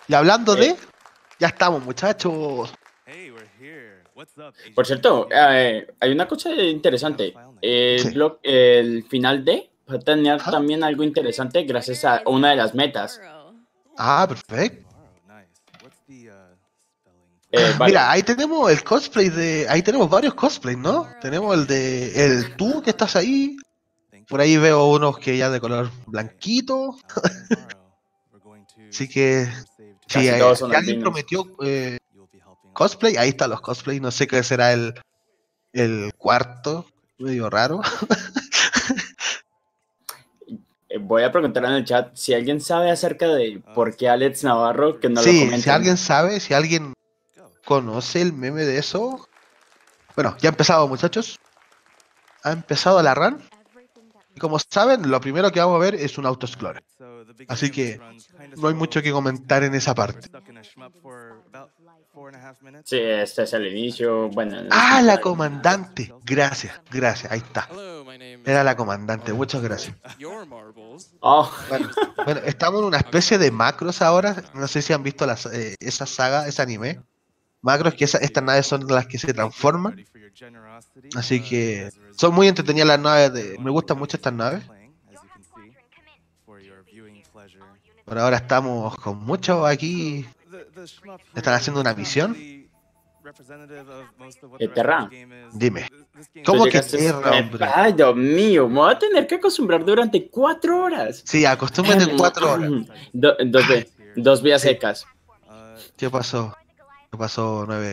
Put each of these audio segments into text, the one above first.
Y hablando Eh, de, ya estamos, muchachos. por cierto, hay una cosa interesante. Sí. El final D va a tener Ajá. también algo interesante gracias a una de las metas. Ah, perfecto. Vale. Mira, ahí tenemos el cosplay de. Ahí tenemos varios cosplays, ¿no? Tenemos el de. El tú que estás ahí. Por ahí veo unos que ya de color blanquito. Así que. Si, Casi todos son si alguien albinos. prometió cosplay, ahí están los cosplays. No sé qué será el cuarto. Medio raro. Voy a preguntar en el chat si alguien sabe acerca de por qué Alex Navarro, que no lo Sí, si comenten. alguien sabe, si alguien conoce el meme de eso. Bueno, ya ha empezado, muchachos. Ha empezado la run. Y como saben, lo primero que vamos a ver es un autoscroller. Así que no hay mucho que comentar en esa parte. Sí, este es el inicio. Bueno, es Ah, como la tal. comandante. Gracias, gracias. Ahí está. Era la comandante. Muchas gracias. Oh, Bueno, estamos en una especie de macros ahora. No sé si han visto esa saga, ese anime. Macros que estas naves son las que se transforman. Así que son muy entretenidas las naves. Me gustan mucho estas naves. Por ahora estamos con muchos aquí. Están haciendo una misión. Terra. Dime. Tú ¿Cómo que llegaste. tierra, hombre? Ay, Dios mío, me voy a tener que acostumbrar durante 4 horas. Sí, acostúmbrate 4 horas. 2B, Ay, dos vías sí. secas. ¿Qué pasó? ¿Qué pasó, 9?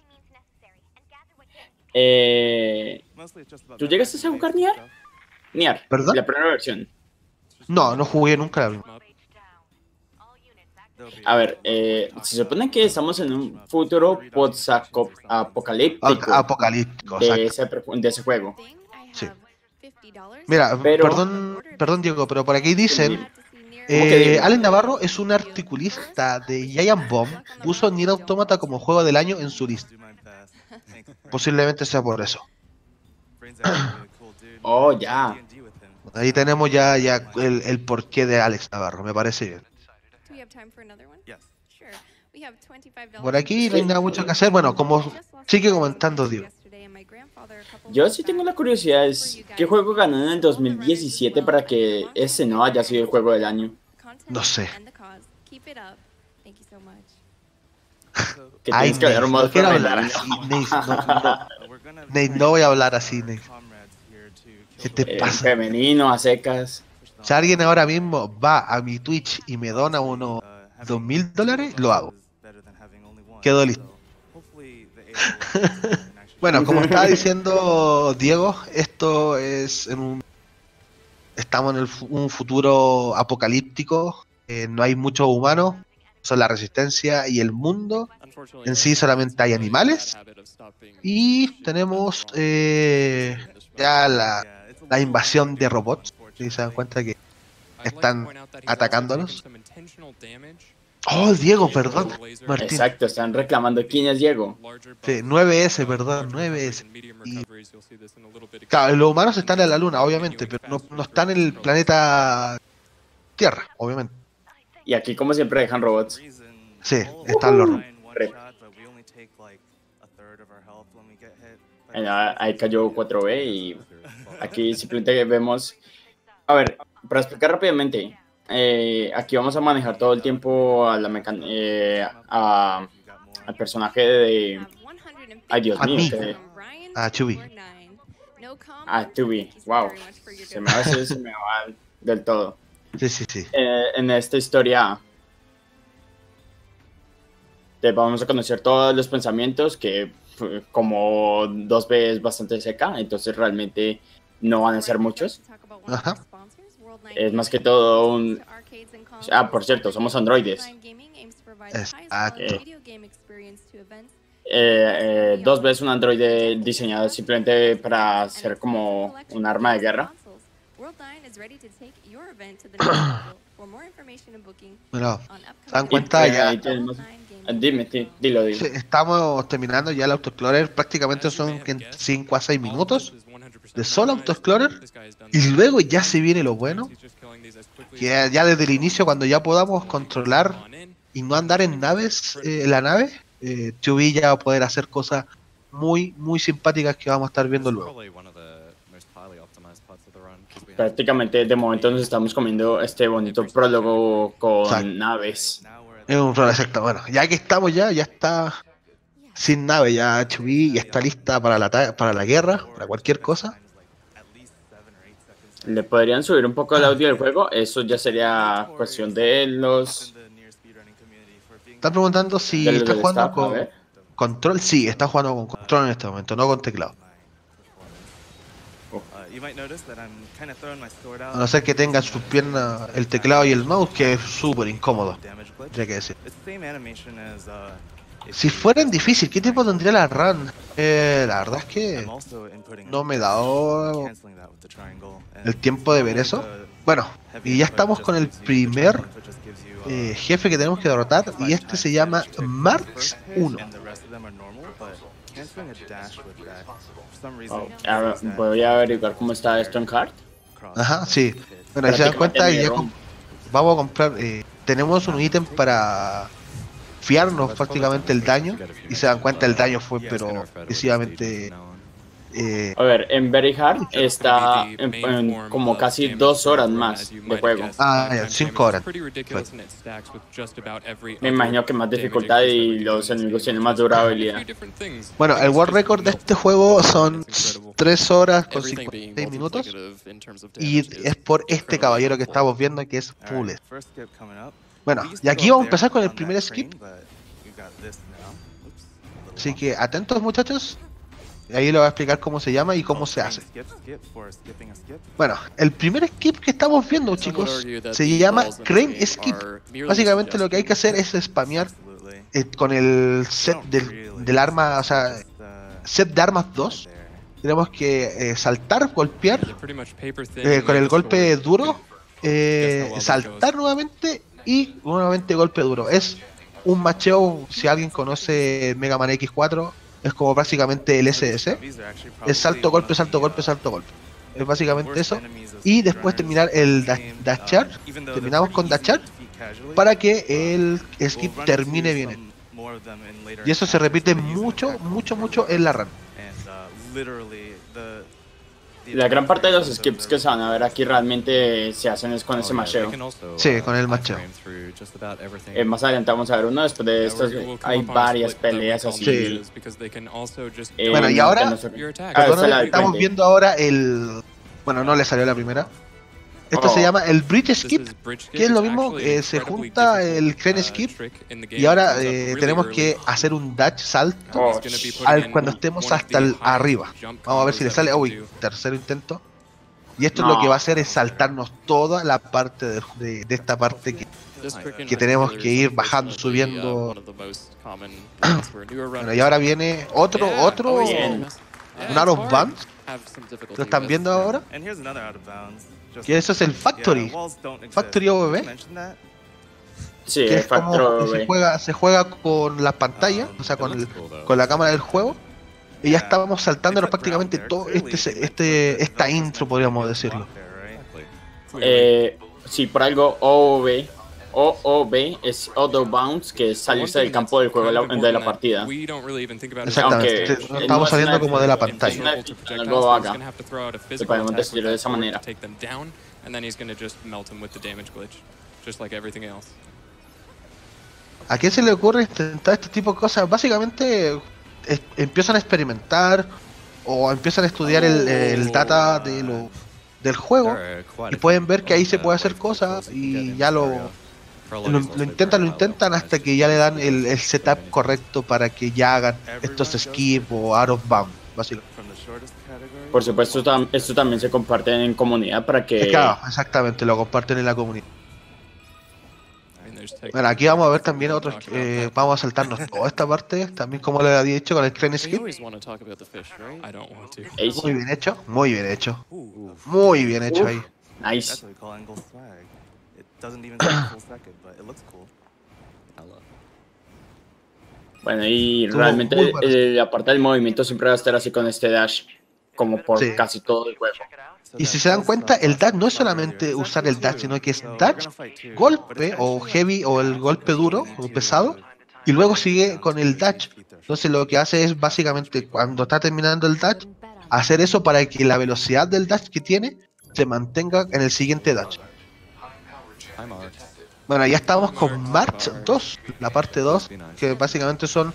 ¿Tú llegaste a jugar Nier? Nier, ¿Verdad? la primera versión. No, no jugué nunca la primera. A ver, se supone que estamos en un futuro post-apocalíptico Apocalíptico, exacto. de ese juego. Sí. Mira, Pero, perdón Diego, pero por aquí dime, dicen, dime, ¿cómo que dime? Allen Navarro es un articulista de Giant Bomb, puso Nier Automata como juego del año en su lista. Posiblemente sea por eso. Oh, ya. Ahí tenemos ya el porqué de Alex Navarro, me parece bien. Por aquí no hay Sí, nada mucho que hacer. Bueno, como sigue comentando Diego. yo sí tengo la curiosidad, es ¿qué juego ganó en el 2017 para que ese no haya sido el juego del año? No sé. Que Ay, tienes que hablar Neis, más no quiero hablar femenino. así, Neis, no, no. Neis, no voy a hablar así, Neis. ¿Qué te pasa? Femenino, a secas. Si alguien ahora mismo va a mi Twitch y me dona unos $2000, lo hago. Quedo listo. Bueno, como estaba diciendo Diego, esto es estamos en un futuro apocalíptico. No hay muchos humanos, son la resistencia y el mundo. En sí solamente hay animales. Y tenemos ya la invasión de robots. Si se dan cuenta que están atacándonos. Oh, Diego, perdón, Martín. Exacto, están reclamando quién es Diego. Sí, 9S, perdón, 9S. Y claro, los humanos están en la luna, obviamente, pero no están en el planeta Tierra, obviamente. Y aquí, como siempre, dejan robots. Sí, están los robots. Re- Ahí cayó 4B y aquí simplemente vemos. A ver, para explicar rápidamente, aquí vamos a manejar todo el tiempo a al personaje de. Ay, Dios A mío, mí, a Chubby. Tubi. Wow, a veces se me va del todo. Sí, sí, sí. En esta historia te vamos a conocer todos los pensamientos que como 2B es bastante seca, entonces realmente no van a ser muchos. Ajá. Es más que todo un. Ah, por cierto, somos androides. Exacto. 2B es un androide diseñado simplemente para ser como un arma de guerra. Bueno, ¿se dan cuenta? Ya Ahí tenemos. Dime, dilo, dilo. sí, estamos terminando ya el Autoexplorer. Prácticamente son 5 a 6 minutos de solo Autoexplorer. Y luego ya se viene lo bueno. Que ya desde el inicio, cuando ya podamos controlar y no andar en naves, en la nave, Chubby ya va a poder hacer cosas muy, muy simpáticas que vamos a estar viendo luego. Prácticamente de momento nos estamos comiendo este bonito prólogo con Exacto. naves. Es un rol exacto. Bueno, ya que estamos ya está sin nave, ya Chubby ya está lista para para la guerra, para cualquier cosa. ¿Le podrían subir un poco el audio del juego? Eso ya sería cuestión de los Está preguntando si está del jugando staff. A con ver. control. Sí, está jugando con control en este momento, no con teclado. A no ser que tenga en sus piernas el teclado y el mouse, que es súper incómodo, tendría que decir. Si fueran difícil, ¿qué tipo tendría la run? La verdad es que no me he dado el tiempo de ver eso. Bueno, y ya estamos con el primer jefe que tenemos que derrotar, y este se llama Marx 1. A ver, voy a averiguar cómo está esto en Card. Ajá, sí. Bueno, ahí se dan cuenta y ya Prácticamente vamos a comprar. Tenemos un ítem para fiarnos prácticamente el daño, y se dan cuenta el daño fue pero excesivamente a ver, en Very Hard está en como casi 2 horas más de juego. ya, 5 horas. Me imagino que más dificultad y los enemigos tienen más durabilidad. Bueno, el world record de este juego son 3 horas con 56 minutos, y es por este caballero que estamos viendo, que es Full. Bueno, y aquí vamos a empezar con el primer skip, así que atentos, muchachos. Ahí les voy a explicar cómo se llama y cómo se hace. Bueno, el primer skip que estamos viendo, chicos, se llama Crane Skip. Básicamente lo que hay que hacer es spamear con el set del arma, o sea, set de armas 2. Tenemos que saltar, golpear con el golpe duro, saltar nuevamente y nuevamente golpe duro. Es un macheo, si alguien conoce Mega Man X4, es como básicamente el SS. Es salto, golpe, salto, golpe, salto, golpe. Es básicamente eso. Y después terminar el dashar. Terminamos con dashar para que el skip termine bien. Y eso se repite mucho, mucho, mucho en la run. La gran parte de los skips que se van a ver aquí realmente se hacen es con ese macheo. Sí, con el macheo. Más adelante vamos a ver uno, después de estos hay varias peleas así. Sí. Bueno, y ahora estamos viendo ahora el... Bueno, no le salió la primera. Esto se llama el Bridge Skip, que es lo mismo, se junta el Crane Skip, y ahora tenemos que hacer un dash salto cuando estemos hasta arriba. Vamos a ver si le sale. Uy, tercer intento. Y esto es lo que va a hacer es saltarnos toda la parte de esta parte que tenemos que ir bajando, subiendo. Bueno, y ahora viene otro, un out of bounds. ¿Lo están viendo ahora? Que eso es el Factory OBB, Sí, que es Factory como OBB. se juega con la pantalla, o sea, con la cámara del juego, y ya estábamos saltándonos prácticamente todo esta intro, podríamos decirlo. Sí, por algo OOB es Out of Bounds, que es salirse del campo del juego de la partida. Exactamente, no estamos saliendo como de la pantalla. Algo vaga. Se podemos decirlo de esa manera. ¿A quién se le ocurre intentar este tipo de cosas? Básicamente empiezan a experimentar o empiezan a estudiar el data del juego, y pueden ver que ahí se puede hacer cosas, y ya lo intentan hasta que ya le dan el setup correcto para que ya hagan estos skip o out of bound, básicamente. Por supuesto, esto también se comparte en comunidad para que... Claro, exactamente, lo comparten en la comunidad. Bueno, aquí vamos a ver también otros, vamos a saltarnos toda esta parte, también como le había dicho con el Crane Skip. Muy bien hecho, muy bien hecho. Muy bien hecho ahí. Nice. Bueno, y realmente la parte del movimiento siempre va a estar así con este dash, como por casi todo el juego. Y si se dan cuenta, el dash no es solamente usar el dash, sino que es dash, golpe o heavy o el golpe duro o pesado, y luego sigue con el dash. Entonces lo que hace es básicamente cuando está terminando el dash, hacer eso para que la velocidad del dash que tiene se mantenga en el siguiente dash. Bueno, ya estamos con March 2, la parte 2, que básicamente son...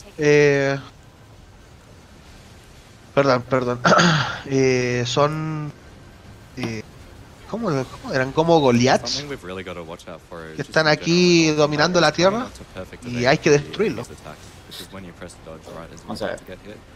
perdón. Son... ¿cómo eran? Como Goliaths, que están aquí dominando la Tierra y hay que destruirlos. Vamos a ver.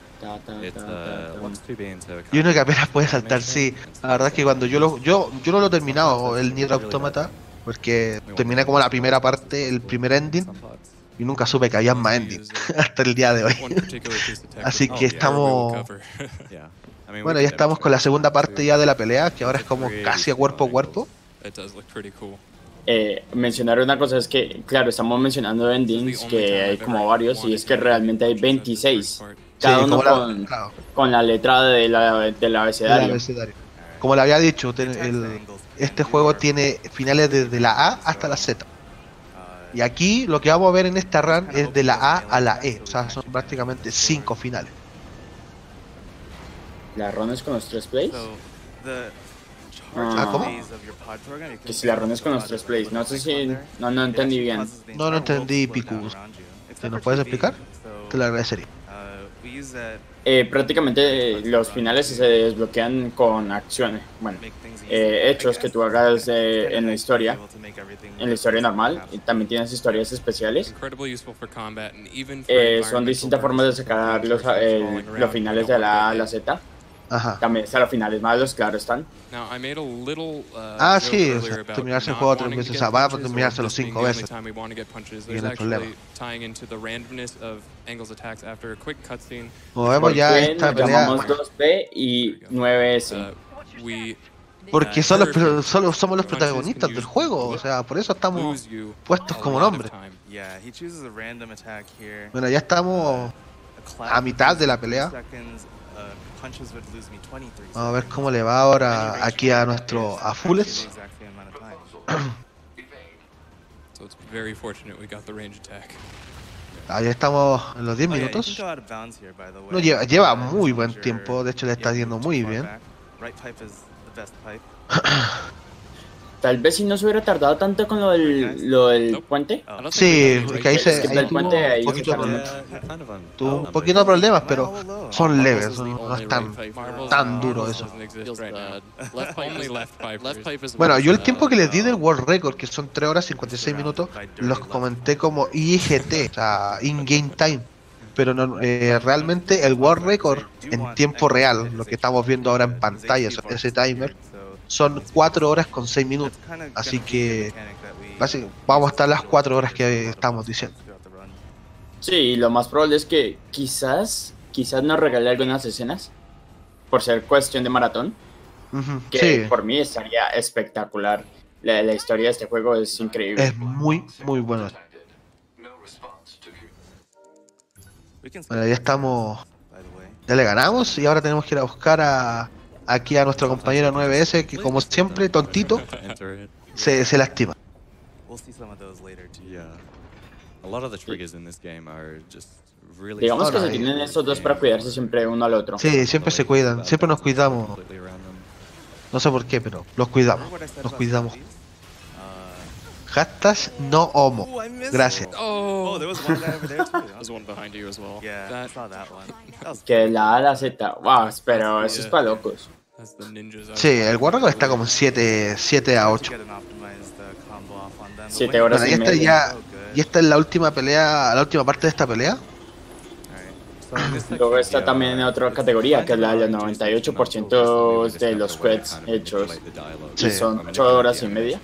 Y uno que apenas puede saltar, sí. La verdad es que cuando yo no lo he terminado, el Nier Automata, porque terminé como la primera parte, el primer ending, y nunca supe que había más endings hasta el día de hoy. Así que estamos... Bueno, ya estamos con la segunda parte ya de la pelea, que ahora es como casi a cuerpo a cuerpo. Mencionar una cosa es que, claro, estamos mencionando endings, que hay como varios, y es que realmente hay 26. Cada uno con la letra del abecedario. Como le había dicho, este juego tiene finales desde la A hasta la Z. Y aquí lo que vamos a ver en esta run es de la A a la E, o sea, son prácticamente 5 finales. ¿La run es con los 3 plays? ¿Cómo? Que si la run es con los 3 plays, no sé si... No entendí bien. No entendí, Piku. ¿Te nos puedes explicar? Te lo agradecería. Prácticamente los finales se desbloquean con acciones, bueno, hechos que tú hagas en la historia normal, y también tienes historias especiales. Son distintas formas de sacar los finales de la A a la Z. Ajá. También están los finales malos, claro están. Sí, o sea, terminarse el juego 3 veces, o sea, va a terminárselo 5 veces. Y no hay problema. Como vemos ya esta pelea... llamamos 2B y 9S. Porque solo somos los protagonistas del juego, o sea, por eso estamos puestos como nombre. Bueno, ya estamos a mitad de la pelea. Vamos a ver cómo le va ahora aquí a Fullets. Ahí estamos en los 10 minutos. No, lleva muy buen tiempo, de hecho le está yendo muy bien. Tal vez si no se hubiera tardado tanto con lo del puente. Sí, que ahí tuvo un poquito de problemas, pero son leves, no es tan duro eso. Bueno, yo el tiempo que les di del World Record, que son 3 horas 56 minutos, los comenté como IGT, o sea, In-Game Time. Pero no, realmente el World Record en tiempo real, lo que estamos viendo ahora en pantalla, ese timer, son 4 horas con 6 minutos. Así que vamos a estar las 4 horas que estamos diciendo. Sí, lo más probable es que quizás nos regale algunas escenas, por ser cuestión de maratón, que sí, por mí estaría espectacular. La historia de este juego es increíble. Es muy bueno. Bueno, ya estamos, ya le ganamos y ahora tenemos que ir a buscar aquí a nuestro compañero 9S, que como siempre, tontito, se lastima. Digamos que se tienen estos dos para cuidarse siempre uno al otro. Sí, siempre se cuidan, siempre nos cuidamos. No sé por qué, pero los cuidamos. Hashtag no homo. Gracias. Que la A a la Z. Wow, pero eso es para locos. Sí, el Warlock está como en 7 a 8. 7 horas bueno, y media. Y esta es la última pelea, la última parte de esta pelea. Luego está también en otra categoría, que es la del 98% de los quests hechos. Sí. Y son 8 horas y media.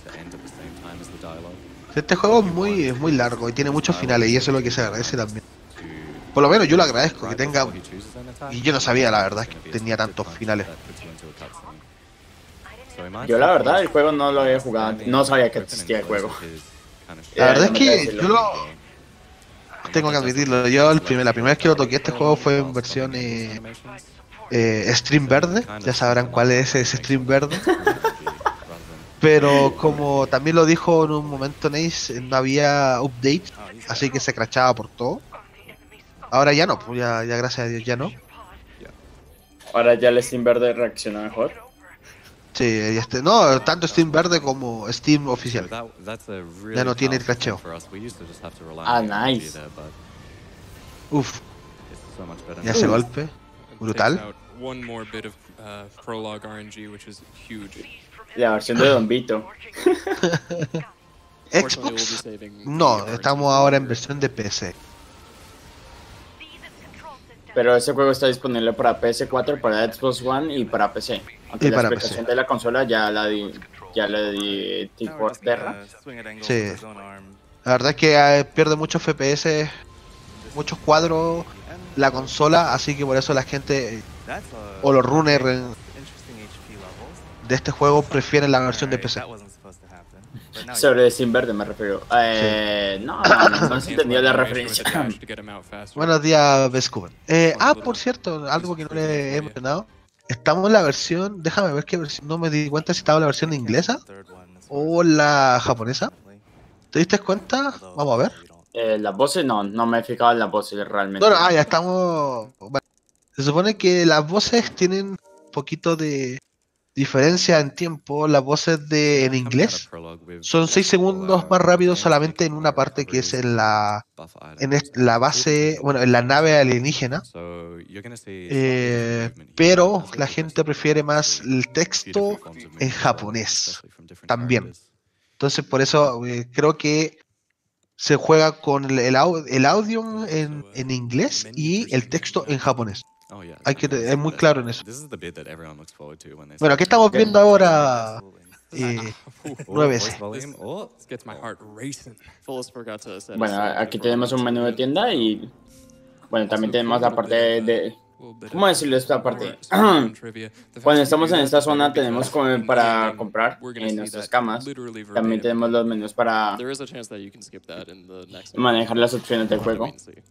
Este juego es muy largo y tiene muchos finales, y eso es lo que se agradece también. Por lo menos yo lo agradezco que tenga, y yo no sabía la verdad que tenía tantos finales. Yo la verdad el juego no lo había jugado, no sabía que existía el juego. La verdad es que yo tengo que admitirlo, yo la primera vez que lo toqué este juego fue en versión stream verde, ya sabrán cuál es ese stream verde. Pero como también lo dijo en un momento Nace, no había update, así que se crachaba por todo. Ahora ya no, pues ya gracias a Dios ya no. Ahora ya el Steam verde reacciona mejor. Sí, no, tanto Steam verde como Steam oficial. Ya no tiene el cracheo. Ah, nice. Uf. Y ese golpe, brutal. La versión de Don Vito. Xbox, no, estamos ahora en versión de PC. Pero ese juego está disponible para PS4, para Xbox One y para PC. Aunque la explicación de la consola ya la di por Terra. Sí. La verdad es que pierde muchos FPS, muchos cuadros la consola, así que por eso la gente o los runners de este juego prefieren la versión de PC. Sobre Steam verde me refiero. No se entendió la referencia. Buenos días, Bescuben. Por cierto, algo que no le he mencionado. Estamos en la versión, déjame ver qué versión, no me di cuenta si estaba en la versión inglesa o la japonesa. ¿Te diste cuenta? Vamos a ver. Las voces no me he fijado en las voces realmente. No, ya estamos. Bueno, se supone que las voces tienen un poquito de diferencia en tiempo. Las voces en inglés son 6 segundos más rápidos solamente en una parte que es en la base, bueno, en la nave alienígena. Pero la gente prefiere más el texto en japonés también. Entonces por eso creo que se juega con el audio en inglés y el texto en japonés. Es muy claro en eso. Bueno, ¿qué estamos viendo ahora? 9C. Bueno, aquí tenemos un menú de tienda y bueno, también tenemos la parte de ¿cómo decirlo esta parte? Cuando estamos en esta zona tenemos para comprar en nuestras camas. También tenemos los menús para manejar las opciones del juego.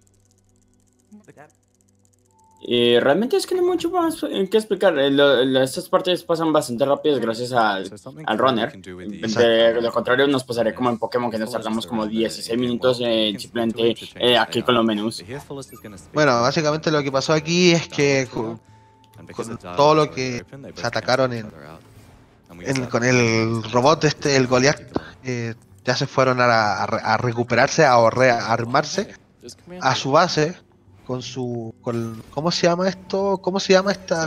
Y realmente es que no hay mucho más que explicar. Estas partes pasan bastante rápidas gracias al runner. De lo contrario nos pasaría como en Pokémon, que nos tardamos como 16 minutos simplemente aquí con los menús. Bueno, básicamente lo que pasó aquí es que con todo lo que se atacaron con el robot el Goliath, ya se fueron a recuperarse, a rearmarse a su base. ¿Cómo se llama esto? ¿Cómo se llama esta?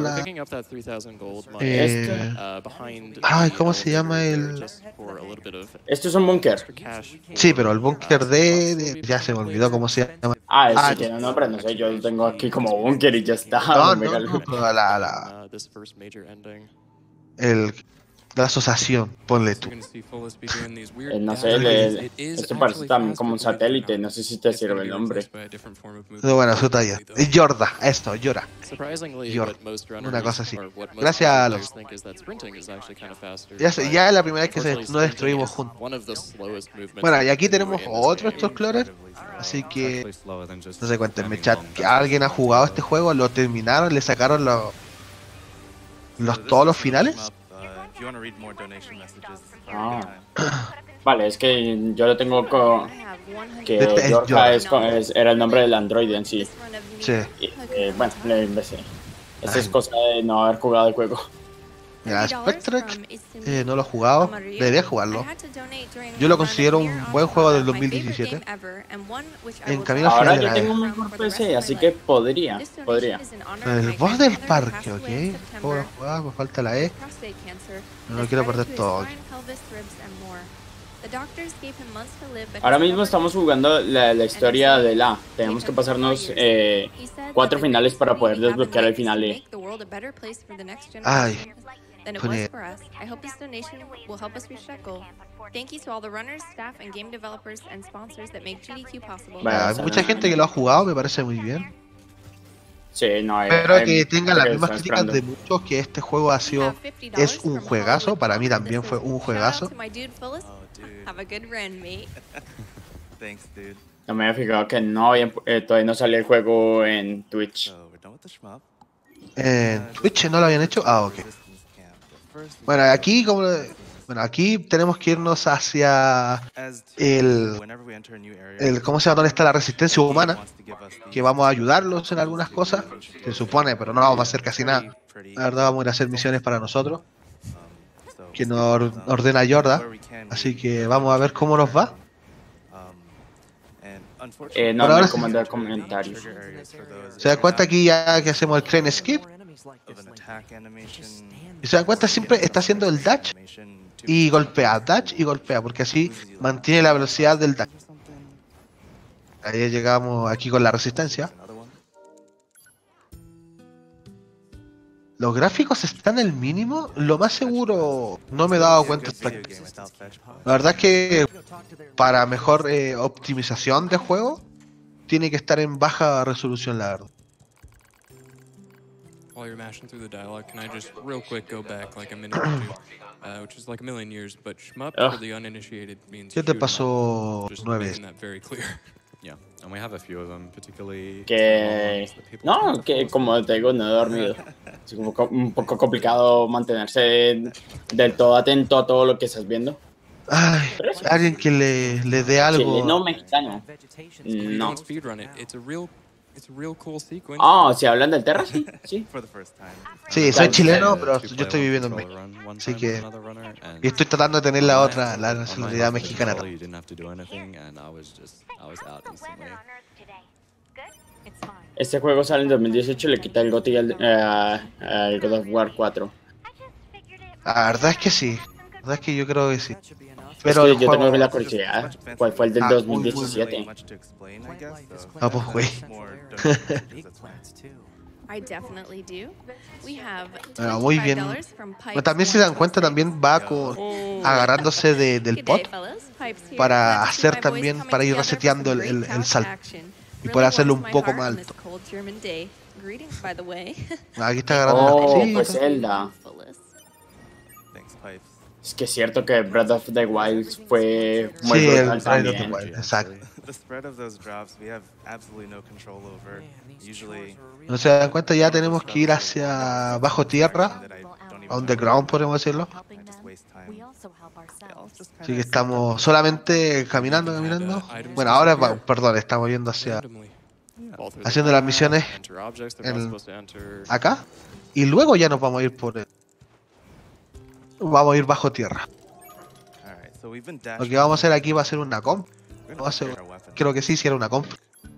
¿Cómo se llama el? Esto es un búnker. Sí, pero el búnker ya se me olvidó cómo se llama. Sí tiene un nombre, no sé, yo lo tengo aquí como búnker y ya está. La asociación, ponle tú. No sé, esto parece también como un satélite, no sé si te sirve el nombre. Bueno, su talla. Yorda, esto, Yora. Una cosa así. Gracias a los. Ya es la primera vez que nos destruimos juntos. Bueno, y aquí tenemos otro estos clones. Así que no sé, cuéntenme chat, que alguien ha jugado este juego, lo terminaron, le sacaron todos los finales. Vale, es que yo lo tengo que Yorka era el nombre del androide en sí. Sí. Bueno, le empecé. Esa es cosa de no haber jugado el juego. Mira, Spectrex no lo he jugado, debería jugarlo. Yo lo considero un buen juego del 2017. En camino ahora yo tengo un mejor PC, así que podría. El boss del parque, ok. Puedo jugar, me falta la E. No quiero perder todo. Ahora mismo estamos jugando la historia de la. Tenemos que pasarnos 4 finales para poder desbloquear el final E. Ay. Than it was for us. I hope this donation will help us reach that goal. Thank you to all the runners, staff, and game developers and sponsors that make GDQ possible. Hay mucha gente que lo ha jugado, me parece muy bien. Sí, no Espero que tenga las mismas críticas de muchos, que este juego es un juegazo. Para mí también fue un juegazo. No me había fijado que todavía no salió el juego en Twitch. En Twitch no lo habían hecho. Ah, ok. Bueno, aquí aquí tenemos que irnos hacia ¿cómo se llama? ¿Dónde está la resistencia humana? Que vamos a ayudarlos en algunas cosas, se supone, pero no vamos a hacer casi nada. La verdad vamos a ir a hacer misiones para nosotros, que nos ordena Yorda. Así que vamos a ver cómo nos va. No, Por no ahora hay comando de comentarios. se dan cuenta aquí ya que hacemos el crane skip. Y se dan cuenta siempre está haciendo el dash y golpea, porque así mantiene la velocidad del dash. Ahí llegamos aquí con la resistencia. Los gráficos están al mínimo, lo más seguro no me he dado cuenta hasta aquí. La verdad es que para mejor optimización de juego tiene que estar en baja resolución, la verdad. While you're mashing through the dialogue, can I just real quick go back like a minute or two, which is like a million years, but shmup for the uninitiated means ¿Qué te shoot 'em pasó, up. Just 9? making that very clear. Yeah, and we have a few of them, particularly. Que no, que como te digo, no he dormido. Es un poco complicado mantenerse del todo atento a todo lo que estás viendo. Ay, alguien que le dé algo. Chileno mexicano. No. Don't speedrun it. It's a real cool sequence. Ah, si hablan del Terra, sí, sí. For the first time. Sí, soy chileno, pero yo estoy viviendo en México. Así que y estoy tratando de tener la nacionalidad mexicana. You didn't have to do anything, and I was out instantly. Este juego sale en 2018 y le quita el GOTY al God of War 4. La verdad es que sí. La verdad es que yo creo que sí. Pero Pero es el que yo tengo juego... la curiosidad. ¿Cuál fue el del 2017? Ah, pues güey. I definitely do. We have Bueno, muy bien. $25 from Pipes Bueno, también si se dan cuenta, también va con agarrándose del Good pot day, fellas. Pipes here. para Glad to see hacer my boys también, coming para ir together for reseteando some great el couch salto action. y Really poder hacerlo warms un my poco heart más on this alto. cold German day. Greetings, by the way. Aquí está agarrando. Oh, Sí, pues Zelda. Thanks, Pipes. Es que es cierto que Breath of the Wild fue muy sí, brutal el Breath of the también. Wild, exacto. The spread of those drops, we have absolutely no control over. Usually, No se dan cuenta, ya tenemos que ir hacia bajo tierra, underground podemos decirlo. Así que estamos solamente caminando. Bueno, ahora, perdón, estamos yendo hacia Randomly. haciendo las misiones Enter objects they're not en- supposed to enter. acá y luego ya nos vamos a ir vamos a ir bajo tierra. alright, so we've been Lo dashing. que vamos a hacer aquí va a ser una comp. We're va gonna a ser- upgrade our weapon. Creo que sí, si era una comp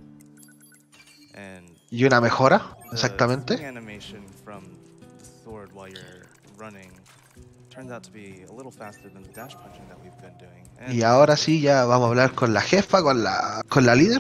And y una mejora, the swing exactamente. animation from the sword while you're running turns out to be a little faster than the dash punching that we've been doing. And Y ahora sí ya vamos a hablar con la jefa, con la líder.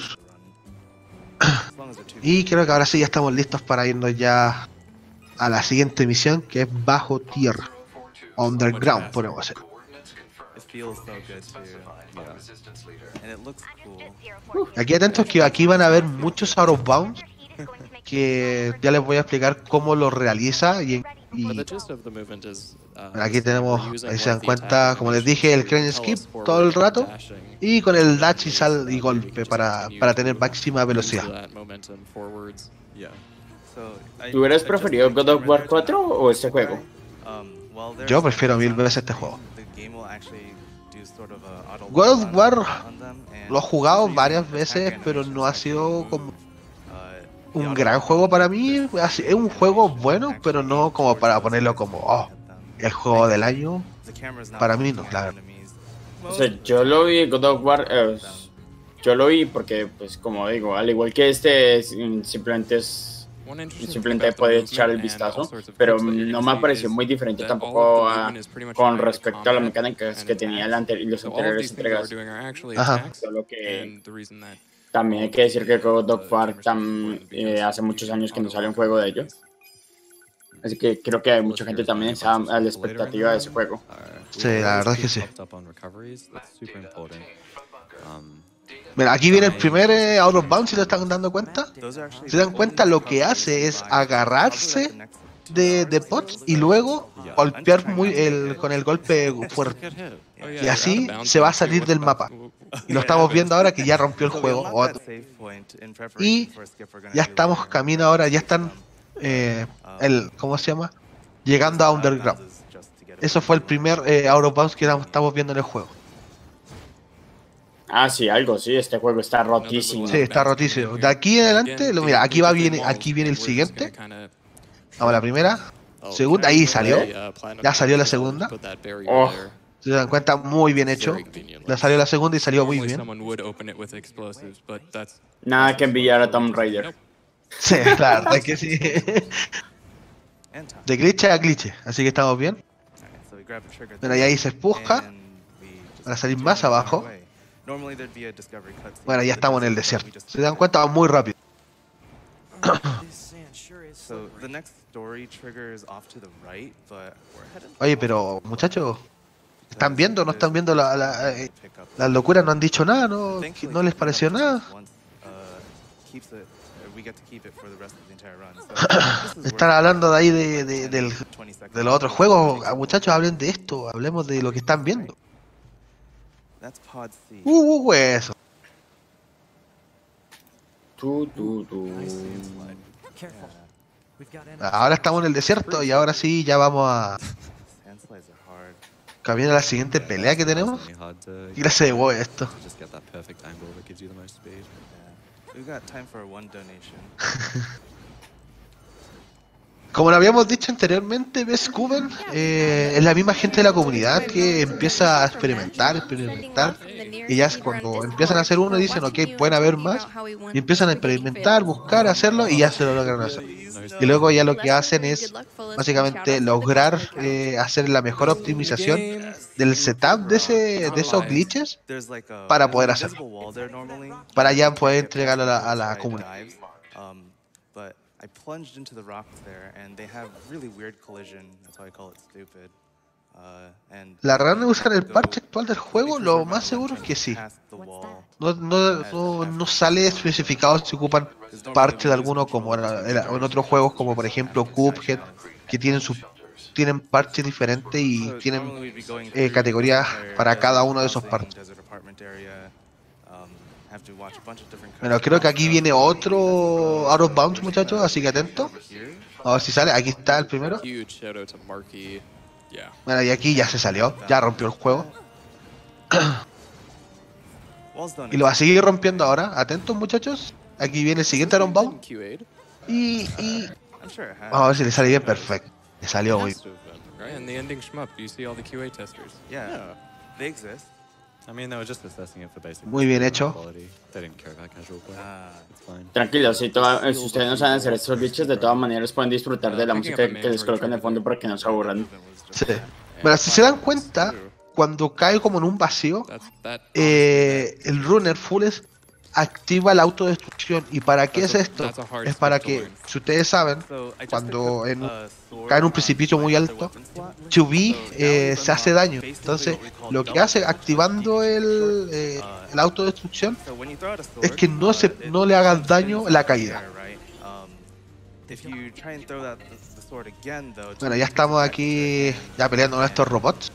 as long as they're too Y creo que ahora sí ya estamos listos para irnos ya a la siguiente misión, que es bajo tierra. Underground, podemos hacer. it feels so good too. Yeah. And it looks cool. Aquí atentos que aquí van a haber muchos out of bounds que ya les voy a explicar cómo lo realiza But the gist of the movement is, aquí tenemos, we're using ahí se dan like the cuenta, attack como les dije, el crane animation to skip propel us todo el forward rato dashing. y con el dash y sal y You golpe can just para continue tener to máxima use velocidad. that momentum forwards. Yeah. So ¿Tú hubieras I preferido just God of came War right 4 there to o este that. juego? While there's Yo prefiero mil some veces este juego. the game will actually do sort of a auto God of run War on them, and lo he jugado since we're varias using veces, attack pero no ha animations sido like como the un auto gran run juego para on mí. this Es un juego bueno, actually pero no aim como towards para those ponerlo enemies como, and hit them. el juego del año. The camera's not Para mí focusing no, on claro. enemies. O sea, yo lo vi God of War, yo lo vi porque, pues, como digo, al igual que este, simplemente One interesting thing simplemente about the puede movement echar el and vistazo, all sorts of pero clips that you're no gonna me see pareció is muy diferente that all tampoco of the movement is pretty much con related to respecto a las combat mecánicas and que tenía attacks. los So all of anteriores these things that we're entregas. doing are actually Ajá. attacks, Solo que and the reason that también hay que decir que God of War hace muchos años que no sale un juego de ello. Así que creo que mucha gente también está a la expectativa de ese juego. Sí, la verdad es que sí. Up on recoveries, that's super important. Mira, aquí viene el primer out of bounds, si lo están dando cuenta. Those are actually Se dan cuenta, lo que hace es agarrarse de pots y luego golpear con el golpe fuerte. oh, yeah, Y you're así out of bounds, se va a but salir what's del about- mapa. Y lo estamos viendo ahora que ya rompió el So we juego. unlocked that save point in preparation Y for a skip we're gonna ya do estamos later. camino ahora, ya están ¿cómo se llama? Llegando a Underground. Eso fue el primer out of bounds que estamos viendo en el juego. Ah, sí, algo, sí, este juego está rotísimo. Sí, está rotísimo. De aquí en adelante, mira, aquí viene el siguiente. Vamos a la primera. Segunda, ahí salió. Ya salió la segunda. Oh. Se dan cuenta, muy bien hecho. Le salió la segunda y salió muy bien. Nada que envidiar a Tomb Raider. Sí, la verdad que sí. De glitch a glitch, así que estamos bien. Mira, y ahí se empuja para salir más abajo. Bueno, ya estamos en el desierto. Se dan cuenta, va muy rápido. Oye, pero muchachos, ¿están viendo? ¿No están viendo las locuras? ¿No han dicho nada? ¿No les pareció nada? Están hablando de ahí de los otros juegos. Muchachos, hablen de esto. Hablemos de lo que están viendo. Eso. Ahora estamos en el desierto y ahora sí ya vamos a cambiar a la siguiente pelea que tenemos. ¿Qué clase de huevo es esto? Como lo habíamos dicho anteriormente, Best Cuban es la misma gente de la comunidad que empieza a experimentar, y ya cuando empiezan a hacer uno dicen, ok, pueden haber más, y empiezan a experimentar, buscar, hacerlo, y ya se lo logran hacer. Y luego ya lo que hacen es básicamente lograr hacer la mejor optimización del setup de esos glitches para poder hacerlo, para ya poder entregarlo a la comunidad. I plunged into the rocks there, and they have really weird collision. That's why I call it stupid. La rana usan el parche actual del juego, lo más seguro es que sí. No sale especificado si ocupan parche de alguno como en otros juegos, como por ejemplo Cuphead, que tienen parches diferentes y tienen categorías para cada uno de esos parches. Bueno, creo que aquí viene otro Out of Bounds, muchachos, así que atentos. A ver si sale, aquí está el primero. Bueno, y aquí ya se salió, ya rompió el juego. Y lo va a seguir rompiendo ahora, atentos muchachos. Aquí viene el siguiente Out of Bounds. Y vamos a ver si le sale bien, perfecto. Le salió muy bien. Muy bien hecho. Tranquilos, si ustedes no saben hacer estos glitches, de todas maneras pueden disfrutar de la música que les colocan de fondo para que no se aburran. Sí. Bueno, si se dan cuenta, cuando cae como en un vacío, el runner Fullest activa la autodestrucción. ¿Y para qué es esto? Es para que, si ustedes saben, cuando cae en un precipicio muy alto, 2B se hace daño. Entonces, lo que hace activando la autodestrucción es que no le haga daño la caída. Bueno, ya estamos aquí ya peleando con estos robots.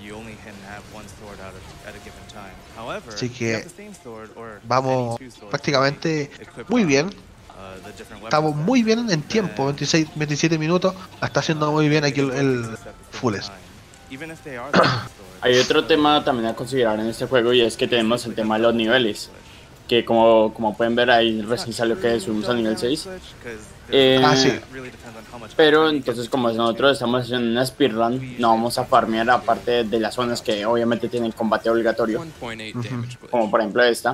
Así que vamos prácticamente muy bien. Estamos muy bien en tiempo, 27 minutos. La está haciendo muy bien aquí el Fullest. Hay otro tema también a considerar en este juego y es que tenemos el tema de los niveles. Que como pueden ver ahí recién salió que subimos al nivel 6. Sí. Pero entonces como nosotros estamos haciendo una speedrun, no vamos a farmear aparte de las zonas que obviamente tienen combate obligatorio, como por ejemplo esta.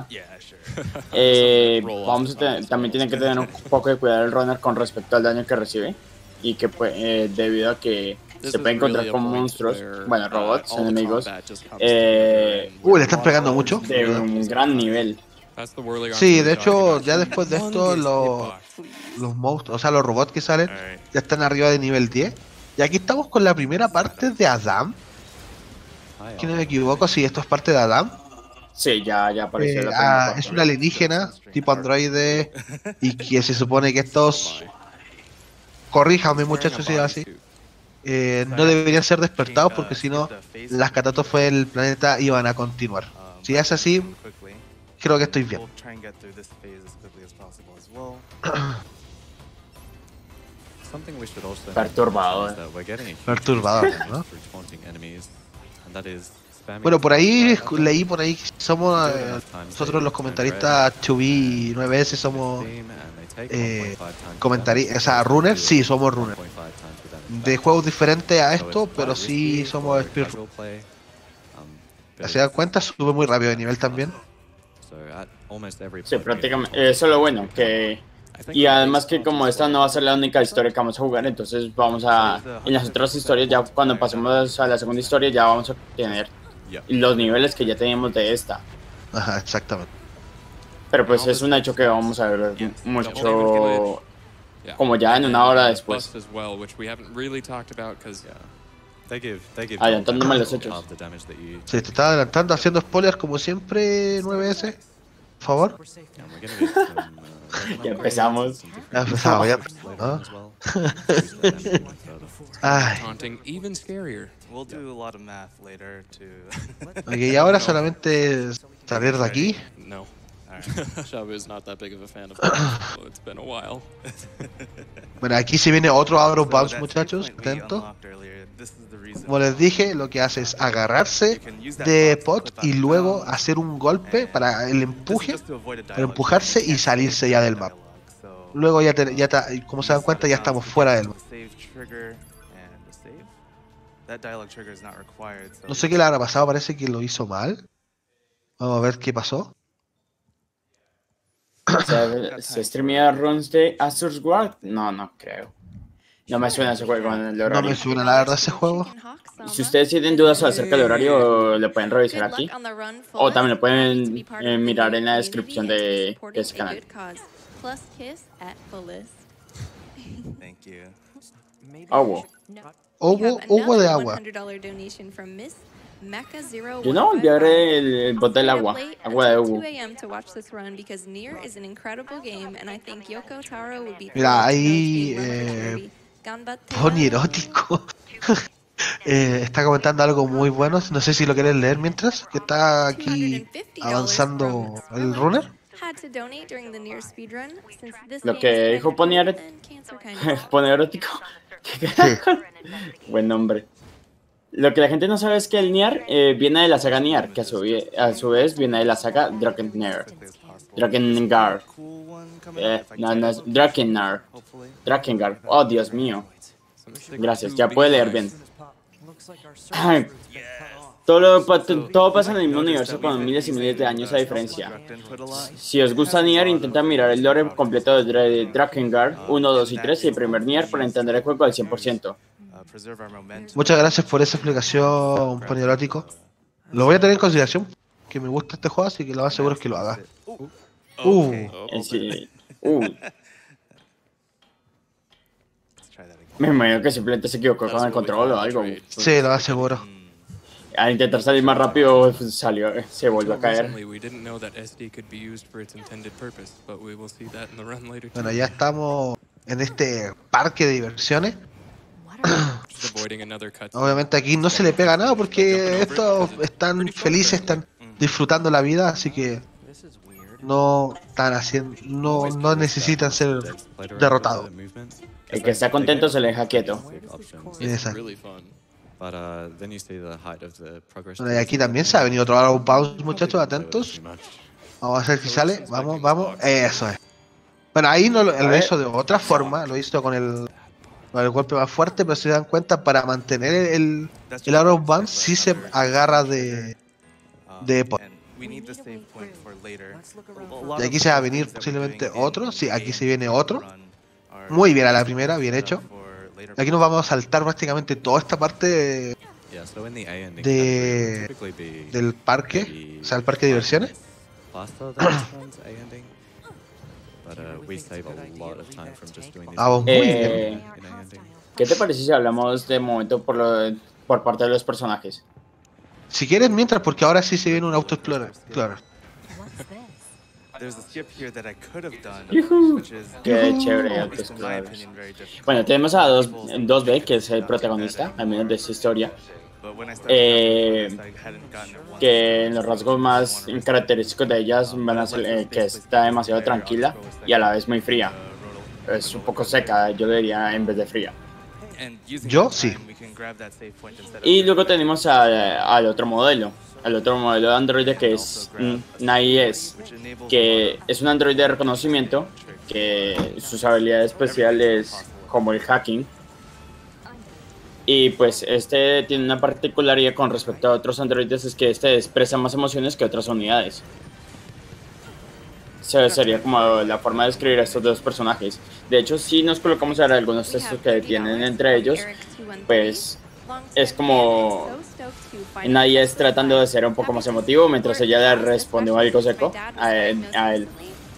También tienen que tener un poco de cuidado el runner con respecto al daño que recibe y que debido a que se puede encontrar con monstruos, bueno, robots, enemigos, le están pegando mucho de un gran nivel. Sí, de hecho, ya después de esto, los monstruos, o sea, los robots que salen, ya están arriba de nivel 10. Y aquí estamos con la primera parte de Adam. Si no me equivoco, sí, esto es parte de Adam. Sí, ya apareció la primera parte. Es un alienígena, tipo androide, y que se supone que estos, corríjame muchachos si es así, no deberían ser despertados porque si no, las catástrofes del planeta iban a continuar. Si es así, creo que estoy bien. Perturbador. Perturbador, ¿no? Bueno, por ahí leí por ahí que somos nosotros los comentaristas 2B 9S somos o sea, runners, sí, somos runners. De juegos diferentes a esto, pero sí somos speedrunners. ¿Se dan cuenta? Sube muy rápido de nivel también. Sí, prácticamente. Eso es lo bueno, que... Y además que como esta no va a ser la única historia que vamos a jugar, entonces vamos a... En las otras historias, ya cuando pasemos a la segunda historia, ya vamos a tener los niveles que ya teníamos de esta. Ajá, exactamente. Pero pues es un hecho que vamos a ver mucho... Como ya en una hora después. Adelantándome los hechos. Sí, te estaba adelantando, haciendo spoilers como siempre, 9S. Por favor. Ya empezamos. Ya empezamos, ya. ¿No? Ay. Ok, y ahora solamente salir de aquí. No. Shabu is not that big of a fan of it's been a while. Bueno, aquí se viene otro out of bounds, muchachos. Atentos. Como les dije, lo que hace es agarrarse de pot y luego hacer un golpe para el empuje, para empujarse y salirse ya del mapa. Luego como se dan cuenta, ya estamos fuera del mapa. No sé qué le habrá pasado, parece que lo hizo mal. Vamos a ver qué pasó. ¿Se streamea runs de Astor's Guard? No, no creo. No me suena ese juego en el horario. No me suena la verdad ese juego. Si ustedes tienen dudas acerca del horario, lo pueden revisar aquí. O también lo pueden mirar en la descripción de ese canal. Agua. Agua de agua. Yo no volví a ver el bote del agua. Agua de Hugo. Mira, ahí Pony erótico está comentando algo muy bueno. No sé si lo querés leer mientras que está aquí avanzando el runner. Lo que dijo Pony erótico. Buen nombre. Lo que la gente no sabe es que el Nier viene de la saga Nier, que a su vez viene de la saga Drakengard. No es Drakengard. Oh, Dios mío. Gracias, ya puede leer bien. Todo pasa en el mismo universo con miles y miles de años a diferencia. Si os gusta Nier, intenta mirar el lore completo de Drakengard 1, 2 y 3 y el primer Nier para entender el juego al 100%. Muchas gracias por esa explicación, Pony erótico. Lo voy a tener en consideración, que me gusta este juego, así que lo más seguro es que lo haga. Me imagino que simplemente se equivocó con el control o algo. Sí, lo más seguro. Al intentar salir más rápido, se volvió a caer. Bueno, ya estamos en este parque de diversiones. Obviamente aquí no se le pega nada porque estos están felices, están disfrutando la vida, así que no están haciendo, no necesitan ser derrotados. El que está contento se le deja quieto. Exacto. Bueno, y aquí también se ha venido otro out of bounds, muchachos, atentos. Vamos a ver si sale, vamos, eso es. Bueno, ahí no lo hizo de otra forma, lo hizo con el golpe más fuerte, pero si se dan cuenta, para mantener el out of bounds sí se agarra de pot. Y aquí se va a venir posiblemente otro, sí, aquí se viene otro. Muy bien a la primera, bien hecho. Aquí nos vamos a saltar prácticamente toda esta parte del parque, o sea, el parque de diversiones. Vamos muy bien. ¿Qué te parece si hablamos de momento por parte de los personajes? Si quieres, mientras, porque ahora sí se viene un auto explorer. Qué chévere auto explorer. Bueno, tenemos a 2B, que es el protagonista, al menos de esta historia. Que en los rasgos más característicos de ellas van a ser que está demasiado tranquila y a la vez muy fría. es un poco seca, yo diría, en vez de fría. Yo sí. Y luego tenemos al otro modelo de Android que es NIS, que es un Android de reconocimiento, que sus habilidades especiales como el hacking. Y pues este tiene una particularidad con respecto a otros androides, es que este expresa más emociones que otras unidades. Sería como la forma de describir a estos dos personajes. De hecho, si nos colocamos a ver algunos textos que tienen entre ellos, pues es como nadie es tratando de ser un poco más emotivo, mientras ella le responde algo seco a él.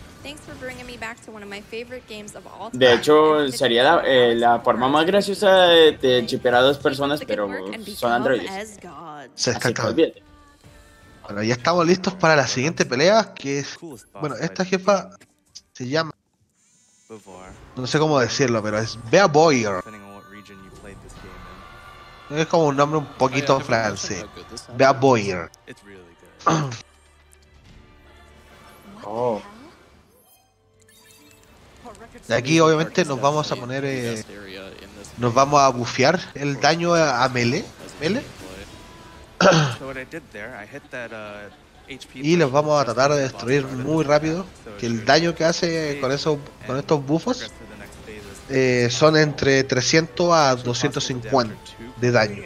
De hecho, sería la forma más graciosa de chipear a dos personas, pero son androides. Sí, exactamente. Bueno, ya estamos listos para la siguiente pelea, que es... Bueno, esta jefa se llama... No sé cómo decirlo, pero es Bea Boyer. Es como un nombre un poquito francés. Bea Boyer. Oh. De aquí obviamente nos vamos a poner... nos vamos a bufear el daño a Melee. Y los vamos a tratar de destruir muy rápido, que el daño que hace con estos buffos son entre 300 a 250 de daño.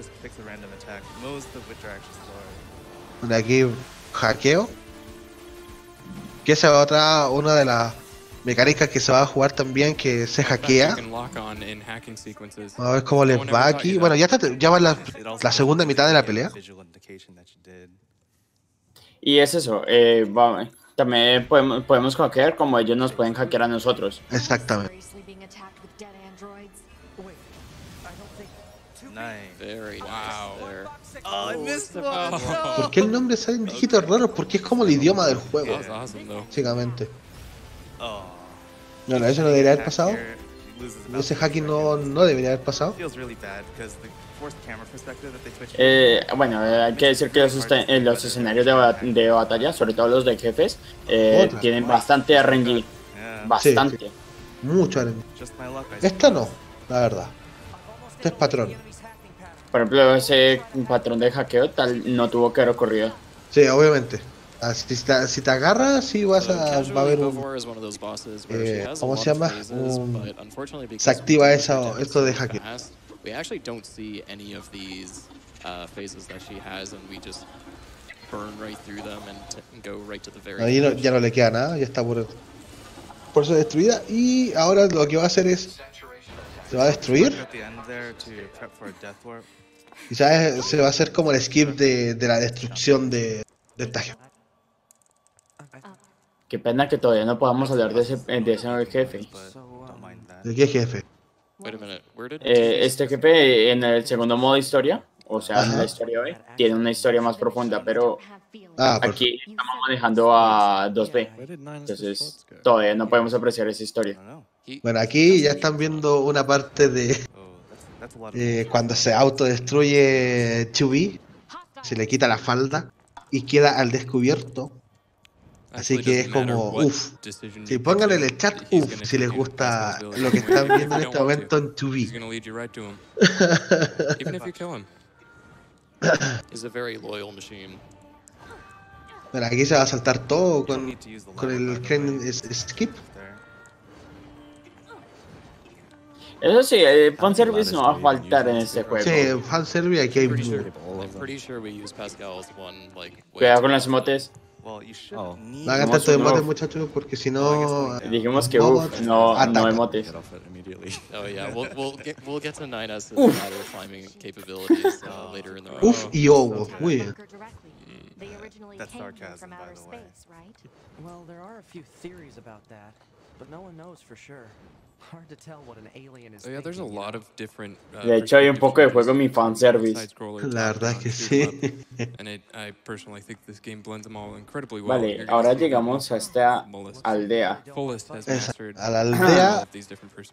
De aquí hackeo, que esa es una de las mecánicas que se va a jugar también, que se hackea. Vamos a ver cómo les va aquí. Bueno, ya va la segunda mitad de la pelea. Y es eso, también podemos hackear como ellos nos pueden hackear a nosotros. Exactamente. ¿Por qué el nombre sale en dígitos raros? Porque es como el idioma del juego, básicamente. No, eso no debería haber pasado. Ese hacking no debería haber pasado. Bueno, hay que decir que los escenarios de batalla, sobre todo los de jefes, tienen bastante RNG. Bastante. Sí. Mucho RNG. Esta no, la verdad. Este es patrón. Por ejemplo, ese patrón de hackeo tal no tuvo que haber ocurrido. Sí, obviamente. Si te agarras, sí va a haber un... ¿cómo se llama? Se activa esto de hackeo. We actually don't see any of these phases that she has, and we just burn right through them and go right to the very Ahí ya no le queda nada, ya está por eso destruida. Y ahora lo que va a hacer es... se va a destruir. Y se va a hacer como el skip de la destrucción de esta jefa. Qué pena que todavía no podamos hablar de ese jefe. ¿De qué jefe? Este jefe en el segundo modo historia, o sea, en la historia B, tiene una historia más profunda, pero aquí estamos manejando a 2B, entonces todavía no podemos apreciar esa historia. Bueno, aquí ya están viendo una parte de cuando se autodestruye 2B, se le quita la falda y queda al descubierto. Así que es como, uff. Si pongan en el chat, uff, si les gusta lo que están viendo en este momento en 2B. Bueno, aquí se va a saltar todo con el crane skip. Eso sí, fanservice no va a faltar en este juego. Sí, fanservice aquí hay mucho. Cuidado con los emotes. No hagan tanto de emotes, muchachos, porque si no... dijimos que no emotes. Uf y Owo, muy bien. That's sarcasm, by the way. Well, there are a few theories about that, but no one knows for sure. Hard to tell what an alien is there's a lot of different, de hecho, hay un poco de juego en mi fanservice. La verdad que sí. Vale, ahora llegamos a esta aldea. A la aldea.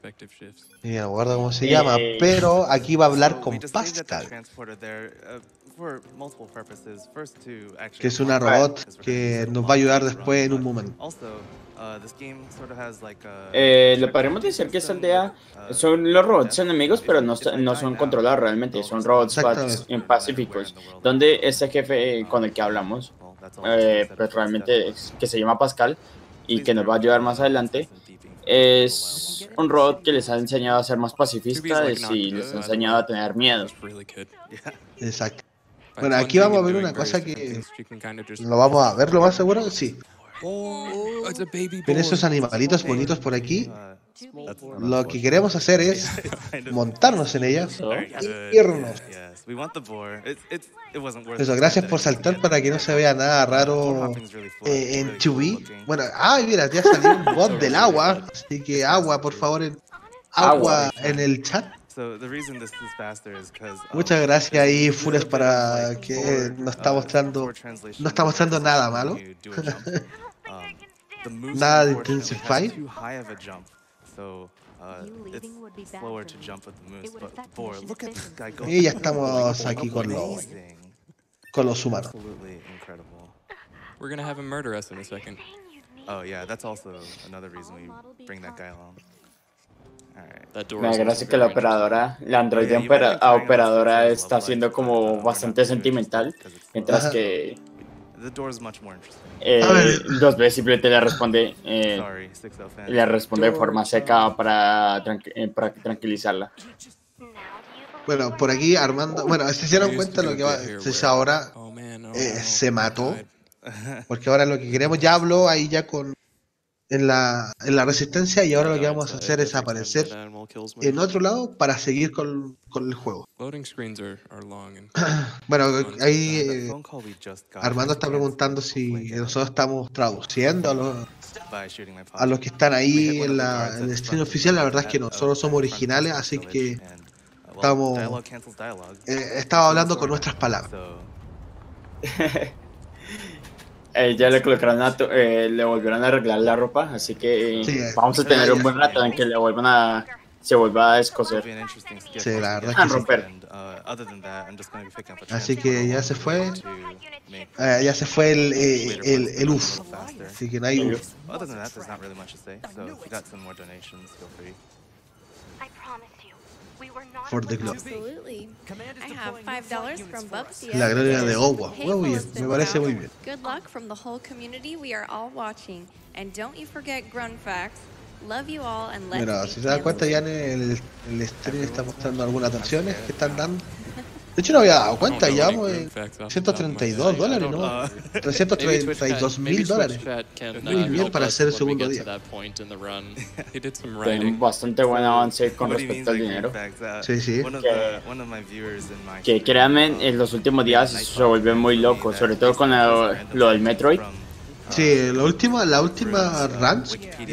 Y no me acuerdo cómo se llama, pero aquí va a hablar con Pascal. que es una robot que nos va a ayudar después en un momento. Le podríamos decir que esta aldea son los robots enemigos, pero no son controlados realmente, son robots pacíficos. Donde este jefe con el que hablamos, pues realmente que se llama Pascal y que nos va a ayudar más adelante, es un robot que les ha enseñado a ser más pacifistas y les ha enseñado a tener miedo. Exacto. Bueno, aquí vamos a ver una cosa que lo vamos a ver, lo más seguro, sí. Ven esos animalitos bonitos por aquí. Lo que queremos hacer es montarnos en ellas y irnos. Eso, gracias por saltar para que no se vea nada raro en 2B. Bueno, mira, ya salió un bot del agua. Así que agua, por favor, agua en el chat. Muchas gracias ahí, Funes, para que no está mostrando nada malo. Nada de Intensify. Y ya estamos aquí con los humanos. We're gonna have him murder us in a second. Oh yeah, that's also another reason we bring that guy along. Me agradece que la androide operadora está siendo como bastante sentimental, mientras que los B simplemente le responde de forma seca para tranquilizarla. Bueno, por aquí Armando, bueno, se dieron cuenta lo que va a hacer ahora, se mató, porque ahora lo que queremos, ya habló ahí ya en la resistencia, y ahora lo que vamos a hacer es aparecer en otro lado para seguir con el juego. Bueno, ahí Armando está preguntando si nosotros estamos traduciendo a los que están ahí en el stream oficial. La verdad es que nosotros somos originales, así que estaba hablando con nuestras palabras. Ya le colocaron le volvieron a arreglar la ropa, así que sí, vamos a tener un buen rato en que se vuelva a descoser. Sí, la verdad es que romper. Así que ya se fue el UF, así que no hay UF. For the globe. Absolutely. I have $5 from Bubsy. La gloria de Owa. Muy bien, me parece muy bien. Good luck from the whole community. We are all watching. And don't you forget Grunfax. Love you all and let's Mira, si se dan cuenta ya en el stream está mostrando algunas atenciones que están dando. De hecho no había dado cuenta, llevamos $132, ¿no? $332,000. Muy bien para hacer el segundo día. Tienen bastante buen avance con respecto al dinero. Sí, sí. Que créanme, en los últimos días se vuelve muy loco, sobre todo con lo del Metroid. Sí, la última ranch,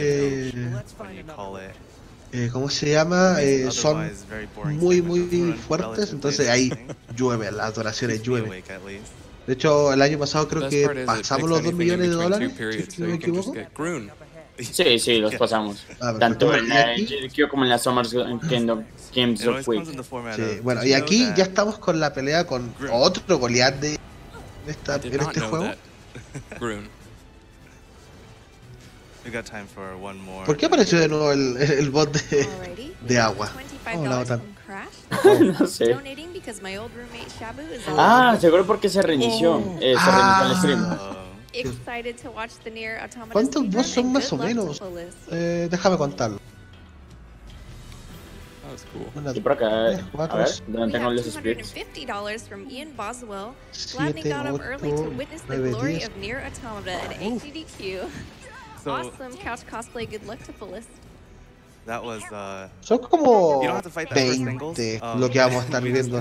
¿cómo se llama? Son muy fuertes, entonces ahí llueve, las donaciones llueven. De hecho, el año pasado creo que pasamos los $2 millones, si no me equivoco. Sí, los pasamos. Tanto en la GDQ como en la Summer Games of Week. Sí, bueno, y aquí ya estamos con la pelea con otro Goliath en este juego. ¿Por qué apareció de nuevo el bot de agua? No sé. Seguro porque se reinició. Se reinició el stream. ¿Cuántos bots son más o menos? Déjame contarlo. Y por acá, a ver, ¿dónde tengo los splits? 7, 8, 9, 10. Awesome couch cosplay. Good luck to Felicity. Son como 20 lo que vamos a estar viendo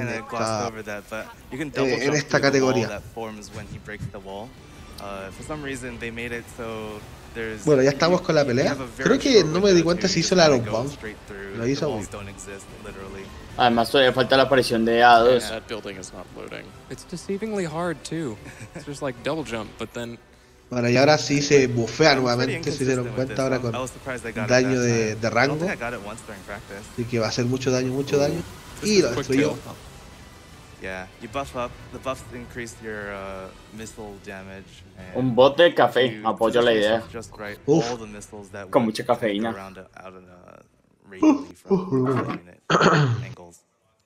en esta categoría. Bueno, ya estamos con la pelea. Creo que no me di cuenta si hizo la Iron Bombs. Lo hizo. Además todavía falta la aparición de A2. Bueno, y ahora sí se bufea nuevamente, si se dieron cuenta ahora con daño de rango. Así que va a hacer mucho daño. Y lo destruyó. Yeah, you buff up. The buffs increase your missile damage. Un bote de café, apoyo la idea. Just right, all the missiles that con mucha cafeína. Around out in a radially from unit angles.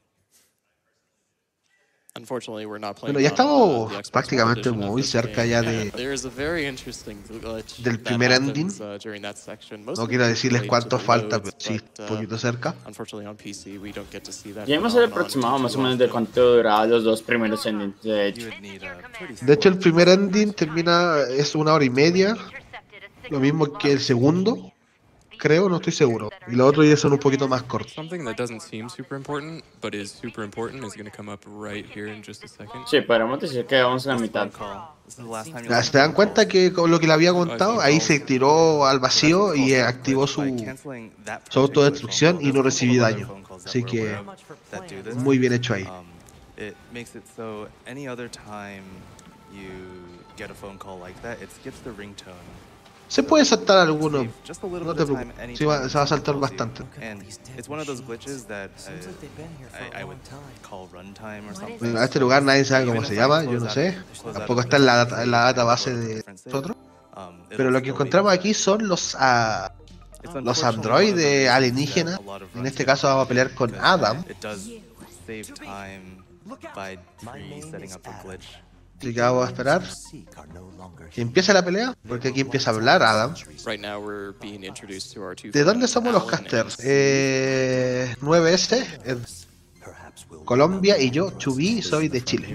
Unfortunately, we're not playing Bueno, ya estamos on, the Xbox prácticamente One edition of muy this cerca game. ya de, There's a very interesting glitch del that primer happens, ending. during that section. Most No of quiero it decirles related cuánto to the falta, loads, pero sí, but, un poquito cerca. unfortunately on PC we don't get to see that. Ya hemos el phenomenon aproximado más o too menos de often. cuánto duraban los dos primeros endings, de You hecho. would need a pretty De hecho, el primer ending termina, es 1 hora y media, lo mismo que el segundo, creo, no estoy seguro. Y los otros ya son un poquito más cortos. Something that doesn't seem super important, but is super important, is going to come up right here in just a second. Sí, podríamos decir que vamos en la mitad. Ya, ¿se dan cuenta que con lo que le había contado? Ahí se tiró al vacío y activó su autodestrucción y no recibió daño. Así que muy bien hecho ahí. It makes it so any other time you get a phone call like that, it skips the ringtone. Se puede saltar algunos, Just a little no bit te of time preocupes, se va a saltar bastante. And it's one of those glitches that I would call runtime or something. Bueno, a este lugar nadie sabe cómo se llama, yo no sé. Tampoco está en la database de nosotros. Pero lo que encontramos aquí son los androides alienígenas. En este caso vamos a pelear con Adam. It does save time by setting up a glitch. Así que vamos a esperar que empiece la pelea, porque aquí empieza a hablar Adam. Right now we're being introduced to our two ¿De dónde friends, somos los Alan and casters? 9S, Colombia, y yo, Chubí, soy de Chile.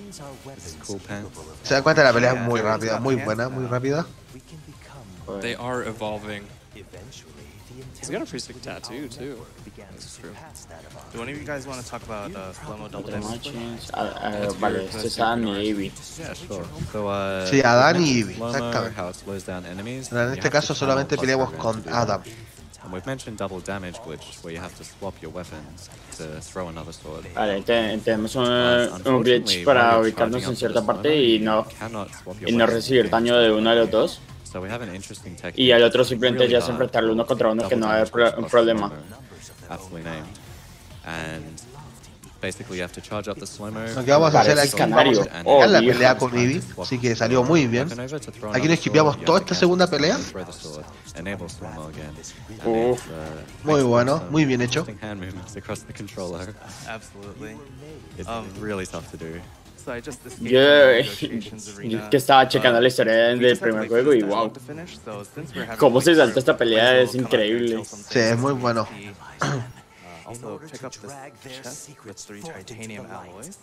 Se dan cuenta, la pelea es muy rápida, muy buena, muy rápida. They are evolving. He's got a pretty sick tattoo too. That's true. Do any of you guys want to talk about slow-mo double dash? Vale, este es Adam y Ivy. Yeah, sure. So, Sí, Adán y Ivy, slow-mo, exactamente. how it slows down enemies. Pero en este caso solamente peleamos con Adam. And we've mentioned double damage glitch, where you have to swap your weapons to throw another sword. Vale, tenemos un glitch para ubicarnos en cierta parte y no recibir daño de uno de los dos. So we have an interesting technique. Y al otro simplemente ya es enfrentarlo uno contra uno, que no hay un problema. Aptly named. And basically you have to charge up the slow-mo. Lo que vamos a hacer aquí, Canario. vamos a Oh, la Dios. pelea con Ivy, así que salió muy bien. Aquí nos esquipeamos toda esta segunda pelea. Enable slow-mo again. Uf. Muy bueno, muy bien hecho. Hand movements across the controller. Absolutely. It's really tough to do. So I just escaped Yo the negotiations arena. que estaba checando la historia del primer juego y wow. Cómo se salta esta pelea es increíble. Sí, es muy bueno. Also pick up this chest with 3 titanium alloys.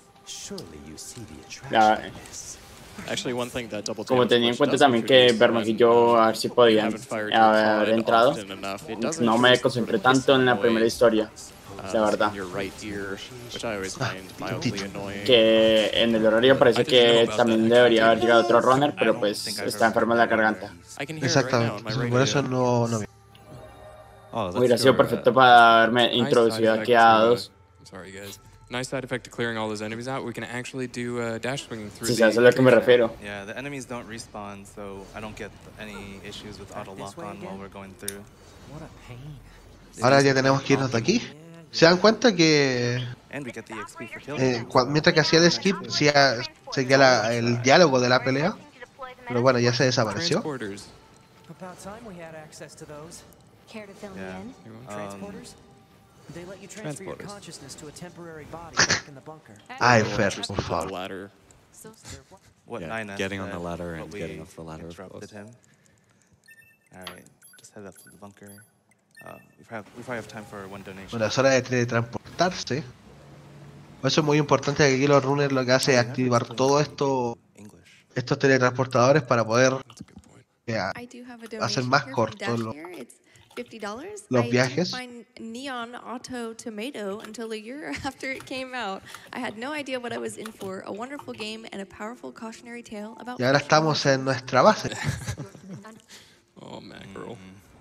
Ya, Actually, one thing that double como damage tenía en glitch cuenta does también que introduce Bermag y when yo a ver si you podían haven't fired your haber COD entrado, often enough, it does no me introduce concentré sort of tanto en la this primera noise, historia, la verdad. in your right ear, which I always find mildly annoying. Que en el horario parece que también debería haber llegado otro runner, pero pues está enfermo en la garganta. I can hear it right now in my Exactamente, radio. por eso no vi. Oh, Hubiera sido perfecto para haberme introducido aquí a dos. I'm sorry, guys. Nice side effect to clearing all those enemies out. We can actually do dash swinging through. Si sabes a lo que me refiero. Yeah, the enemies don't respawn, so I don't get any issues with auto lock on while we're going through. What a pain. Ahora ya tenemos que irnos de aquí. ¿Se dan cuenta que And we get the XP for killing. mientras que hacía el skip, seguía el diálogo de la pelea? Pero bueno, ya se desapareció. Transporters. About time we had access to those. Care to fill Yeah. me in? Transporters? They let you transfer your Transporters. consciousness to a temporary body back in the bunker. Ay, Or Fer, just por with the favor. ladder. What Yeah, Nina getting on said, the ladder and but we getting off the ladder, of interrupted course. him. Alright, just head up to the bunker. We probably have time for one donation. Bueno, es hora de teletransportarse. Por eso es muy importante que aquí los runners lo que hace es activar todo English. estos teletransportadores para poder I do have a hacer donation más here from cortos Dash here. It's $50. los I viajes. didn't find Neon Auto Tomato until a year after it came out. I had no idea what I was in for. A wonderful game and a powerful cautionary tale about. Y ahora estamos en nuestra base. Oh, mackerel.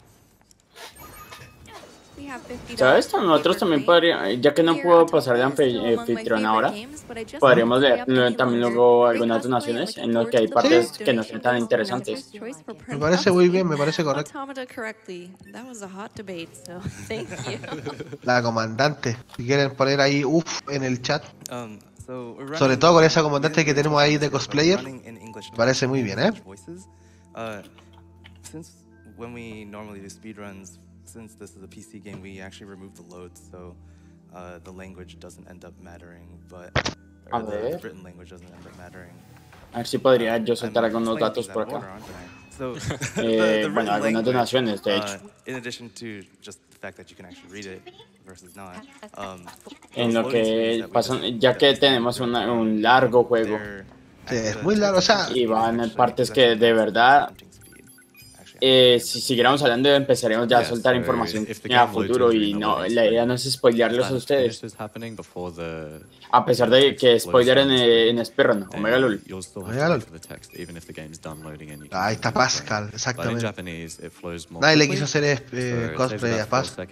We have $50 ¿Sabes? Nosotros también podríamos, ya que no puedo pasar de anfitrión ahora, podríamos leer también luego algunas donaciones en las que hay partes que no son tan interesantes. Me parece muy bien, me parece correcto. Automata correctly. That was a hot debate, so thank you. La comandante. Si quieren poner ahí uff en el chat. Sobre todo con esa comandante que tenemos ahí de cosplayer. Me parece muy bien, ¿eh? Since when we normally do speedruns, since this is a PC game, we actually remove the loads, so the language doesn't end up mattering, but the written language doesn't end up mattering. A ver si podría yo soltar algunos datos por acá. Bueno, algunas donaciones, de hecho. In addition to just the fact that you can actually read it versus not. En lo que pasa, ya que tenemos un largo juego. Sí, es muy largo, o sea. Y van en partes que de verdad. Si siguiéramos hablando, empezaríamos ya a soltar información a futuro y no, la idea no es spoilearlos a ustedes. A pesar de que spoiler en Speedrun, Omega LOL. Ahí está Pascal, exactamente. Nadie le quiso hacer cosplay a Pascal.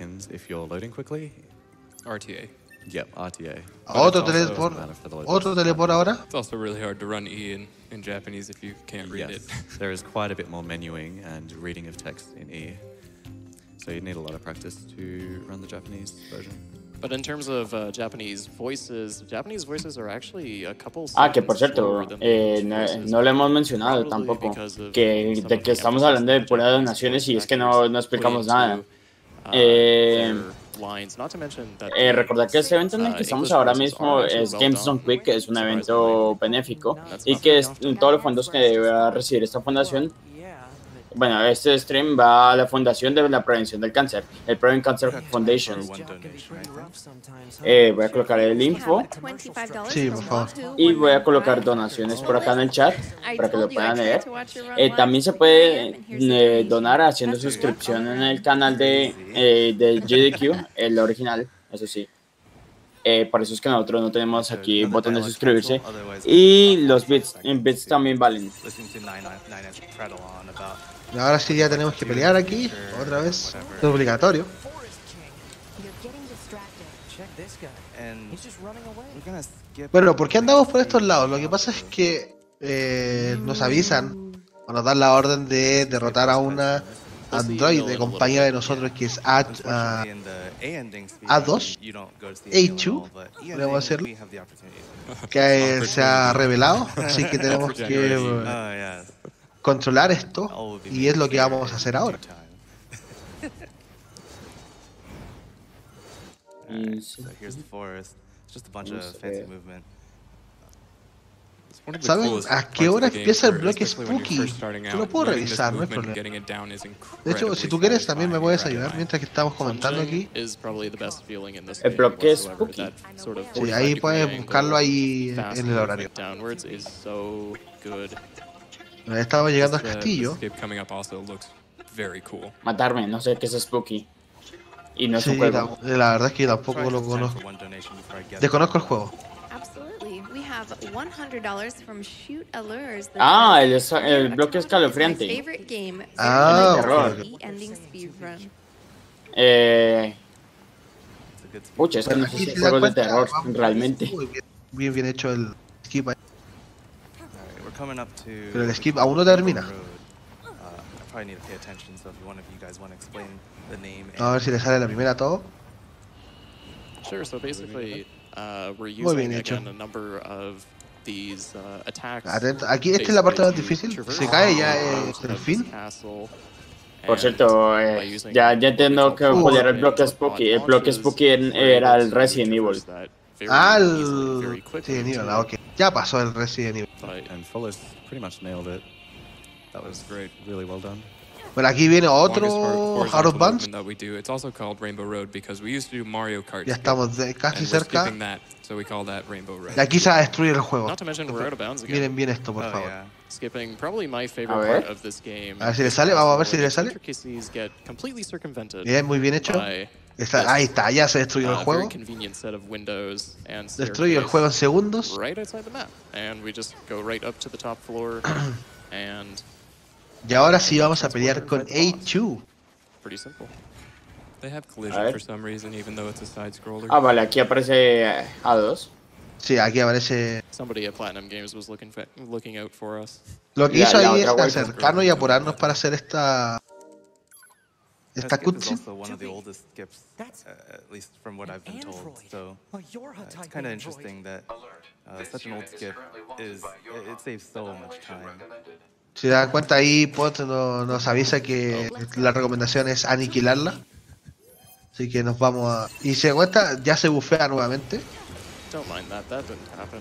RTA. Yep, RTA. Otro teleport ahora. It's also really hard to run E in Japanese if you can't read it. There is quite a bit more menuing and reading of text in E. So you need a lot of practice to run the Japanese version. But in terms of Japanese voices are actually a couple. Que por cierto, no lo hemos mencionado tampoco, de que estamos hablando de puras donaciones y es que no explicamos nada. Recordad que este evento en el que estamos ahora mismo es Games Done Quick, que es un evento benéfico y que todos los fondos que va a recibir esta fundación, bueno, este stream va a la fundación de la prevención del cáncer, el Prevent Cancer Foundation. Voy a colocar el info. Sí, por favor. Y voy a colocar donaciones por acá en el chat para que lo puedan leer. También se puede donar haciendo suscripción en el canal de GDQ, el original, eso sí. Por eso es que nosotros no tenemos aquí botón de suscribirse. Y los bits también valen. Y ahora sí ya tenemos que pelear aquí, otra vez. Es obligatorio. Bueno, ¿por qué andamos por estos lados? Lo que pasa es que nos avisan o nos dan la orden de derrotar a una androide compañera de nosotros que es A2, A2, podemos decirlo, que se ha revelado, así que tenemos que controlar esto y es lo que vamos a hacer ahora. ¿Saben a qué hora empieza el bloque Spooky? Yo lo puedo revisar, no hay problema. De hecho, si tú quieres también me puedes ayudar mientras que estamos comentando aquí. El bloque Spooky. Sí, ahí puedes buscarlo ahí en el horario. Estamos llegando al castillo. Matarme, no sé qué es Spooky. Y no es un Sí, juego. la verdad es que tampoco lo conozco. Desconozco el juego. El bloque escalofriante. Pucha, es que no sé si es juego de terror, realmente. Bien hecho el skip ahí. Pero el skip aún no termina. A ver si le sale la primera a todo. Sure, so basically, we're Muy bien using hecho. again a number of these attacks. Atento, aquí esta es la parte más difícil. Se cae ya el fin. Por cierto, ya entiendo que cuál el bloque Spooky. El bloque Spooky era el Resident Evil. El Resident Evil, ok. Ya pasó el Resident Evil. And Fuller's pretty much nailed it. That was great, really well done. Bueno, aquí viene otro Heart of Bands. Ya estamos casi cerca. Y aquí se va a destruir el juego. Miren bien esto, por favor. A ver si le sale, vamos a ver si le sale. Bien, muy bien hecho. Ahí está, ya se destruyó el juego. Destruye el juego en segundos. Y ahora sí vamos a pelear con A2. Vale, aquí aparece A2. Sí, aquí aparece. Somebody at Platinum Games was looking out for us. Lo que hizo ahí es acercarnos y apurarnos para hacer esta Esta Skip is cutscene. also one of the oldest skips, at least from what I've been told. So it's kind of interesting that such an old skip it saves so much time. Si dan cuenta ahí, Pot nos avisa que la recomendación es aniquilarla. Así que nos vamos a... Y se da cuenta, ya se bufea nuevamente. Don't mind that. That didn't happen.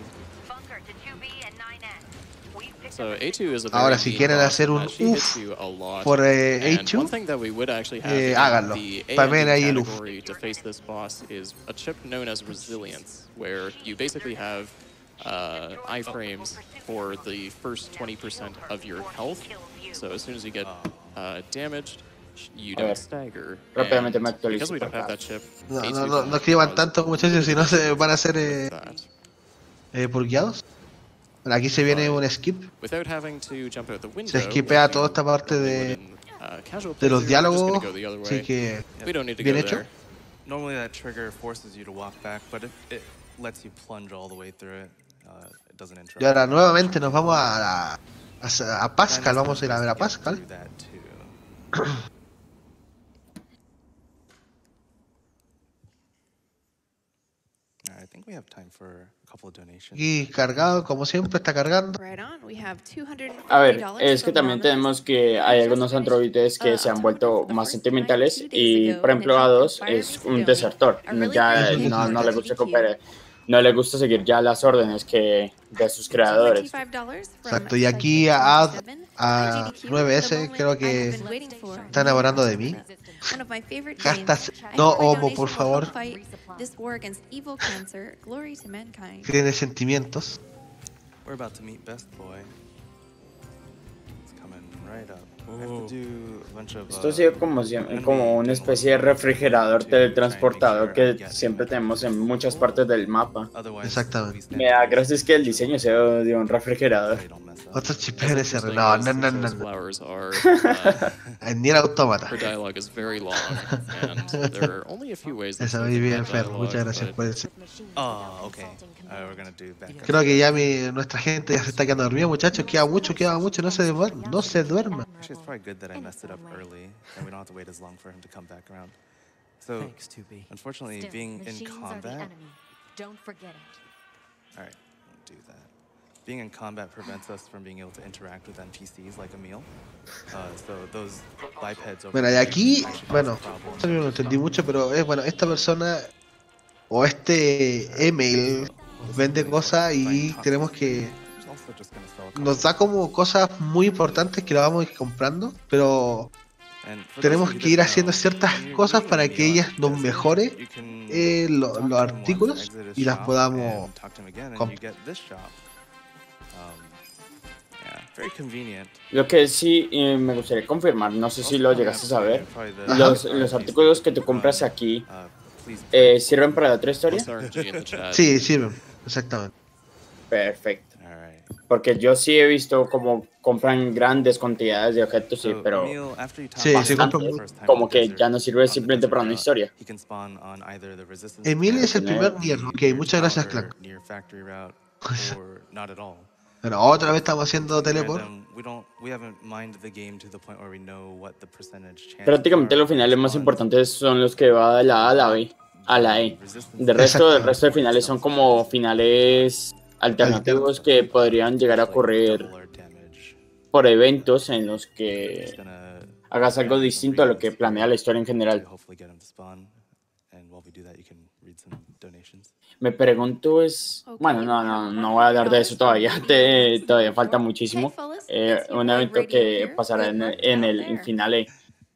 So A2 is a very Ahora, si mean quieren boss hacer in un that she hits uff you a lot. por And A2, one thing that we would actually have in háganlo. the Spamen A&D ahí el uff. category to face this boss is a chip known as Resilience, where you basically have iframes for the first 20% of your health. So as soon as you get damaged, you don't stagger. Rápidamente me And actualizo. because we don't have that chip, No A2 can escriban cause tanto, muchachos, si no se van a ser that. purgueados. Bueno, aquí se viene un skip. Without having to jump out the window, Se skipea toda esta parte de los diálogos. Así que we don't need to bien go hecho. there. Normally that trigger forces you to walk back, but if it lets you plunge all the way through it, it doesn't interrupt. Y ahora nuevamente nos vamos a Pascal. Vamos a ir a ver a Pascal. I think we have time for a couple of donations. Y cargado, como siempre, está cargando. A ver, es que también tenemos que hay algunos androides que se han vuelto más sentimentales y, por ejemplo, A2 es un desertor. Ya no le gusta cooperar. No le gusta seguir ya las órdenes de sus creadores. Exacto, y aquí a 9S creo que está enamorando de mí. No homo, por favor. Tiene sentimientos. We're about to meet Best Boy. It's coming right up. I have to do a bunch of, Esto ha sido como una especie de refrigerador teletransportador que siempre tenemos en muchas partes del mapa. Exactamente. Me da gracias que el diseño sea de un refrigerador. Otro chipeo ese. No. Flowers are, Ni el autómata. her dialogue is very long, and there are only a few ways that Esa you muy can bien, have Fer. dialogue, Muchas gracias but por eso. Oh, okay. We're gonna do back. Creo que ya nuestra gente ya se está quedando dormida, muchachos. Queda mucho, no se duerman. No se duerman. Actually, it's probably good that I messed it up early, and we don't have to wait as long for him to come back around. So, unfortunately, being in combat. Don't forget it. All right, won't do that. Being in combat prevents us from being able to interact with NPCs like Emil. So those bipeds over Bueno, y there aquí, actually bueno, cause problems. yo no entendí mucho, pero es bueno, esta persona o este email vende cosas y tenemos que nos da como cosas muy importantes que la vamos a ir comprando, pero tenemos que ir haciendo ciertas cosas para que ellas nos mejore los artículos y las podamos comprar. Lo que sí me gustaría confirmar, no sé si lo llegaste a saber, los artículos que tú compras aquí ¿sirven para la otra historia? Sí, sirven, exactamente. Perfecto. Porque yo sí he visto como compran grandes cantidades de objetos, sí, pero sí, compran como que ya no sirve simplemente para una historia. Emil es el primer nier, ok, muchas gracias, Clank. Bueno, otra vez estamos haciendo teleport. Prácticamente los finales más importantes son los que va de la A a la B, a la E. El resto de finales son como finales alternativos que podrían llegar a ocurrir por eventos en los que hagas algo distinto a lo que planea la historia en general. Me pregunto bueno, no voy a hablar de eso todavía, todavía falta muchísimo. Un evento que pasará en el final E.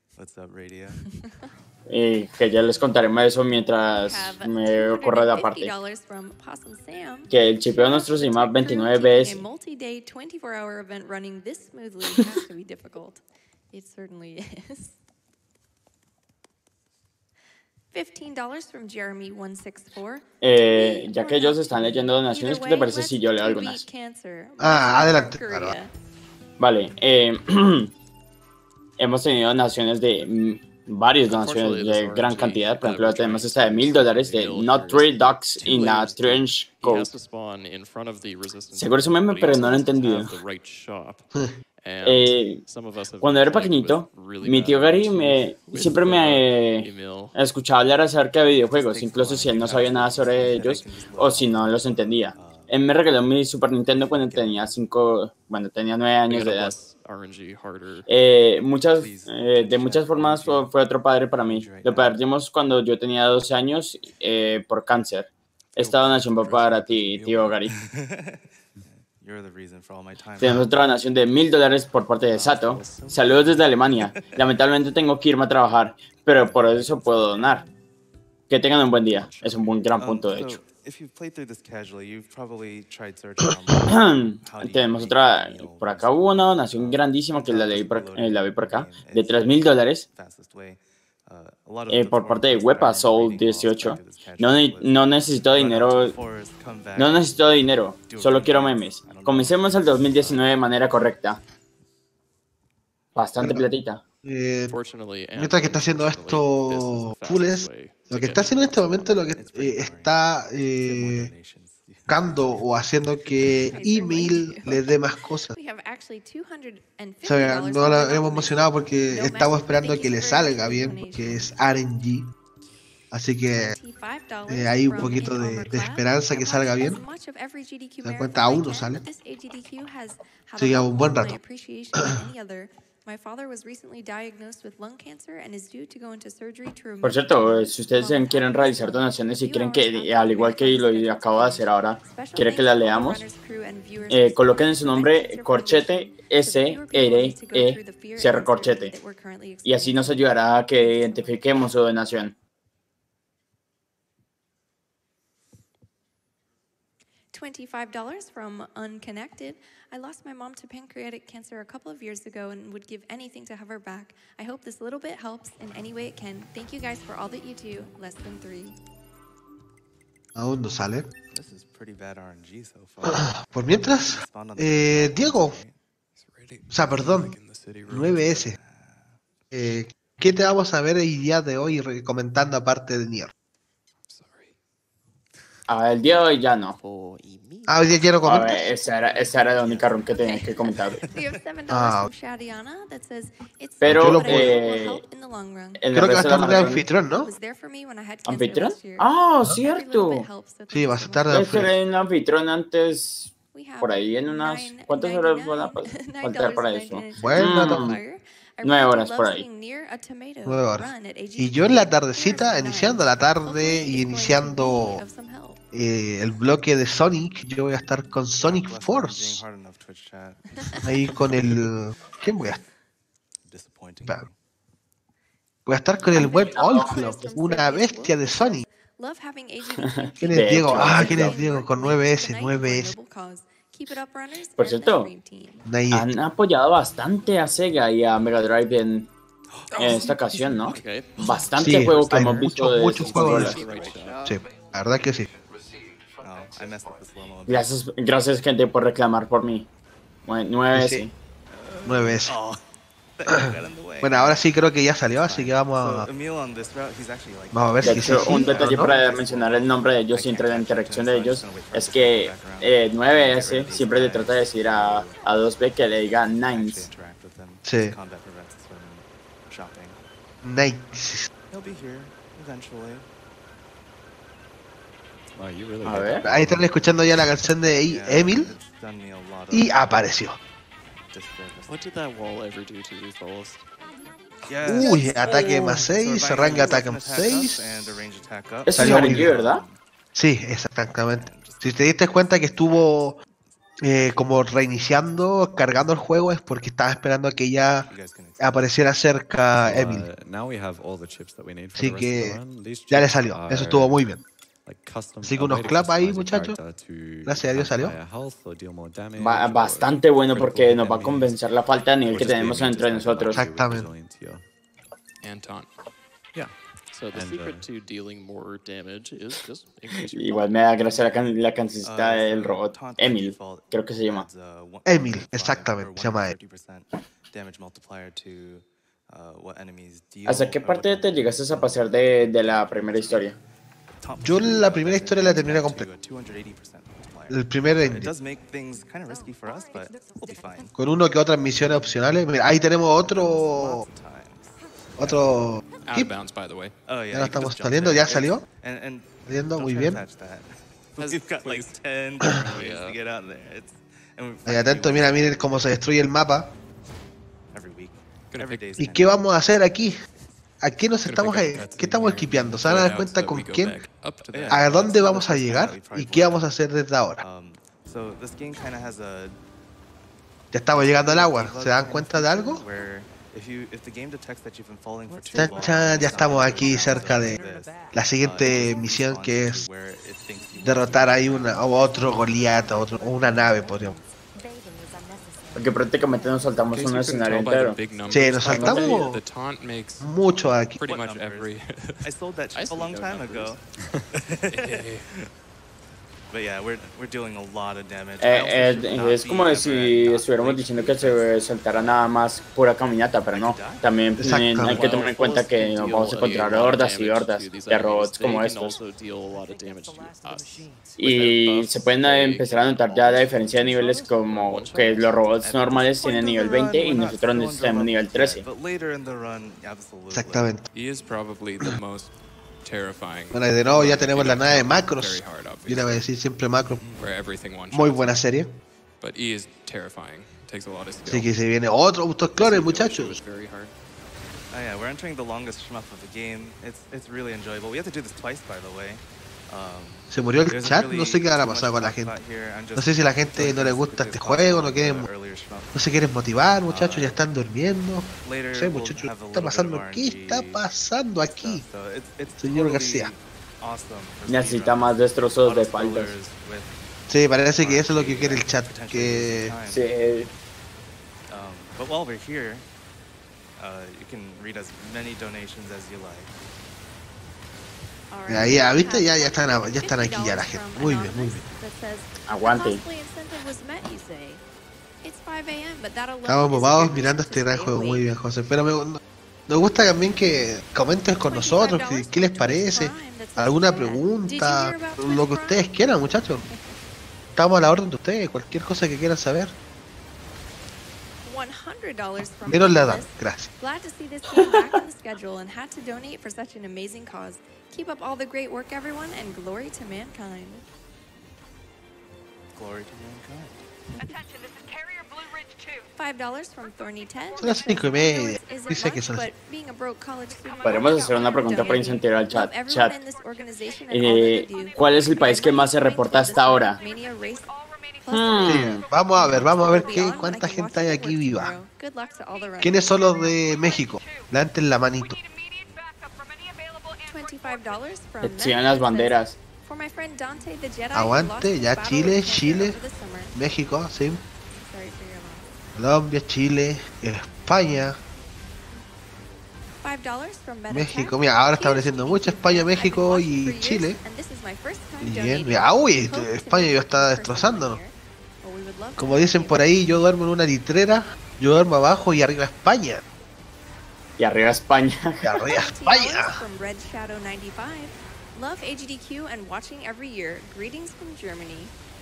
Que ya les contaré más de eso mientras me ocurra la parte. Que el chipeo nuestro se llama 29BS. $15 from Jeremy164. Ya que ellos están leyendo donaciones, ¿qué te parece si yo leo algunas? Adelante. Claro. Vale, hemos tenido donaciones de varias donaciones de gran cantidad. Por ejemplo, tenemos esta de $1000 de Not Three Ducks in a Trench Coat. Seguro es un meme, pero no lo he entendido. Cuando era pequeñito, mi tío Gary siempre me escuchaba hablar acerca de videojuegos, incluso si él no sabía nada sobre ellos o si no los entendía. Él me regaló mi Super Nintendo cuando tenía 9 años de edad. De muchas formas fue otro padre para mí. Lo perdimos cuando yo tenía 12 años por cáncer. Esta donación va para ti, tío Gary. Tenemos otra donación de $1000 por parte de Sato. Saludos desde Alemania. Lamentablemente tengo que irme a trabajar, pero por eso puedo donar. Que tengan un buen día. Es un gran punto, de hecho. Tenemos otra, por acá hubo una donación grandísima que la vi por acá, de $3000 por parte de Wepa Soul 18. No necesito dinero, solo quiero memes. Comencemos el 2019 de manera correcta. Bastante platita. Mientras que está haciendo esto Fules, lo que está haciendo en este momento es lo que está buscando o haciendo que email le dé más cosas. O sea, no lo hemos emocionado porque estamos esperando que le salga bien, porque es RNG. Así que hay un poquito de esperanza que salga bien. Se dan cuenta, aún no sale. Así que un buen rato. Por cierto, si ustedes quieren realizar donaciones y quieren que, al igual que lo acabo de hacer ahora, quieren que la leamos, coloquen en su nombre corchete SRE cierre corchete y así nos ayudará a que identifiquemos su donación. $25 from Unconnected. I lost my mom to pancreatic cancer a couple of years ago and would give anything to have her back. I hope this little bit helps in any way it can. Thank you guys for all that you do. Less than 3. Aún no sale. Por mientras, Diego. O sea, perdón. 9S. ¿Qué te vamos a ver el día de hoy comentando aparte de Nier? El día de hoy ya no. Hoy día quiero comentar. Esa era la única run que tenía que comentar. Pero creo que va a estar de anfitrión, ¿no? ¿Anfitrión? Cierto. Sí, vas a estar de anfitrión. anfitrión. Ser en anfitrión antes, por ahí en unas... ¿Cuántas horas van a faltar para eso? Bueno, 9 horas por ahí. 9 horas. Y yo en la tardecita, iniciando la tarde y iniciando el bloque de Sonic, yo voy a estar con Sonic Force. Ahí con el... ¿Quién voy a estar? Voy a estar con el Web All Club, una bestia de Sonic. ¿Quién es Diego? ¿Quién es Diego? Con 9S, 9S. Por cierto, han apoyado bastante a Sega y a Mega Drive en esta ocasión, ¿no? Bastante juego que hemos visto de muchos juegos. Sí, la verdad que sí. Gracias gente por reclamar por mí. 9S. Sí. 9S. Bueno, ahora sí creo que ya salió, así que vamos a ver si sí. Un detalle para mencionar el nombre de ellos y entre la interacción de ellos es que 9S siempre le trata de decir a 2B que le diga Nines. Sí. Nines. A ver. Ahí están escuchando ya la canción de Emil y apareció. Uy, ataque más 6, rango ataque más 6. ¿Eso es RNG, verdad? Sí, exactamente. Si te diste cuenta que estuvo como reiniciando, cargando el juego, es porque estaba esperando a que ya apareciera cerca Emil. Así que ya le salió, eso estuvo muy bien. Así que unos clap ahí, muchachos. Gracias a Dios salió. Bastante bueno porque nos va a compensar la falta de nivel que tenemos entre nosotros. Exactamente. Igual me da gracia la cancioncita del robot. Emil, creo que se llama. Emil, exactamente, se llama Emil. ¿Hasta qué parte te llegaste a pasar de la primera historia? Yo la primera historia la terminé completa. El primer It ending. does make things kind of risky for us, but we'll be fine. Con uno que otras misiones opcionales. Mira, ahí tenemos otro. Lots of times. Otro. Out of Keep. bounds, by the way. Oh yeah, Ya you no can estamos just jump saliendo, there. ya salió. And Saliendo don't muy try to bien. touch that. Has- We've got like please. 10 different ways Yeah. to get out there. Ahí atento, mira, miren cómo se destruye el mapa. Every week. Gonna Every pick- day is ¿Y kind qué of- vamos a hacer aquí? ¿A qué nos gonna estamos, pick up the cutscene qué estamos here. equipeando? ¿Se van a dar Loadouts cuenta that con we go quién? back up to Yeah. that. ¿A dónde That's vamos a the first time llegar? that we probably ¿Y qué played. vamos a hacer desde ahora? So this game kind of has a Ya estamos llegando al agua. ¿Se dan cuenta de algo? where if the game detects that you've been falling for too Chan, long, chan, ya it's estamos not aquí gonna cerca de this. la siguiente It just misión, responds que to es where it thinks you derrotar want ahí to be. una, o otro Goliath, o una nave, podríamos. Porque prácticamente nos saltamos In un case you couldn't escenario tell by the entero. big numbers, Sí, nos the saltamos taunt makes mucho aquí. pretty What much numbers? every. I sold that I ship a see long no time numbers. ago. But yeah, we're dealing a lot of damage. I also should not Es be como ever si not estuviéramos late. diciendo que se saltara nada más pura caminata, pero no. También Exactamente. hay que tomar en cuenta que nos vamos a encontrar hordas y hordas de robots como estos. Y se pueden empezar a notar ya la diferencia de niveles, como que los robots normales tienen nivel 20 y nosotros tenemos nivel 13. But later in the run, absolutely. Exactamente. He is probably the most terrifying. Bueno, y de nuevo ya tenemos la nave de Macros. Very hard, Yo le voy a decir siempre Macros. where everything one Muy buena serie. But E is terrifying. Takes a lot of skill. Así que se viene otro autoexplorer, It was muchachos. very hard. Oh yeah, we're entering the longest shmup of the game. It's really enjoyable. We have to do this twice, by the way. Se murió el There's chat, really no sé qué habrá too much pasado con la talk gente. about here. I'm just No sé si la gente doing no le this gusta because este it's juego, possible no quieren, in the earlier shmup. no se quieren motivar, muchachos, ya están durmiendo. Later No sé, we'll muchachos, have a ¿qué está little bit pasando? of ¿Qué está RNG pasando aquí? stuff, so it's Señor totally García. awesome for Necesita speedrunners. más destrozos de faltas. Auto-scrollers with, Sí, parece que eso es lo que quiere el chat. Que Sí, but while we're here, you can read as many donations as you like. ahí, ya, ¿viste? Ya están aquí ya la gente. Muy bien, muy bien. aguante. Estamos bobados mirando este gran juego. Muy bien, José. Pero nos gusta también que comenten con nosotros, qué les parece, alguna pregunta, lo que ustedes quieran, muchachos. Estamos a la orden de ustedes, cualquier cosa que quieran saber. Menos la edad, gracias. Glad to see this game back on the schedule and had to donate for such an amazing cause. Keep up all the great work, everyone, and glory to mankind. Glory to mankind. Attention, this is Carrier Blue Ridge 2. $5 from Thorny Ted. Son las 5:30. Isn't Dice que much, son las but being a broke college student, Podríamos I got hacer una one pregunta para donating. incentivar al Love chat. everyone in this organization and all Eh, that they do. ¿Cuál es el país que más se reporta hasta ahora? Mania Race. Sí, vamos a ver cuánta gente hay aquí viva. Good luck to all the runners. ¿Quiénes son los de México? Levanten la manito. $25 from Exhiban Matt las banderas. For my friend Dante the Jedi, who Aguante, lost his ya battle Chile, with cancer Chile, over the summer. México, sí. Sorry for your loss. Colombia, Chile, España, $5 from Better México. Chat. Mira, ahora está apareciendo Huge mucho España, I've been México watching for y years, Chile. and this is my first time Y bien, donating. mira, uy, Hope to España ya make está this person destrozándonos. here. Well, we would love to Como have dicen you. por ahí, yo duermo en una litrera, yo duermo abajo y arriba España. Y arriba España. Y arriba $20 España. from Red Shadow 95. Love AGDQ and watching every year. Greetings from Germany.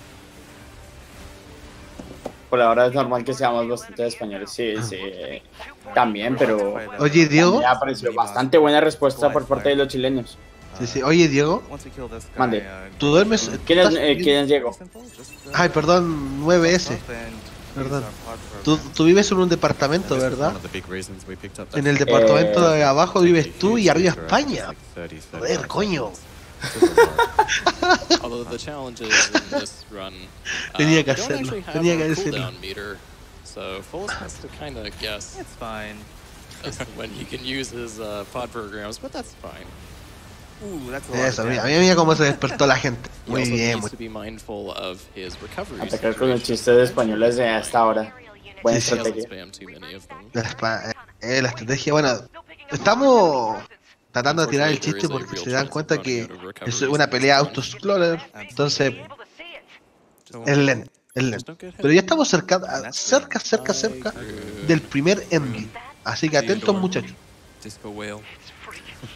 Por ahora es normal que seamos bastante españoles. Sí, sí. También, pero Oye, Diego. me ha parecido bastante buena respuesta por parte de los chilenos. Sí, sí. Oye, Diego, Once we kill this guy, Mande. ¿tú duermes? ¿Quién es, estás- ¿quién es Diego? Ay, perdón, 9S. Perdón. Tú vives en un departamento, And this was ¿verdad? one of the big reasons we picked up that En el ship. departamento de abajo vives tú y arriba Huge España. like 30, Joder, 35 coño. Although the challenges in this run Tenía que we don't hacerlo, actually have tenía a que decirlo. cooldown meter, so Fullis has to kind of guess It's fine. when he can use his pod programs, but that's fine. Ooh, that's a lot Eso, of mira, damage. mira cómo se despertó la gente. He Muy also bien, needs muy to be mindful of his recovery Atacar con el situation. chiste de españoles de hasta ahora. Buena Sí, sí. He doesn't estrategia. spam too many of them. la estrategia, bueno, estamos tratando de tirar el chiste porque se dan cuenta que es una pelea auto-scroller, entonces es lento, es lento. Pero ya estamos cerca del primer ending, así que atentos muchachos. Disco Whale.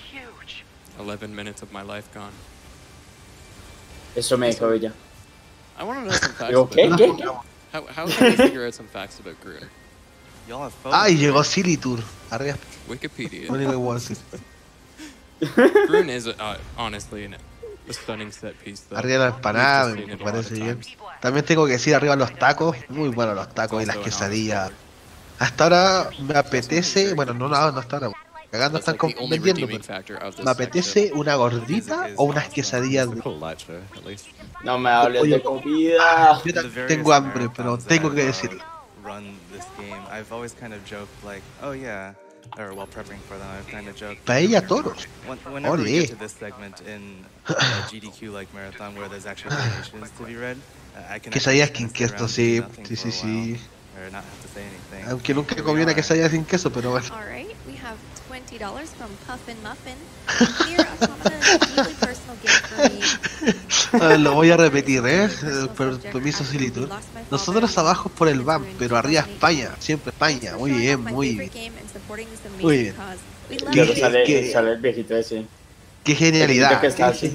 11 minutes of my life gone. Eso me dijo ella. I want to know some facts Okay, about ¿qué? Grun. How can we figure out some facts about Grun? Ay, llegó Silly Tour. Arriba. Wikipedia. Lo único que puedo decir. Grun is honestly a stunning set piece. Though. Arriba la empanada, We've just me seen it a lot parece of bien. times. También tengo que decir arriba los tacos. Muy buenos los tacos y las quesadillas. Hasta ahora me apetece, bueno, no hasta ahora. Cagando That's están like the only vendiendo, redeeming pero factor of this me section. apetece una gordita o unas quesadillas. No me hables de comida. Yo tengo hambre, pero tengo que decirlo. Run this game. I've always kind of joked like, oh yeah, or while prepping for them, I've kind of joked. Paella toros. Whenever we Ole. get to this segment in a GDQ like marathon where there's actually variations to be read, I can. Quesadillas sin queso, sí, sí. Or not have to say anything. Aunque nunca comí una quesadilla sin queso, pero bueno. All right, we have $20 from Puffin Muffin. Dear Automata, deeply personal gift for me. A ver, lo voy a repetir, permiso, Silly Tour. Nosotros abajo por el BAM, pero arriba España, siempre España. Muy bien, muy bien. Muy bien. Luego sale el viejito ese. Qué genialidad. Que está así.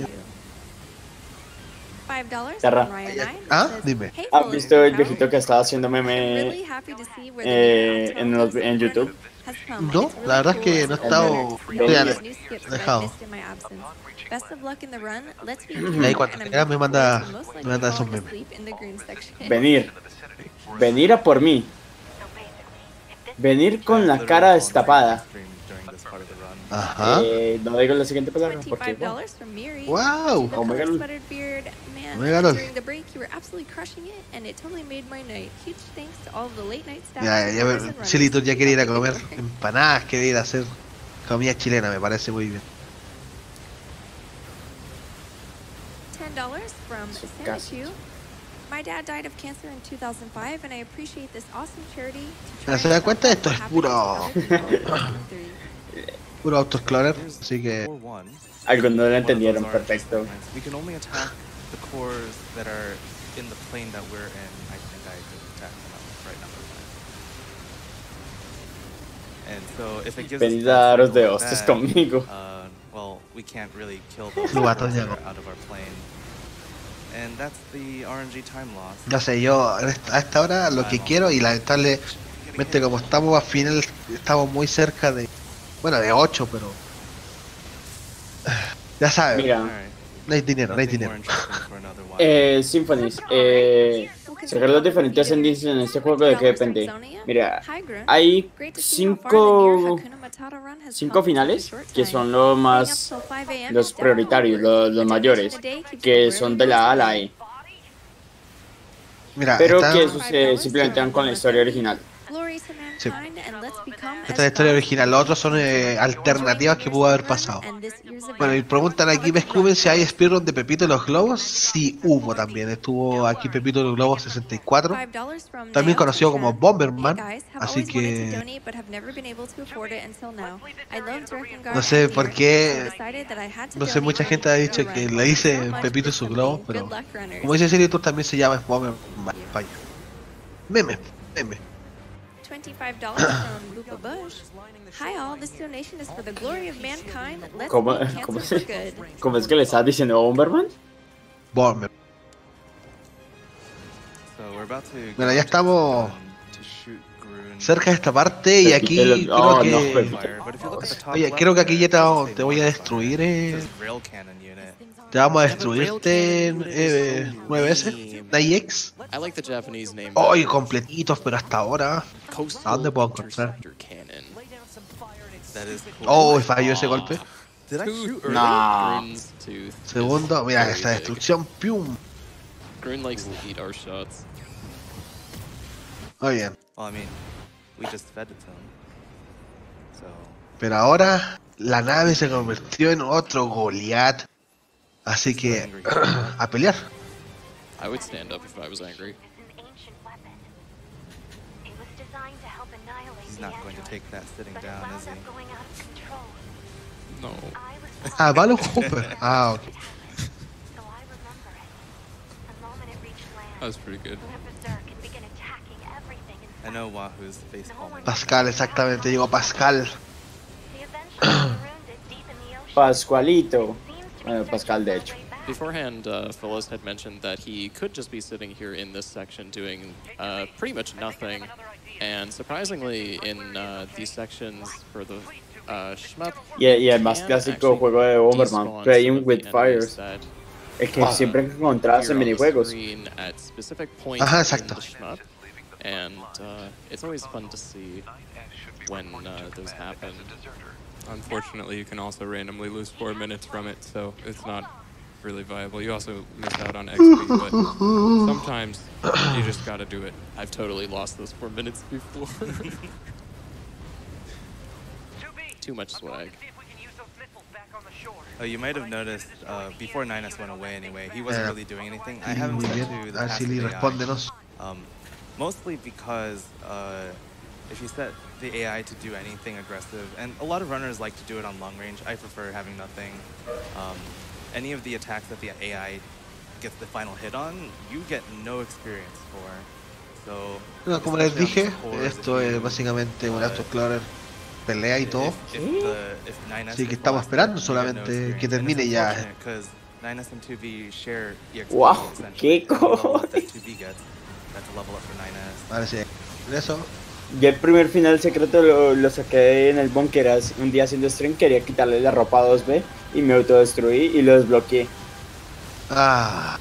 Terra. Dime. ¿Has visto el viejito que estaba haciendo meme en YouTube? No, la verdad es que no he estado dejado. Y ahí cuando tenga me manda esos memes. Venir a por mí. Venir con la cara destapada. Ajá. No digo la siguiente palabra porque wow. Oh my God. Ya, Silly Tour ya quería ir a comer empanadas, quería ir a hacer comida chilena, me parece muy bien. $10 from Sanichu. My dad died of cancer in 2005 and I appreciate this awesome charity to try ¿Se dan cuenta? Esto es happiness puro autoexplorer, así que algunos no lo entendieron perfecto. We can only attack the cores that are in the plane that we're in. I think I could attack them right now. And so if it gives Venid a daros de hostias conmigo. Well, we can't really kill those Lo out mato ya. of our plane. And that's the RNG time loss. no sé, yo a esta hora lo que quiero y lamentablemente como estamos al final, estamos muy cerca de, bueno, de 8, pero ya sabes, Mira, no hay dinero. Symphonies, sacar los diferentes endings en este juego de qué depende. Mira, hay 5 finales que son los prioritarios, los mayores, que son de la A a la E. Mira, Pero que eso se simplemente van con la historia original. Sí. Esta es la historia original, los otros son alternativas que pudo haber pasado. Bueno, y preguntan aquí, Vescuben, si hay speedrun de Pepito y los Globos. Sí, hubo también, estuvo aquí Pepito y los Globos 64, también conocido como Bomberman, así que no sé por qué, no sé, mucha gente ha dicho que le dice Pepito y sus Globos, pero como dice Silly Tour también se llama Bomberman en España. Meme. $25 from Lupa Bush. Hi all, this donation is for the glory of mankind. Let's ¿Cómo, make cómo, cancer for good. ¿Cómo es que le estás diciendo Bomberman? Bomberman. Bueno, ya estamos cerca de esta parte y aquí creo que... Oye, creo que aquí ya te voy a destruir. Te vamos a destruirte 9 veces. Nix. I like the Japanese name. Oye, completitos, pero hasta ahora. ¿A dónde puedo encontrar? Oh, falló ese golpe. No. Segundo, mira esta destrucción. ¡Pium! Grun likes to eat our shots. Muy bien. Well, I mean, we just fed it to him. So. Pero ahora la nave se convirtió en otro Goliath. Así que a pelear. I would stand up if I was angry. He's not going to take that sitting down, is he? No. Ah, Valo Hooper. Ah, ok. That was pretty good. I know Wahoo's face palming. Pascal, exactamente, llegó Pascal. Pascualito. Bueno, Pascal, de hecho. beforehand, Phyllis had mentioned that he could just be sitting here in this section doing pretty much nothing. And surprisingly, in these sections for the shmup, y el más clásico juego de Bomberman, Playing with Fires. El que siempre encontrabas en minijuegos. Ajá, exacto. And it's always fun to see when those happen. Unfortunately, you can also randomly lose 4 minutes from it, so it's not really viable. You also miss out on XP, but sometimes you just gotta do it. I've totally lost those 4 minutes before. Too much swag. You might have noticed before Ninus went away anyway, he wasn't really doing anything. I haven't set to the passive AI, mostly because if you set the AI to do anything aggressive, and a lot of runners like to do it on long range, I prefer having nothing. Any of the attacks that the AI gets the final hit on, you get no experience for. So, no, como les dije, esto es básicamente un autoexplorer, pelea y todo. Así que estamos esperando solamente que termine ya. ¡Wow! ¡Qué cosa! Ahora sí, eso. Yo el primer final secreto lo saqué en el bunker un día haciendo stream, quería quitarle la ropa a 2B y me autodestruí y lo desbloqueé. Ah.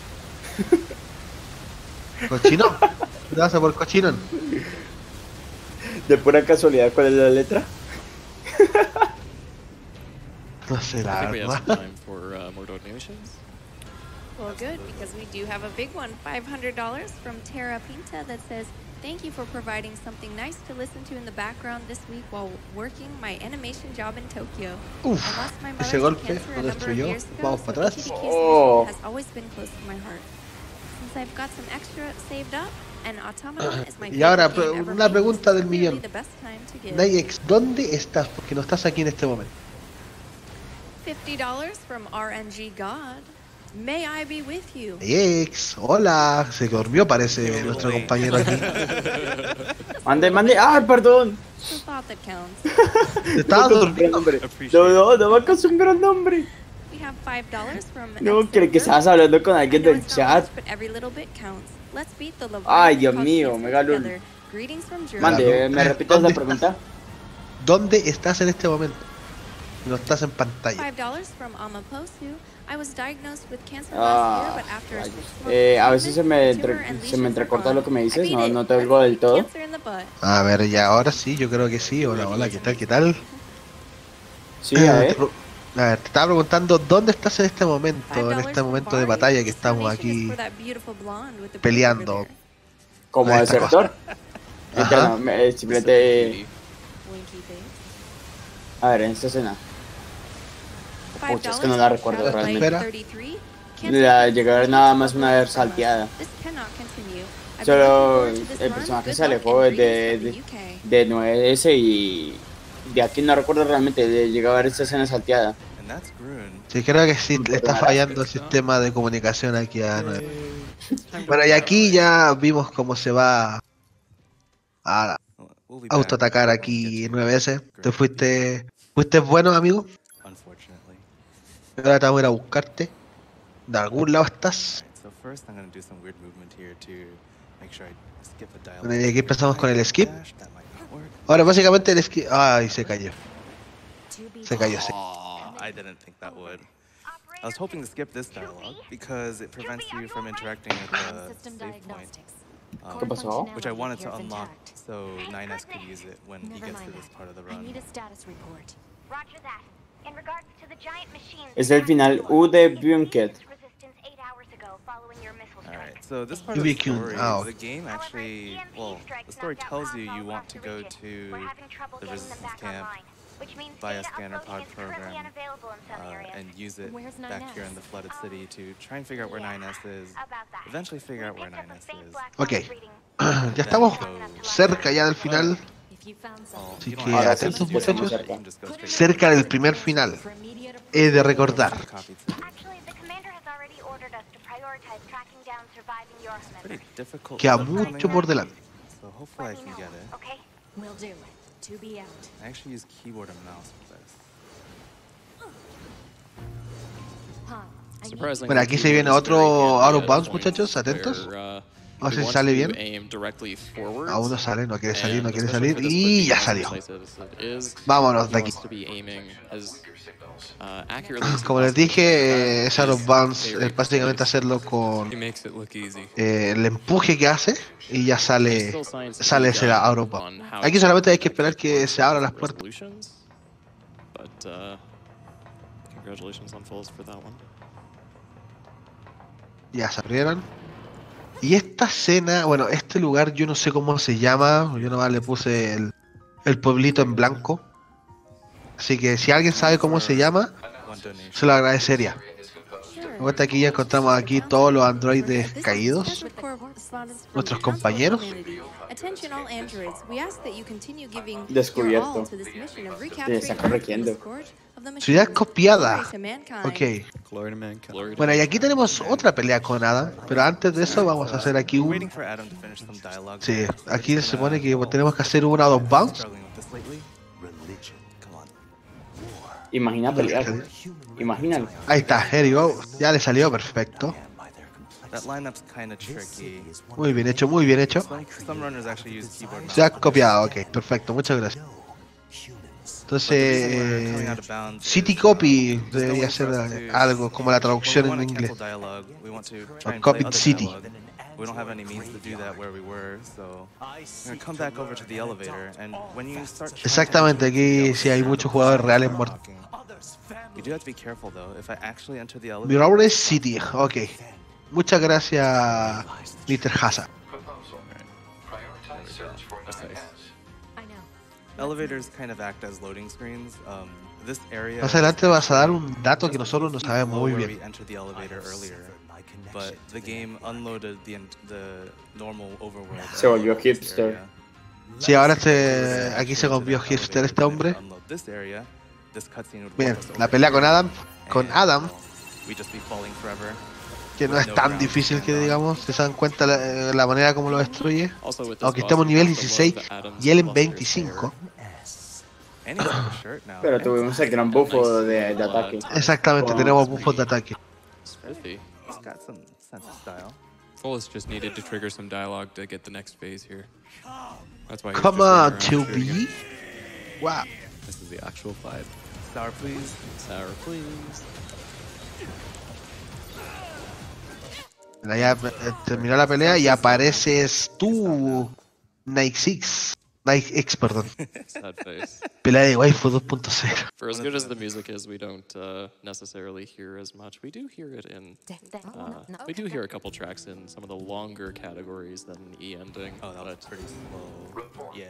¿Cochino? ¿Qué vas a por cochino? De pura casualidad, ¿cuál es la letra? No sé, la verdad. Well, good, because we do have a big one, $500 from Tara Pinta that says, thank you for providing something nice to listen to in the background this week while working my animation job in Tokyo. Uf, ese golpe lo destruyó. Vamos para atrás. Oh. Has always been close to my heart. Since I've got some extra saved up, and Automata is my y ahora, una pregunta del millón. Nayex, ¿dónde estás? Porque no estás aquí en este momento. $50 from RNG God. May I be with you. Nayex, hola. Se durmió, parece nuestro compañero aquí. Mande. ¡Ah, perdón! Te estaba durmiendo. No me acaso un gran nombre. No, creo que estabas hablando con alguien del chat. Ay, Dios mío, Megalun. Mande, ¿me repitas la pregunta? ¿Dónde estás en este momento? No estás en pantalla. A veces se me entrecorta lo que me dices, no te oigo del todo. A ver, ya ahora sí, yo creo que sí. Hola, ¿qué tal? Sí, a ver. A ver, te estaba preguntando dónde estás en este momento de batalla que estamos aquí peleando. Como desertor. Simplemente. A ver, en esta escena. Pucha, es que no la recuerdo realmente. La llegué a ver nada más una vez salteada. Solo el personaje se alejó de 9S y de aquí no recuerdo realmente, llegué a ver esta escena salteada. Sí, creo que sí, le está fallando el sistema de comunicación aquí a 9. Bueno, y aquí ya vimos cómo se va a autoatacar aquí 9S. Te fuiste bueno, amigo. Ahora te vamos a ir a buscarte. De algún lado estás. Bueno, y aquí empezamos con el skip. Ahora básicamente el skip. Ay, se cayó. Se cayó, sí. I didn't think that would. I was hoping to skip this dialogue because it prevents you from interacting with the save point. Which I wanted to unlock so 9S could use it when he gets to this part of the run. Es el final U de Bunked. Alright, so this part of the story, the game actually, well, the story tells you want to go to the resistance camp, buy a scanner pod program, and use it back here in the flooded city to try and figure out where 9S is, eventually figure out where 9S is. Ok, ya estamos cerca ya del final. Así que atentos muchachos, cerca del primer final. He de recordar queda mucho por delante. I actually use keyboard and mouse for this. Bueno, aquí se viene otro out of bounds, muchachos, atentos. No sé si sale bien. Aún no sale, no quiere salir, no quiere salir. Y ya salió. Vámonos de aquí. Como les dije, es out of bounds, es básicamente hacerlo con el empuje que hace y ya sale ese out of bounds. Aquí solamente hay que esperar que se abran las puertas. Ya se abrieron. Y esta escena, bueno, este lugar yo no sé cómo se llama, yo nomás le puse el pueblito en blanco. Así que si alguien sabe cómo se llama, se lo agradecería. Aquí ya encontramos aquí todos los androides caídos, nuestros compañeros. Descubierto. Se está corrigiendo. Ciudad copiada. Ok. Bueno, y aquí tenemos otra pelea con Adam, pero antes de eso vamos a hacer aquí un... Sí, aquí se supone que tenemos que hacer una o dos bounds. Imagina pelear. Imagínalo. Ahí está, here you go. Ya le salió perfecto. Muy bien hecho, muy bien hecho. Se ha copiado, ok, perfecto, muchas gracias. Entonces, City Copy debería ser algo como la traducción en inglés. O Copied City. Exactamente, aquí sí hay muchos jugadores reales muertos. Mirror City, ok. Muchas gracias, Mr. Hazard. Elevators kind of act as loading screens. This area Más adelante vas a dar un dato que nosotros no sabemos muy bien. But the game unloaded the normal overworld. Se volvió hipster. Sí, ahora aquí se volvió hipster este hombre. Bien, la pelea con Adam, que no es tan difícil que digamos, si se dan cuenta la manera como lo destruye. Aunque estamos en nivel 16 y él en 25. Pero tuvimos el gran buffo de ataque. Exactamente, tenemos buffos de ataque. Follis just needed to trigger some dialogue to get the next phase here. That's why. Come on, 2B. Wow. This is the actual fight. Sour, please. Sour, please. Ya terminó la pelea y apareces tú, Night X, perdón. Sad face. Pelea de waifu 2.0. For as good as the music is, we don't necessarily hear as much. We do hear it in. We do hear a couple tracks in some of the longer categories than E ending. Oh, that was pretty slow. Yeah.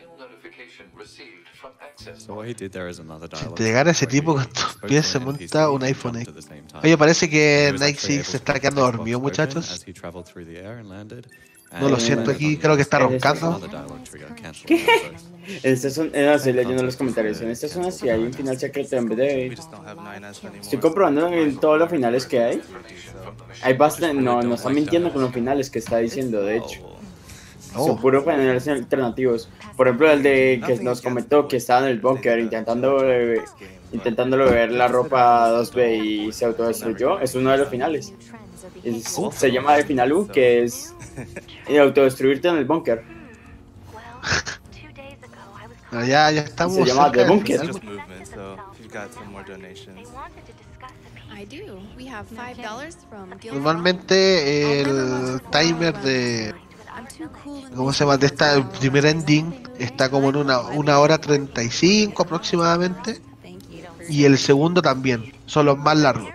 So what he did there is another dialogue. Si te llegara ese tipo con tus pies se monta un iPhone X. Oye, parece que Night X se está quedando dormido, muchachos. No lo siento aquí, creo que está roncando. ¿Qué? Estas son, estoy leyendo los comentarios. En esta zona si hay un final secreto en vez de... Estoy comprobando en todos los finales que hay. Hay bastante... No está mintiendo con los finales que está diciendo, de hecho. Son puros finales alternativos. Por ejemplo, el de que nos comentó que estaba en el búnker intentándolo ver la ropa 2B y se autodestruyó. Es uno de los finales. Se llama el final U, que es autodestruirte en el búnker. Ya estamos. Se llama The Bunker. Normalmente el timer de... ¿Cómo se llama? De esta primer ending está como en una hora 35 aproximadamente. Y el segundo también. Son los más largos.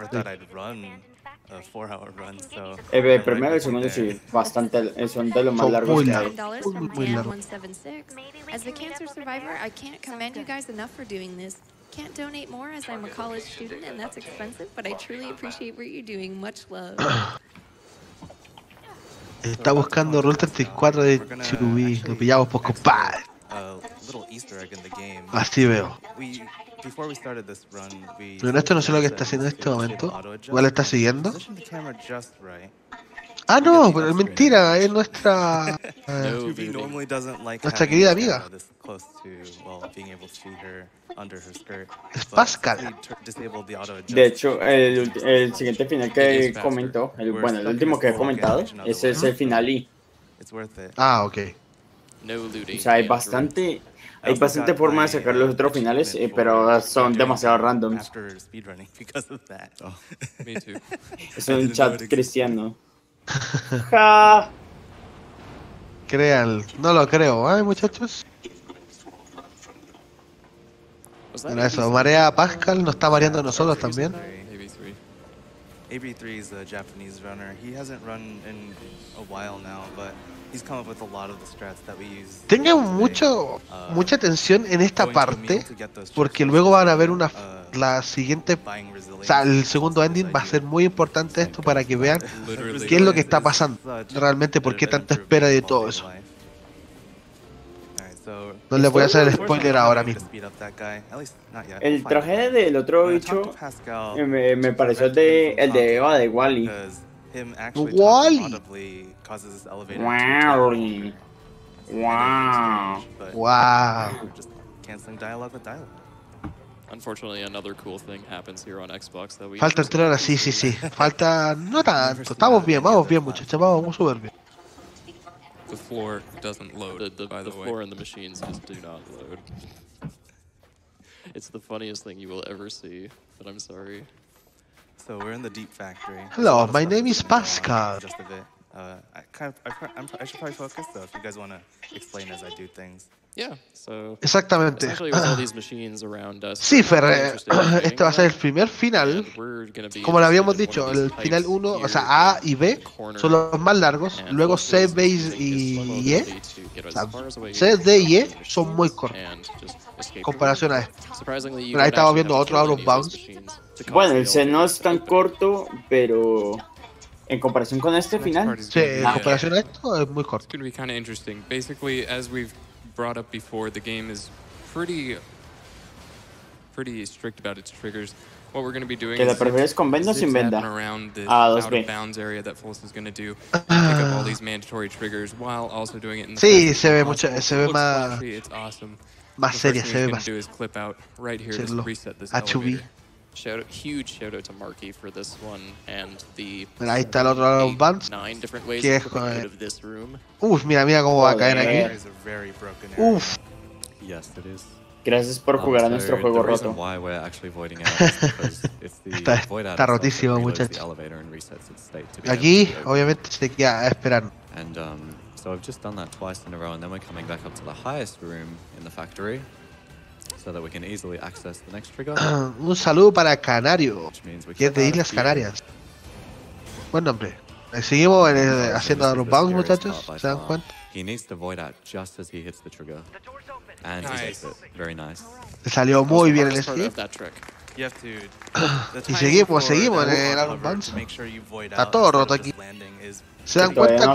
El primero y el segundo sí, bastante, son de los más largos que hay. Muy largo. As a cancer survivor, I can't commend you guys enough for doing this. Can't donate more as I'm a college student and that's expensive, but I truly appreciate what you're doing. Much love. Está buscando Rule 34 de Chirubi. Lo pillamos por compadre. Así veo. Pero esto no sé lo que está haciendo en este momento. Igual está siguiendo. Ah, no, pero es mentira, es nuestra nuestra querida amiga. Es Pascal. De hecho, el siguiente final que comentó, bueno, el último que he comentado, ese es el final y... Ah, ok. O sea, hay bastante forma de sacar los otros finales, pero son demasiado randoms. Es un chat cristiano. Ja. Créanlo, no lo creo, ¿eh, muchachos? Bueno, eso, marea Pascal, nos está mareando a nosotros también. AB3 is a Japanese runner. He hasn't run in a while now, but he's come up with a lot of the strats that we use. Tengan mucha atención en esta parte, porque luego van a ver la siguiente, o sea, el segundo ending va a ser muy importante esto para que vean qué es lo que está pasando, realmente por qué tanta espera de todo eso. No les voy a hacer el spoiler ahora mismo. El traje del otro bicho me pareció el de Eva de Wally. Wow. Unfortunately, another cool thing happens here on Xbox that we. Falta entrar así, sí. Falta no tanto. Vamos bien, muchachos, vamos súper bien. The floor doesn't load. The floor and the machines just do not load. It's the funniest thing you will ever see, but I'm sorry. So we're in the Deep Factory. Hello, my name is Pascal. Just a bit. I should probably focus though if you guys want to explain as I do things. Yeah, so exactamente. Essentially with all these machines around us. Sí, Fer, este va a ser el primer final. Como lo habíamos dicho, el final 1, o sea, A y B son los más largos. Luego C, B y E. O sea, C, D y E son muy cortos. En comparación a esto. Pero ahí estamos viendo otro out of bounds. Bueno, el C no es tan corto, pero en comparación con este final. Sí, en comparación a esto es muy corto. It's going to be kind of interesting. Basically, as we've brought up before, the game is pretty strict about its triggers. What we're going to be doing is around the out of bounds area that Fulls is going to do, pick up all these mandatory triggers while also doing it in the sí, se ve mucho, se ve más it's awesome. Más seria, se ve más. Do is clip out right here to reset this elevator. Huge shout out to Marky for this one and the ahí está el otro Vance, que es mira cómo va a caer aquí. Gracias por jugar a nuestro juego roto. Está rotísimo, muchachos. Aquí obviamente se queda esperando. So I've just done that twice in a row, and then we're coming back up to the highest room in the factory, so that we can easily access the next trigger. Un saludo para Canario, que es de Islas Canarias. Buen nombre. Seguimos haciendo los bounds, muchachos. ¿Se dan cuenta? He needs to void out just as he hits the trigger, and he hits it. Very nice. Le salió muy bien el skip. Y seguimos en los bounds. Está todo roto aquí. ¿Se dan cuenta?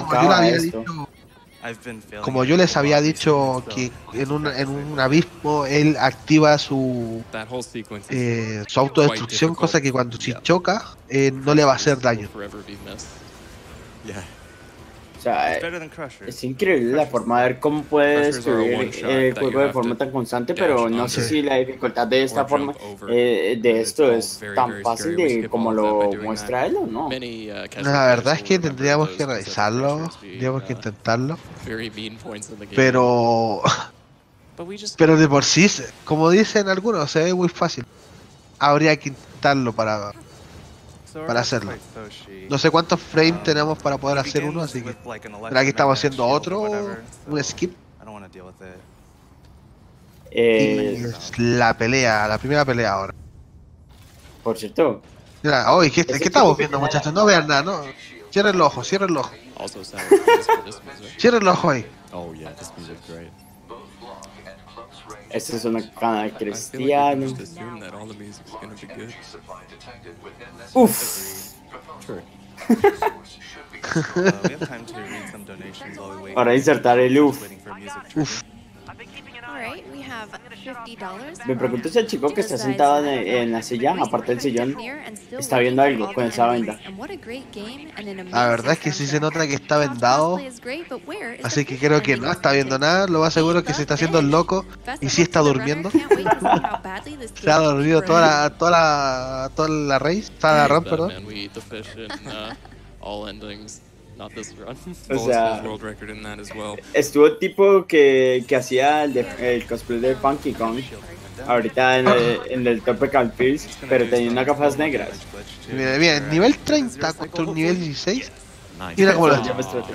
Como yo les había dicho que en un abismo él activa su autodestrucción, cosa que cuando si choca no le va a hacer daño. O sea, es increíble la forma de ver cómo puede destruir el juego de forma tan constante, pero no sé si la dificultad de esta forma, de esto es tan fácil de como lo muestra él o no. La verdad es que tendríamos que revisarlo, tendríamos que intentarlo, pero de por sí, como dicen algunos, se ve muy fácil. Habría que intentarlo para hacerlo. No sé cuántos frames tenemos para poder hacer uno, así que pero aquí estamos haciendo otro, un skip. La primera pelea ahora. Por cierto. Mira, oye, ¿qué estamos viendo, muchachos? No vean nada, no. Cierren el ojo. Cierren el ojo ahí. Esta es una cana cristiana. Uff. Para insertar el uff. Me pregunto si el chico que está sentado en la silla, aparte del sillón, está viendo algo con esa venda. La verdad es que sí se nota que está vendado, así que creo que no está viendo nada. Lo más seguro es que se está haciendo el loco y sí está durmiendo. Se ha dormido toda la race, toda la run, perdón. O sea, estuvo tipo que hacía el cosplay de Funky Kong ahorita en el Tropical Freeze, pero tenía unas gafas negras. Mira, nivel 30 contra un nivel 16. Mira cómo lo destruyó.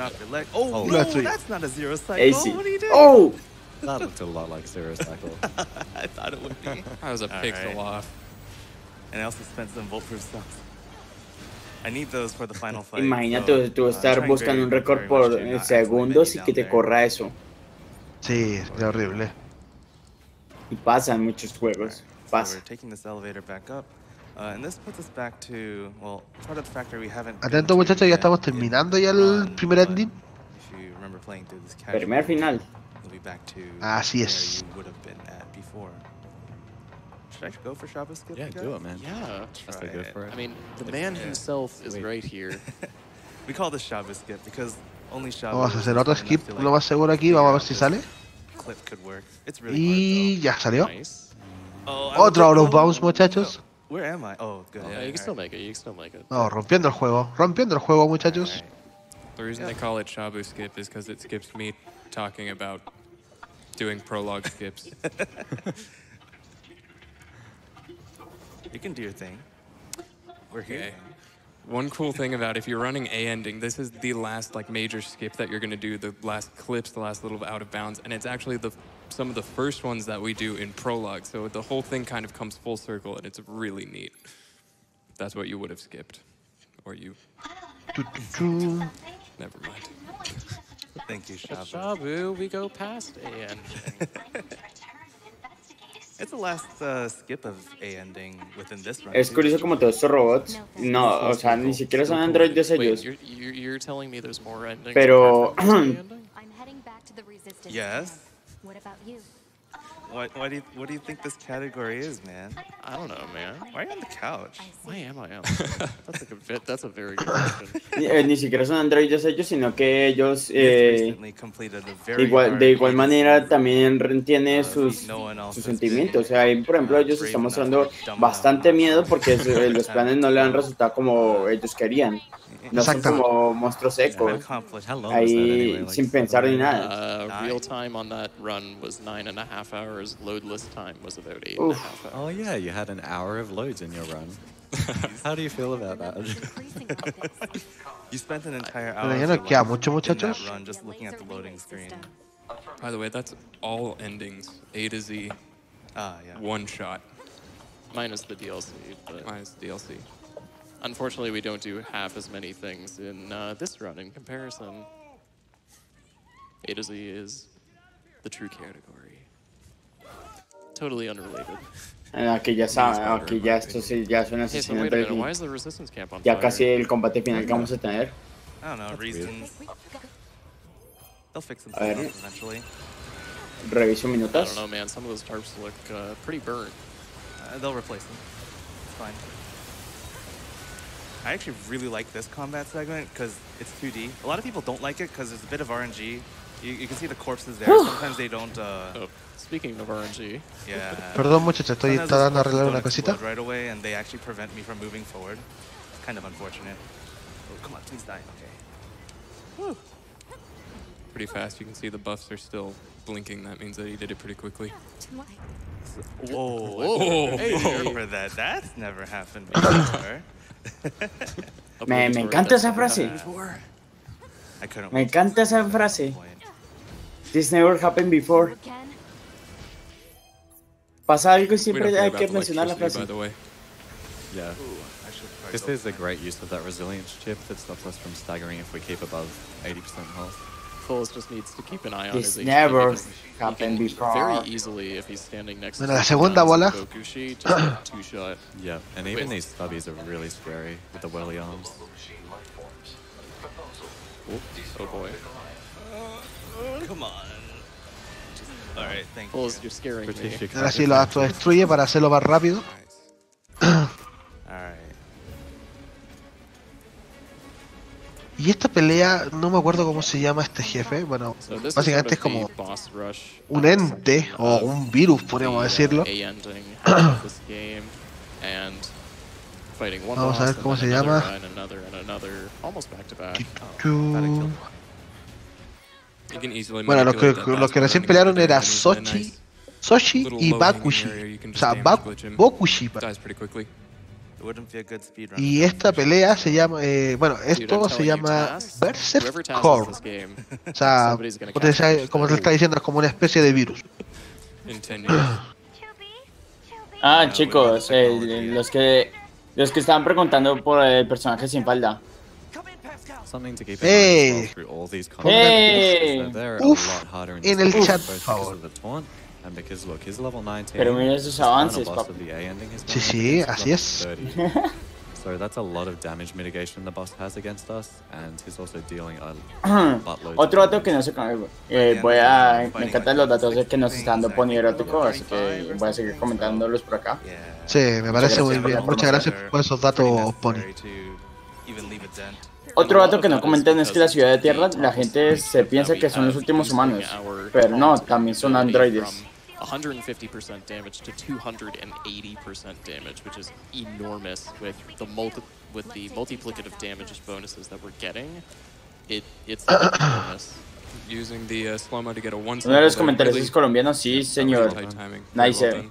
AC. Oh! That looked a lot like Zero Cycle. I thought it would be. I was a pixel off. And I also spent some bulletproof stuff. I need those for the final fight. Imagínate tú estar buscando un récord por segundos y que te corra eso. Sí, es horrible. Y pasa en muchos juegos. Pasa. Atento muchachos, ya estamos terminando ya el primer ending. Primer final. Así es. Should I go for Shabbos skip? Yeah, do it, man. Yeah, try go for it. I mean, the man himself is right here. We call this Shabbos skip because only Shabbos. Vamos a hacer otro skip, lo más seguro aquí. Vamos a ver si sale. Y ya salió. Otro out of bounds, muchachos. Where am I? Oh, good. Yeah, you can still make it. You can still make it. No, rompiendo el juego, muchachos. The reason they call it Shabu skip is because it skips me talking about doing prologue skips. You can do your thing. We're here. Okay. One cool thing about if you're running A ending, this is the last like major skip that you're gonna do, the last clips, the last little out of bounds, and it's actually some of the first ones that we do in prologue. So the whole thing kind of comes full circle, and it's really neat. That's what you would have skipped, or you. Never mind. Thank you, Shabu. Shabu, we go past A ending. It's the last skip of A ending within this run. Es curioso como todos estos robots, no, o sea, ni siquiera son androides ellos. You're telling me there's more endings. Pero I'm heading back to the Resistance. Yes. What about you? What do you think this category is, man? I don't know, man. Why are you on the couch? Why am I on? That's a very good question. Ni siquiera son androides ellos, sino que ellos de igual manera también tiene sus sentimientos. O sea, ahí, por ejemplo, ellos están mostrando bastante miedo porque los planes no le han resultado como ellos querían. No son como monstruos secos, ahí sin pensar ni nada. Real time on that run was 9.5 hours. Loadless time was about 8.5 hours. Oh yeah, you had an hour of loads in your run. How do you feel about that? You spent an entire hour ya no queda mucho, muchachos. run just looking at the loading screen. By the way, that's all endings, A to Z. Yeah. One shot. Minus the DLC. Minus the DLC. Unfortunately, we don't do half as many things in this run in comparison. A to Z is the true category. Totally unrelated. Aquí ya saben, aquí ya esto sí ya es un asesinato. Ya casi el combate final que vamos a tener. I don't know, reasons. They'll fix them eventually. Reviso minutos. I don't know, man. Some of those tarps look pretty burnt. They'll replace them. It's fine. I actually really like this combat segment because it's 2D. A lot of people don't like it because there's a bit of RNG. You can see the corpses there. Sometimes they don't. Speaking of RNG. Yeah. Perdón, muchachos, estoy tratando de arreglar una cosita. Right away, and they actually prevent me from moving forward. It's kind of unfortunate. Oh, come on, please die. Okay. Woo. Pretty fast. You can see the buffs are still blinking. That means that he did it pretty quickly. Whoa! Hey, for that. That's never happened before. Me encanta esa frase. Me encanta esa frase. This never happened before. Pasa algo y siempre hay que mencionar la frase. Yeah. This is a great use of that resilience chip that stops us from staggering if we keep above 80% health. Foles just needs to keep an eye on this his never HP. Happened before. Very easily if he's standing next to la segunda bola. Gokushi, just two-shot. Yeah, and even these stubbies are really scary with the whirly arms. Oh boy. Come on. Bulls, you're scaring me. Ahora sí lo autodestruye para hacerlo más rápido. Y esta pelea, no me acuerdo cómo se llama este jefe. Bueno, básicamente es como un ente o un virus, podríamos decirlo. Vamos a ver cómo se llama. Bueno, los que recién pelearon era Sochi y Bakushi. O sea, Bokushi. Y esta pelea se llama, bueno, esto se llama Berserker. O sea, como te está diciendo, es como una especie de virus. Ah, chicos, los que estaban preguntando por el personaje sin falda. Uf, en el chat, por favor. Pero mira esos avances, papi. Sí, así es. So that's a lot of damage mitigation the boss has against us, and he's also dealing a buttload. Otro dato que no sé, me encantan los datos que nos está dando Pony Erótico, así que voy a seguir comentándolos por acá. Sí, me parece muy bien. Muchas gracias por esos datos, Pony. Otro dato que no comentan es que la ciudad de tierra, la gente se piensa que son los últimos humanos, pero no, también son androides. 150% damage to 280% damage, which is enormous with the multiplicative damage bonuses that we're getting. It's enormous. Using the slow-mo to get a one. Uno de los comentarios es colombiano, sí, señor. Nice.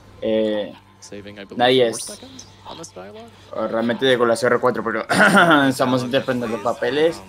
Nadie es. Realmente llegó la CR4, pero estamos interpretando papeles.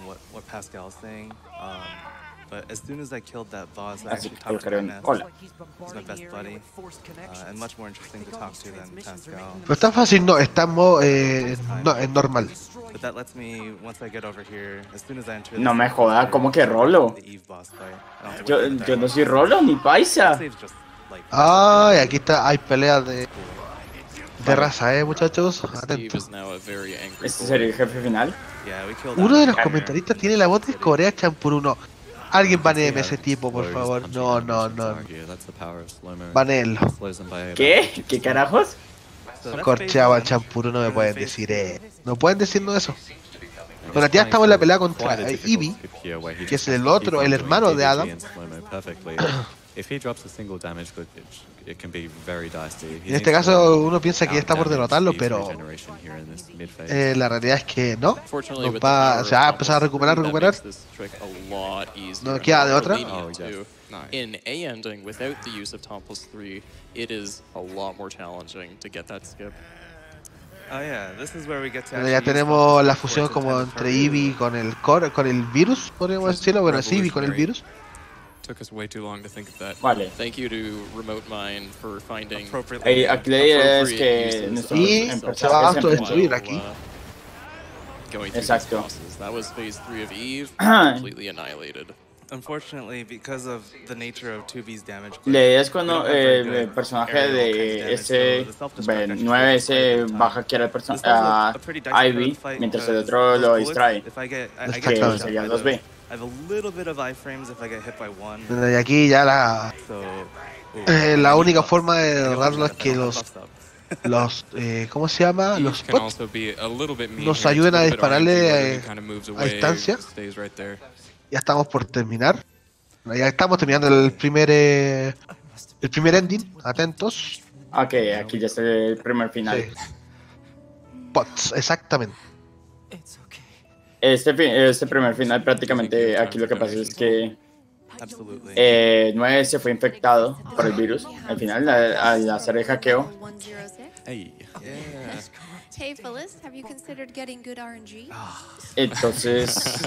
But as soon as I killed that boss, I actually Hola. talked to Ness. He's my best buddy, and much more interesting to talk to than Pascal. No está fácil, no, estamos no, es normal. But that lets me, once I get over here, as soon as I enter No me joda, ¿cómo que Rolo? Yo no soy Rolo ni paisa. Ay, aquí está, hay peleas de raza, muchachos. Atentos. ¿Este sería el jefe final? Uno de los comentaristas tiene la voz de Corea Champuruno. Alguien baneeme ese tipo, por favor. No. Banelo. ¿Qué? ¿Qué carajos? Corchaba Champuro, no me pueden decir, no pueden decirnos eso. Bueno, ya estamos en la pelea contra Eevee, que es el otro, el hermano de Adam. En este caso uno piensa que ya está por derrotarlo, pero la realidad es que no. Se va a empezar a recuperar. No queda de otra. In A ending without the use of Tom plus 3, it is a lot more challenging to get that skip. Ya tenemos la fusión como entre Eevee con el virus, podríamos decirlo. Bueno, es Eevee con el virus. Took us way too long to think of that. Vale. Thank you to Remote Mind for finding. Aquí la idea es que y se va a autodestruir aquí. Exacto. That was phase 3 of Eve, completely annihilated. Unfortunately, because of the nature of 2B's damage. La idea es cuando el personaje de ese 9S baja que era el personaje a Ivy, mientras el otro lo distrae. Que sería 2B. I have a little bit of iframes if I get hit by one. Y aquí ya la única forma de derrotarlo es que los ¿cómo se llama? Los bots nos ayuden a dispararle a distancia. Ya estamos por terminar. Ya estamos terminando el primer ending. Atentos. Ok, aquí ya está el primer final. Sí. Bots, exactamente. Este primer final prácticamente aquí lo que pasa es que 9 se fue infectado por el virus al final al hacer el hackeo. Hey Phyllis, have you considered getting good RNG? Entonces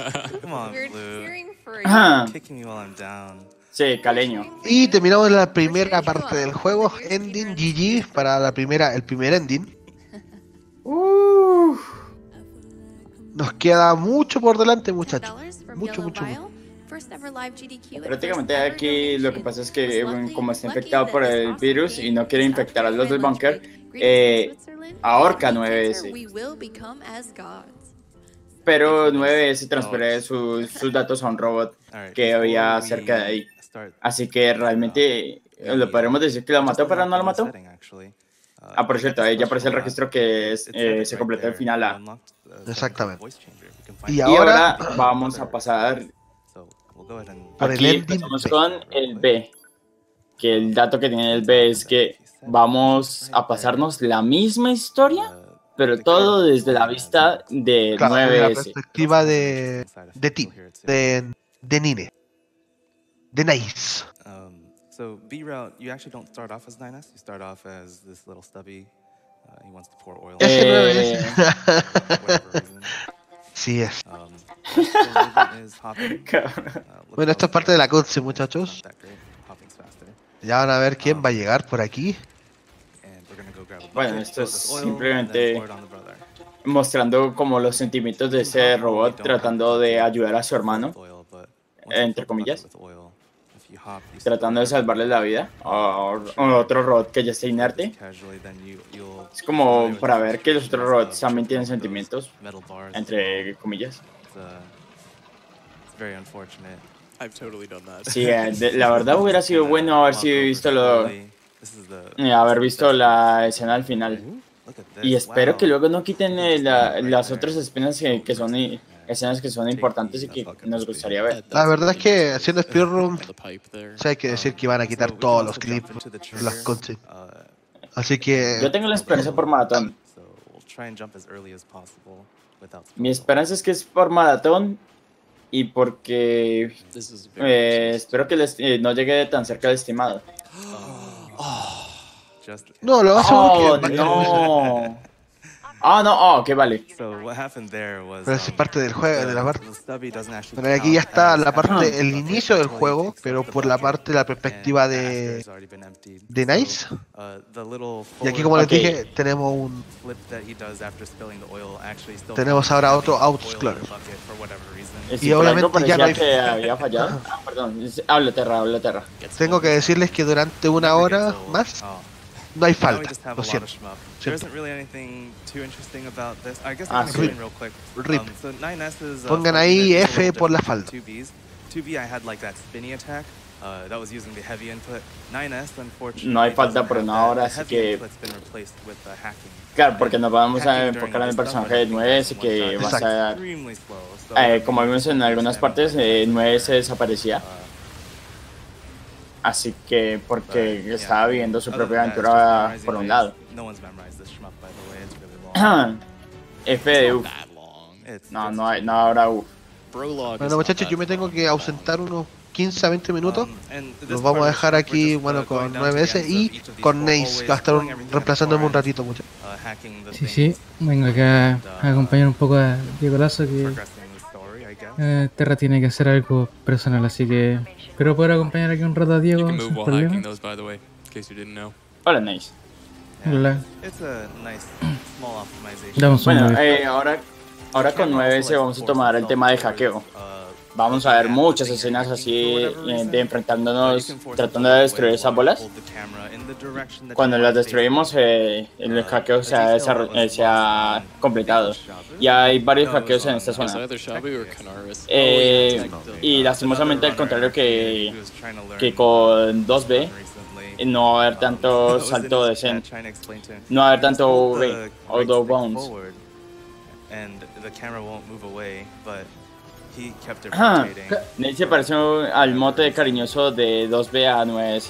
sí, caleño. Y terminamos la primera parte del juego, ending GG para el primer ending. Nos queda mucho por delante, muchachos. Mucho. Prácticamente aquí lo que pasa es que como está infectado por el virus y no quiere infectar a los del bunker, ahorca 9S. Pero 9S transfiere sus datos a un robot que había cerca de ahí. Así que realmente lo podremos decir que lo mató, pero no lo mató. Ah, por cierto, ahí ya aparece el registro que se completó el final A. Exactamente. Y ahora vamos a pasar. Aquí empezamos con el B. Que el dato que tiene el B es que vamos a pasarnos la misma historia, pero todo desde la vista de 9S. La perspectiva de Tim, de Nine, de Nice. So B-Route, you actually don't start off as 9S, you start off as this little stubby. He wants to pour oil. Sí es. Bueno, esto es parte de la cutscene, muchachos. Ya van a ver quién va a llegar por aquí. Bueno, esto es simplemente mostrando como los sentimientos de ese robot tratando de ayudar a su hermano, entre comillas, tratando de salvarle la vida a otro robot que ya está inerte. Es como para ver que los otros robots también tienen sentimientos, entre comillas. Sí, la verdad hubiera sido bueno haber visto la escena al final. Y espero que luego no quiten las otras escenas que son escenas que son importantes y que nos gustaría ver. La verdad es que haciendo speedrun, hay que decir que van a quitar todos los clips, las cutscenes. Así que yo tengo la esperanza por maratón. Mi esperanza es que es por maratón y porque espero que no llegue tan cerca del estimado. No, lo hacemos que no. No, que vale. Pero eso es parte del juego, de la parte. Bueno, aquí ya está la parte, el inicio del juego, pero por la parte de la perspectiva de Nice. Y aquí, como les dije, tenemos tenemos ahora otro Outsclorer. Y obviamente ya no hay... que había fallado. Perdón, habla Terra. Tengo que decirles que durante una hora más no hay falta, lo siento. RIP. Pongan ahí F por la falda. No hay falta por una hora, así que... Claro, porque nos vamos a enfocar en el personaje de 9S que va a ser... como vimos en algunas partes, 9S desaparecía. Así que, porque estaba viviendo su propia aventura por un lado. F de UF. No habrá UF. Bueno, muchachos, yo me tengo que ausentar unos 15 a 20 minutos. Nos vamos a dejar aquí, bueno, con 9S y con Nice, que va a estar reemplazándome un ratito, muchachos. Sí, vengo acá a acompañar un poco a Diego Lazo, que Terra tiene que hacer algo personal, así que espero poder acompañar aquí un rato a Diego sin problema. Hola, Nice. Hola. Bueno, ahora con 9S vamos a tomar el tema de hackeo. Vamos a ver muchas escenas así de enfrentándonos, tratando de destruir esas bolas. Cuando las destruimos, el hackeo se ha completado. Y hay varios hackeos en esta zona. Y lastimosamente, al contrario que con 2B, no va a haber tanto salto de Zen. No va a haber tanto V o Dog Bounce. Nate se pareció al mote de cariñoso de 2B a 9S.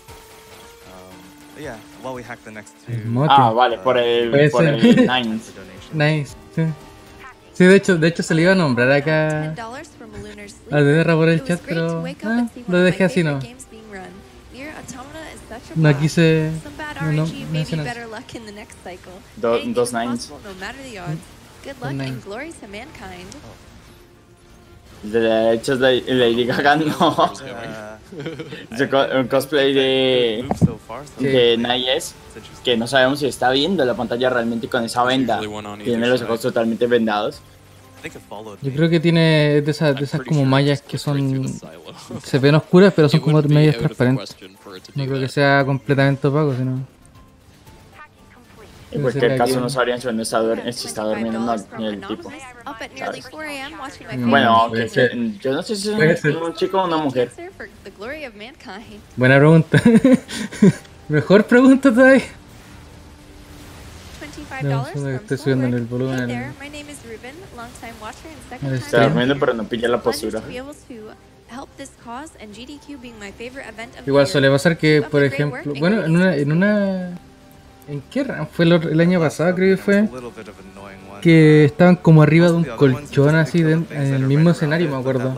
Vale, por el Nines. Nice. Sí, de hecho se le iba a nombrar acá a Terra por el chat, pero lo dejé así, no. No quise mencionar. Dos Nines. De hecho, Lady Gaga no. Un cosplay de Nice, que no sabemos si está viendo la pantalla realmente con esa venda. Tiene los ojos totalmente vendados. Yo creo que tiene de esas como mallas que se ven oscuras, pero son como medias transparentes. No creo que sea completamente opaco, sino... En cualquier caso no sabrían si está durmiendo o no el tipo. ¿Sabes? Bueno, yo no sé si es un chico o una mujer. Buena pregunta. Mejor pregunta todavía. No, estoy subiendo en el volumen. Está durmiendo, pero no pilla la postura. Igual suele pasar que, por ejemplo, bueno, ¿en qué RAM fue el año pasado? Creo que fue que estaban como arriba de un colchón así en el mismo escenario, me acuerdo.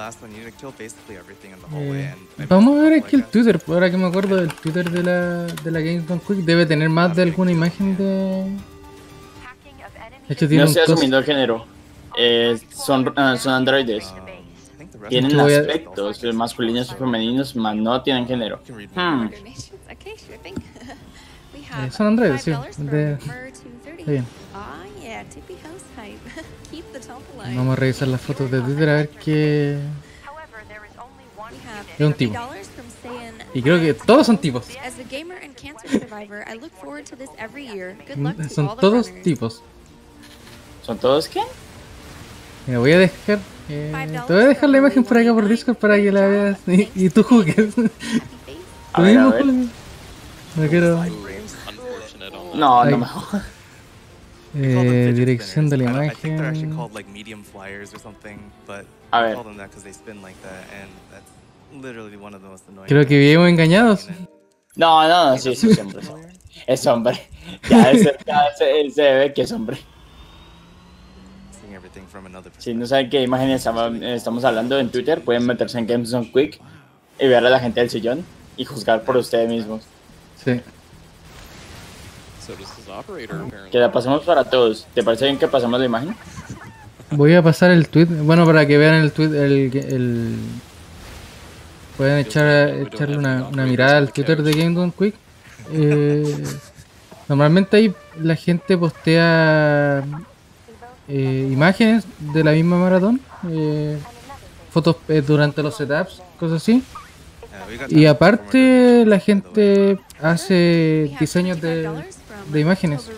Vamos a ver aquí el Twitter, ahora que me acuerdo del Twitter de la Gamescom Quick, debe tener más de alguna imagen de hecho, tiene no estoy asumiendo el género. Son androides. Tienen aspectos masculinos y femeninos, mas no tienen género. Son androides, sí. Está bien. Vamos a revisar las fotos de Twitter a ver qué... Es un tipo. Y creo que todos son tipos. Son todos tipos. ¿Son todos qué? Me voy a dejar... te voy a dejar la imagen por acá por Discord para que la veas y tú jugues. A ver, a ver. No quiero... No, no mejor. Dirección de la imagen. A ver. Creo que vivimos engañados. No, sí, es hombre. Es hombre. Ya se ve que es hombre. Si no saben qué imagen estamos hablando en Twitter, pueden meterse en Gamescom Quick y ver a la gente del sillón y juzgar por ustedes mismos. Sí. Que la pasemos para todos. ¿Te parece bien que pasemos la imagen? Voy a pasar el tweet, bueno, para que vean el tweet, pueden echarle una mirada al Twitter de Gamescom Quick. Normalmente ahí la gente postea imágenes de la misma maratón, fotos durante los setups, cosas así. Y aparte la gente hace diseños de imágenes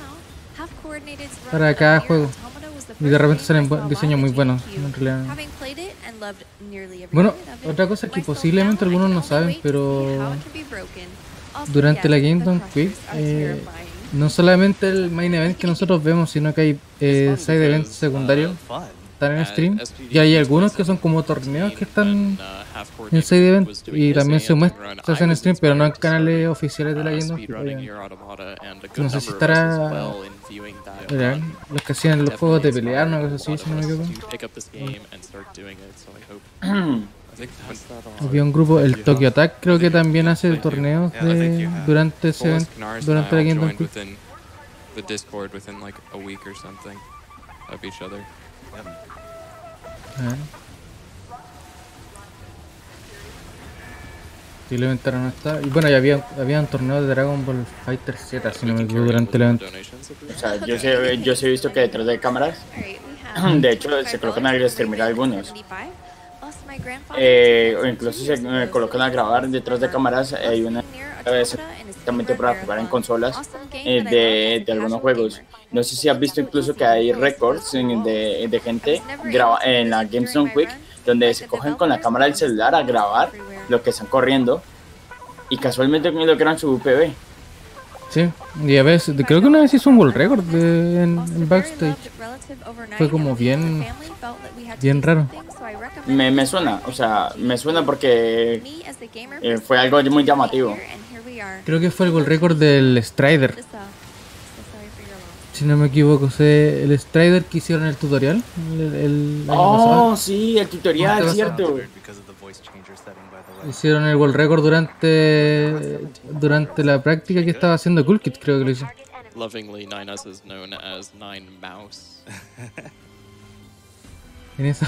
para cada juego. Y de repente salen diseños muy buenos, en realidad. Bueno, otra cosa que posiblemente algunos no saben, pero durante la Gamescom Quick, no solamente el main event que nosotros vemos, sino que hay side events secundarios, están en stream, y hay algunos que son como torneos que están en side event y también se hacen en stream, pero no en canales oficiales de la Gamescom Quick. No sé si estará los que hacían los juegos de pelear, una cosa así, si no me equivoco. Había un grupo, el Tokyo Attack, creo que también hace torneos durante ese evento, durante la Gamescom Quick. Posiblemente ahora no está. Y bueno, ya había un torneo de Dragon Ball Fighter Z, si no me equivoco, durante el evento. O sea, yo sí he visto que detrás de cámaras, de hecho, se colocan a exterminar algunos. O incluso se colocan a grabar detrás de cámaras. Hay una exactamente para jugar en consolas de algunos juegos. No sé si has visto incluso que hay récords de gente en la Gamescom Quick donde se cogen con la cámara del celular a grabar lo que están corriendo y casualmente logran su UPV. Sí, y a veces, creo que una vez hizo un world record en backstage. Fue como bien raro. Me suena, o sea, me suena porque fue algo muy llamativo. Creo que fue el world record del Strider. Si no me equivoco, el Strider que hicieron el tutorial. El año pasado. Sí, el tutorial, cierto. Hicieron el world record durante la práctica que estaba haciendo Cool Kid, creo que lo hizo. Lovingly, 9S is known as 9Mouse. En esa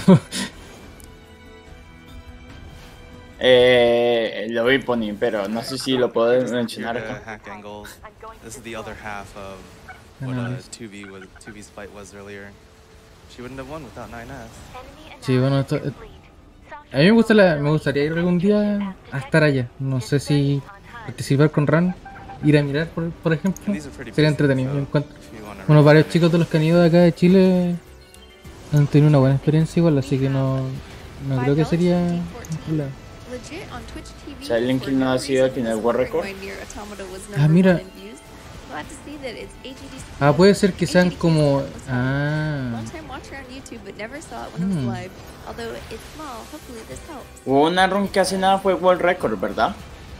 lo vi Pony, pero no sé si lo puedo mencionar acá. This is the other half of what 2V's fight was earlier. She wouldn't have won without 9S. Sí, bueno, a mí me gustaría ir algún día a estar allá. No sé si participar con Ran, ir a mirar, por ejemplo, sería entretenido. Yo encuentro. Bueno, varios chicos de los que han ido de acá de Chile han tenido una buena experiencia igual, así que no creo que sería un problema. Silent Kill no ha sido al final World Record. Ah, mira. Ah, puede ser que sean como... Ah. Hubo una run que hace nada fue World Record, ¿verdad?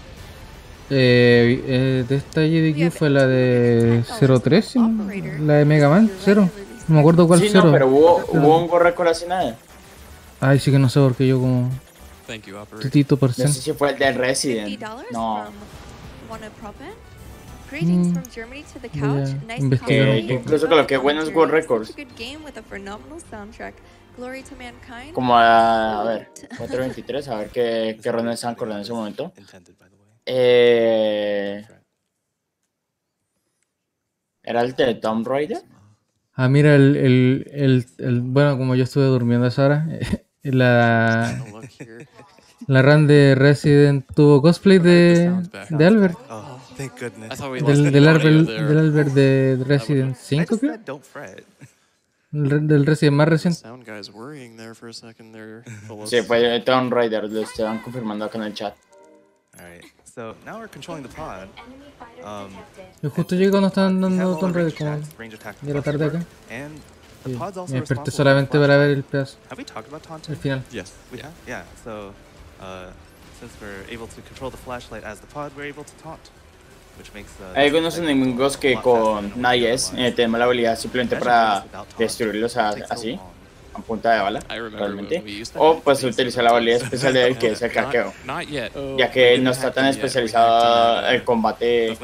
De esta JDQ fue la de 03, la de Mega Man 0. No me acuerdo cuál 0. Sí, no, pero hubo un World Record hace nada. Ay, sí que no sé porque yo como... Tutito por No sé si fue el de Resident. No. Incluso coloqué buenos World Records. Como a ver, 423, a ver qué ronda estaban corriendo en ese momento. ¿Era el de Tomb Raider? Ah, mira, bueno, como yo estuve durmiendo a esa hora, la run de Resident tuvo cosplay de Albert. Del Albert de Resident 5, creo. Del Resident más reciente. Sí, fue Tomb Raider, lo estaban confirmando acá en el chat. Yo justo llegué cuando estaban dando Tomb Raider, como de la tarde acá. Me desperté solamente para ver el pedazo. El final. Hay algunos enemigos que con Nayes tenemos la habilidad simplemente para destruirlos así, a punta de bala, realmente. O pues utilizar la habilidad especial de él, que es el craqueo, ya que no está tan especializado el combate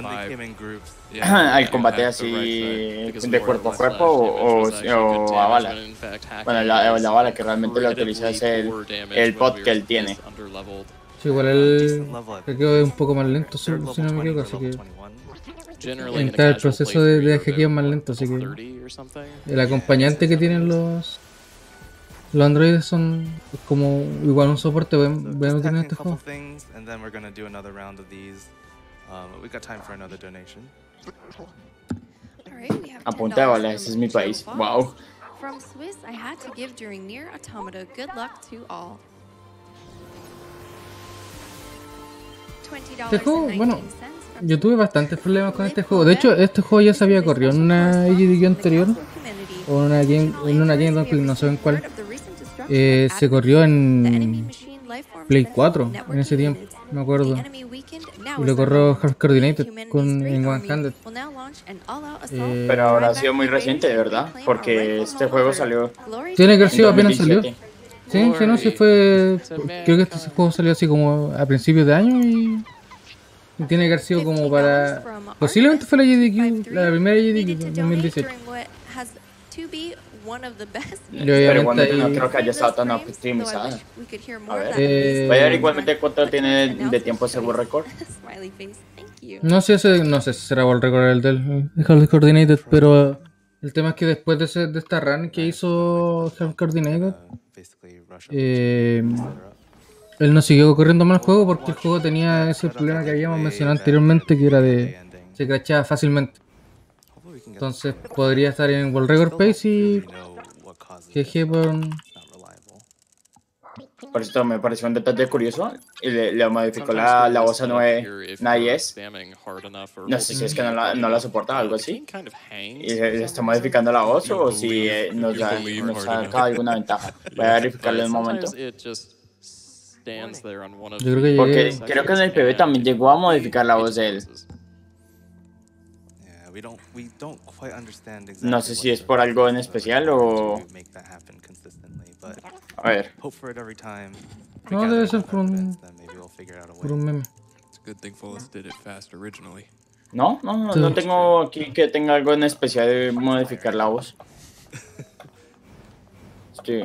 así de cuerpo a cuerpo o a bala. Bueno, la bala que realmente la utiliza es el bot que él tiene. Sí, igual el hackeo es un poco más lento, si no me equivoco, así que entra el proceso de hackeo más lento, así que el acompañante que tienen los androides son como igual un soporte bueno en este juego. A punta de bala, ese es mi país. Wow. Este juego, bueno, yo tuve bastantes problemas con este juego. De hecho, este juego ya se había corrido en una AGDQ anterior, o en una Game no sé en cuál. Se corrió en Play 4 en ese tiempo, me acuerdo. Y lo corrió Half Coordinated en One Handed. Pero habrá sido muy reciente, de verdad, porque este juego salió. Tiene que haber sido apenas salió. Sí, no sé, fue. Creo que este juego salió así como a principios de año y tiene que haber sido como para. Posiblemente fue la JDQ, la primera JDQ de 2018. Pero igualmente no creo que haya estado tan optimizada. A ver, voy a ver igualmente cuánto tiene de tiempo ese World Record. No sé si será World Record el del Half Coordinated, pero el tema es que después de esta run que hizo Half Coordinated, él no siguió corriendo más el juego porque el juego tenía ese problema que habíamos mencionado anteriormente, que era se crashaba fácilmente. Entonces podría estar en World Record Pace y GG por esto me pareció un detalle curioso y le modificó la voz a 9 Nayes. No sé si es que no la soporta o algo así. Y le está modificando la voz o si nos saca alguna ventaja. Voy a verificarlo en un momento. Porque creo que en el PB también llegó a modificar la voz de él. No sé si es por algo en especial o... A ver. No, debe ser por un meme. No tengo aquí que tenga algo en especial de modificar la voz. Sí.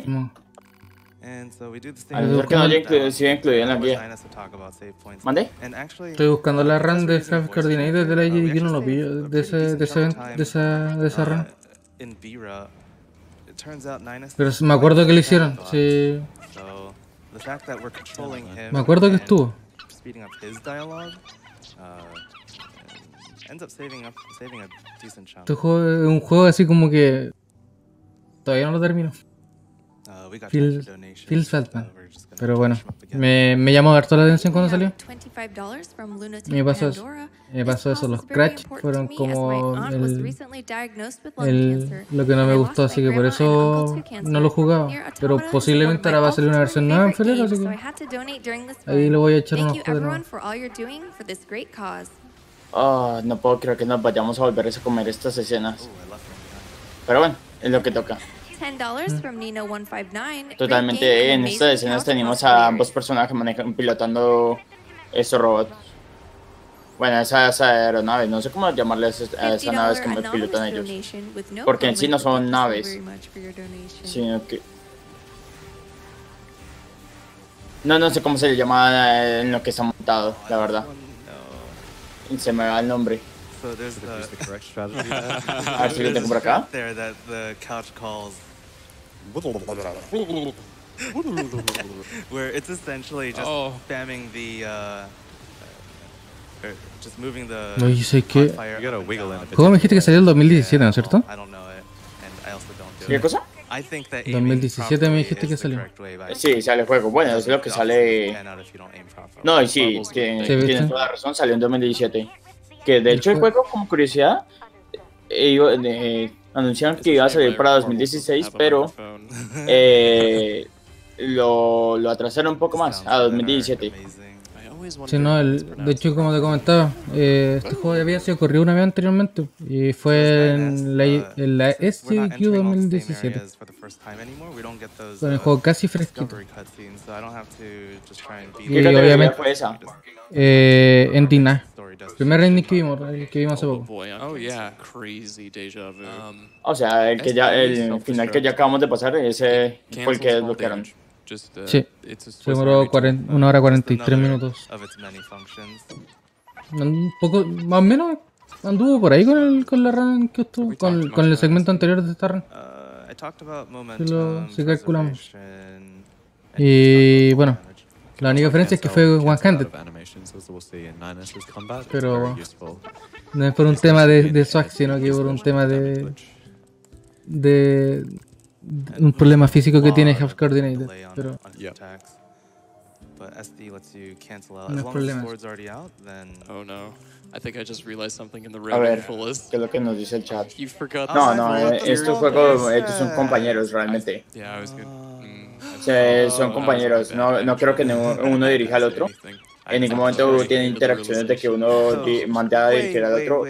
A ver que no haya sido incluido en la guía. ¿Mande? Estoy buscando la run de Half Coordinated de la JDQ, no lo pillo, de esa run. Pero me acuerdo que lo hicieron, sí. Me acuerdo que estuvo. Este juego es un juego así como que todavía no lo termino. Phil Saltman. Pero bueno, me llamó harto la atención cuando salió. Me pasó eso, los Crash fueron como lo que no me gustó, así que por eso no lo jugaba. Pero posiblemente ahora va a salir una versión nueva en febrero, así que ahí le voy a echar unos cuadros. Oh, no puedo creer que nos vayamos a volver a comer estas escenas. Pero bueno, es lo que toca. Totalmente, en estas escenas tenemos a ambos personajes pilotando estos robots. Bueno, esa aeronave, no sé cómo llamarles a esas naves que pilotan ellos. Porque en sí no son naves, sino que... No sé cómo se le llama en lo que está montado, la verdad. Y se me va el nombre. A ver si lo tengo por acá. Where it's essentially just spamming the just moving the no, yo sé que ¿cómo me dijiste que salió el 2017, ¿no es cierto? ¿Qué cosa? 2017 me dijiste que salió. Sí, sale el juego. Bueno, es lo que sale. No, y sí, tienes toda la razón, salió en 2017. Que de hecho el juego, como curiosidad, anunciaron que iba a salir para 2016, pero lo atrasaron un poco más, a 2017. Sí, no, de hecho, como te comentaba, este juego ya había sido corrido una vez anteriormente y fue en la SGDQ 2017. Con el juego casi fresquito. ¿Qué categoría fue esa? En Dina. Primer ending que vimos hace poco. O sea, el final que ya acabamos de pasar, ese fue el que desbloquearon. Sí, se demoró 1 hora 43 minutos. Un poco, más o menos, anduvo por ahí con la run que estuvo, con el segmento anterior de esta run. Si calculamos. Y bueno, la única diferencia es que fue one-handed. Pero no es por un tema de swag, sino que por un tema de un problema físico que tiene Half Coordinated, pero no es problema. A ver, ¿qué es lo que nos dice el chat? No, estos juegos son compañeros realmente. Son compañeros, no creo que uno dirija al otro. En ningún momento tiene interacciones de que uno mande a dirigir al otro.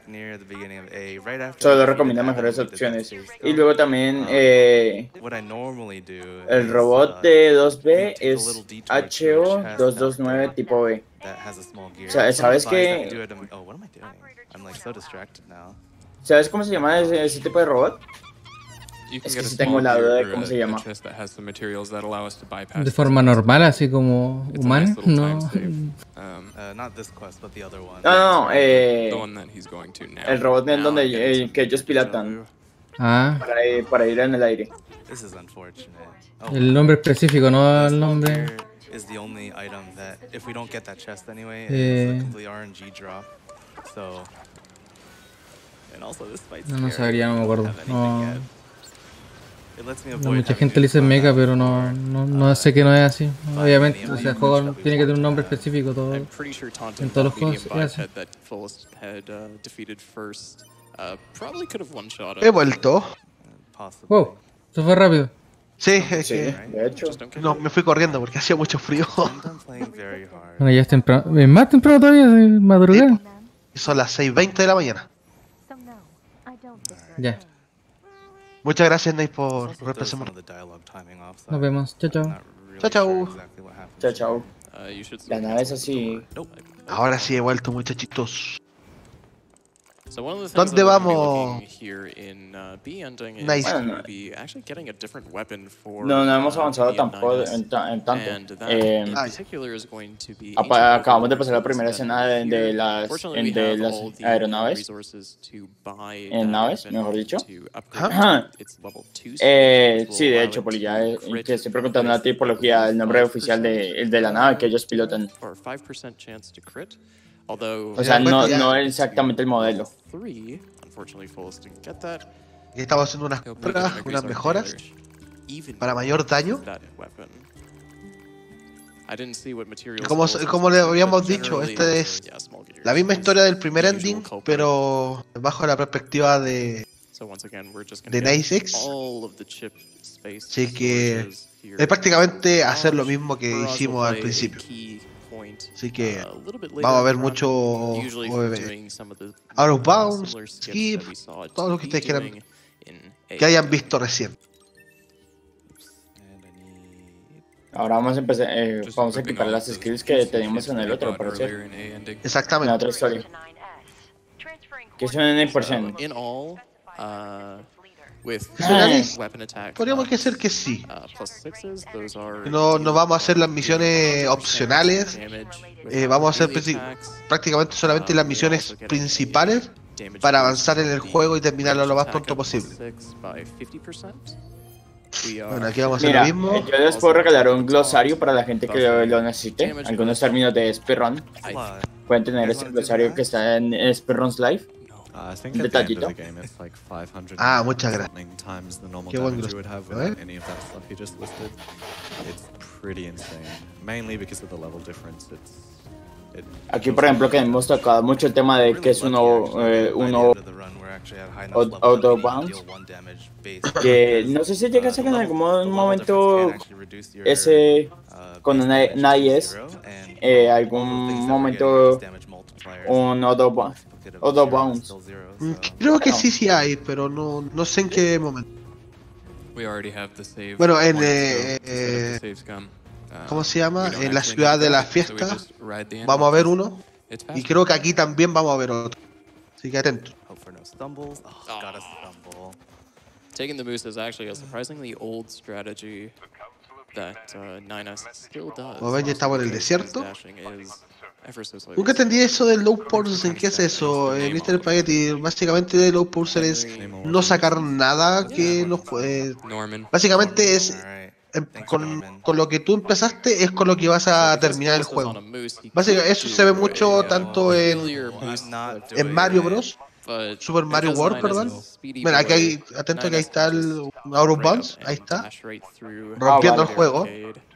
Solo recomienda mejores opciones. Y luego también el robot de 2B es HO229 tipo B. O sea, ¿sabes qué? ¿Sabes cómo se llama ese tipo de robot? Es que sí tengo la duda de cómo se llama. De forma normal, así como humano, no. No, el robot en donde que ellos pilotan. Para ir en el aire. El nombre específico, no el nombre. No sabría, no me acuerdo. Mucha gente le dice Mecha, pero no sé que no es así. Obviamente, o sea, el juego tiene que tener un nombre específico en todos los juegos. He vuelto. Wow, eso fue rápido. Sí, es que de hecho. No, me fui corriendo porque hacía mucho frío. Bueno, ya es temprano. Es más temprano todavía, es madrugada. Son las 6:20 de la mañana. Ya. Muchas gracias, Nate, por representar. Nos vemos. Chao, chao. Chao, chao. Chao, chao. La nave es así. Ahora sí he vuelto, muchachitos. ¿Dónde vamos? Nice. No hemos avanzado tampoco en tanto. Acabamos de pasar la primera escena de las aeronaves. En naves, mejor dicho. Sí, de hecho, Poli, ya te estoy preguntando la tipología, el nombre oficial de la nave que ellos pilotan. O sea, no es exactamente el modelo. Y estamos haciendo unas mejoras para mayor daño. Como le habíamos dicho, esta es la misma historia del primer ending, pero bajo la perspectiva de Nice X. Así que es prácticamente hacer lo mismo que hicimos al principio. Así que vamos a ver mucho out of bounds, skip, todo lo que ustedes quieran que hayan visto recién. Ahora vamos a empezar, vamos a equipar las skills que teníamos en el otro, por cierto. Exactamente. En la otra historia. Que son en el %. Podríamos decir que sí. No vamos a hacer las misiones opcionales. Vamos a hacer prácticamente solamente las misiones principales para avanzar en el juego y terminarlo lo más pronto posible. Bueno, aquí vamos a hacer lo mismo. Yo les puedo regalar un glosario para la gente que lo necesite. Algunos términos de speedrun. Pueden tener ese glosario que está en Speedruns Live. Un detallito. Muchas gracias. Qué buen glosario. Aquí, por ejemplo, que hemos tocado mucho el tema de que es uno out of bounds, que no sé si llega a ser en algún momento ese con una NIS, algún momento un out of bounds. Creo que sí hay, pero no sé en qué momento. Bueno, ¿cómo se llama? En la ciudad de la fiesta vamos a ver uno, y creo que aquí también vamos a ver otro. Así que atentos. Taking the boost is actually a surprisingly old strategy that 9S still does. Como ven, ya estamos en el desierto. Nunca entendí eso del low processing. ¿Qué es eso? Mr. Spaghetti, básicamente low processing es no sacar nada que los básicamente es con lo que tú empezaste es con lo que vas a terminar el juego. Básicamente eso se ve mucho tanto en Mario Bros. Super Mario World, perdón. Mira, aquí hay, atento que ahí está el Out of Bounds, ahí está, rompiendo el juego.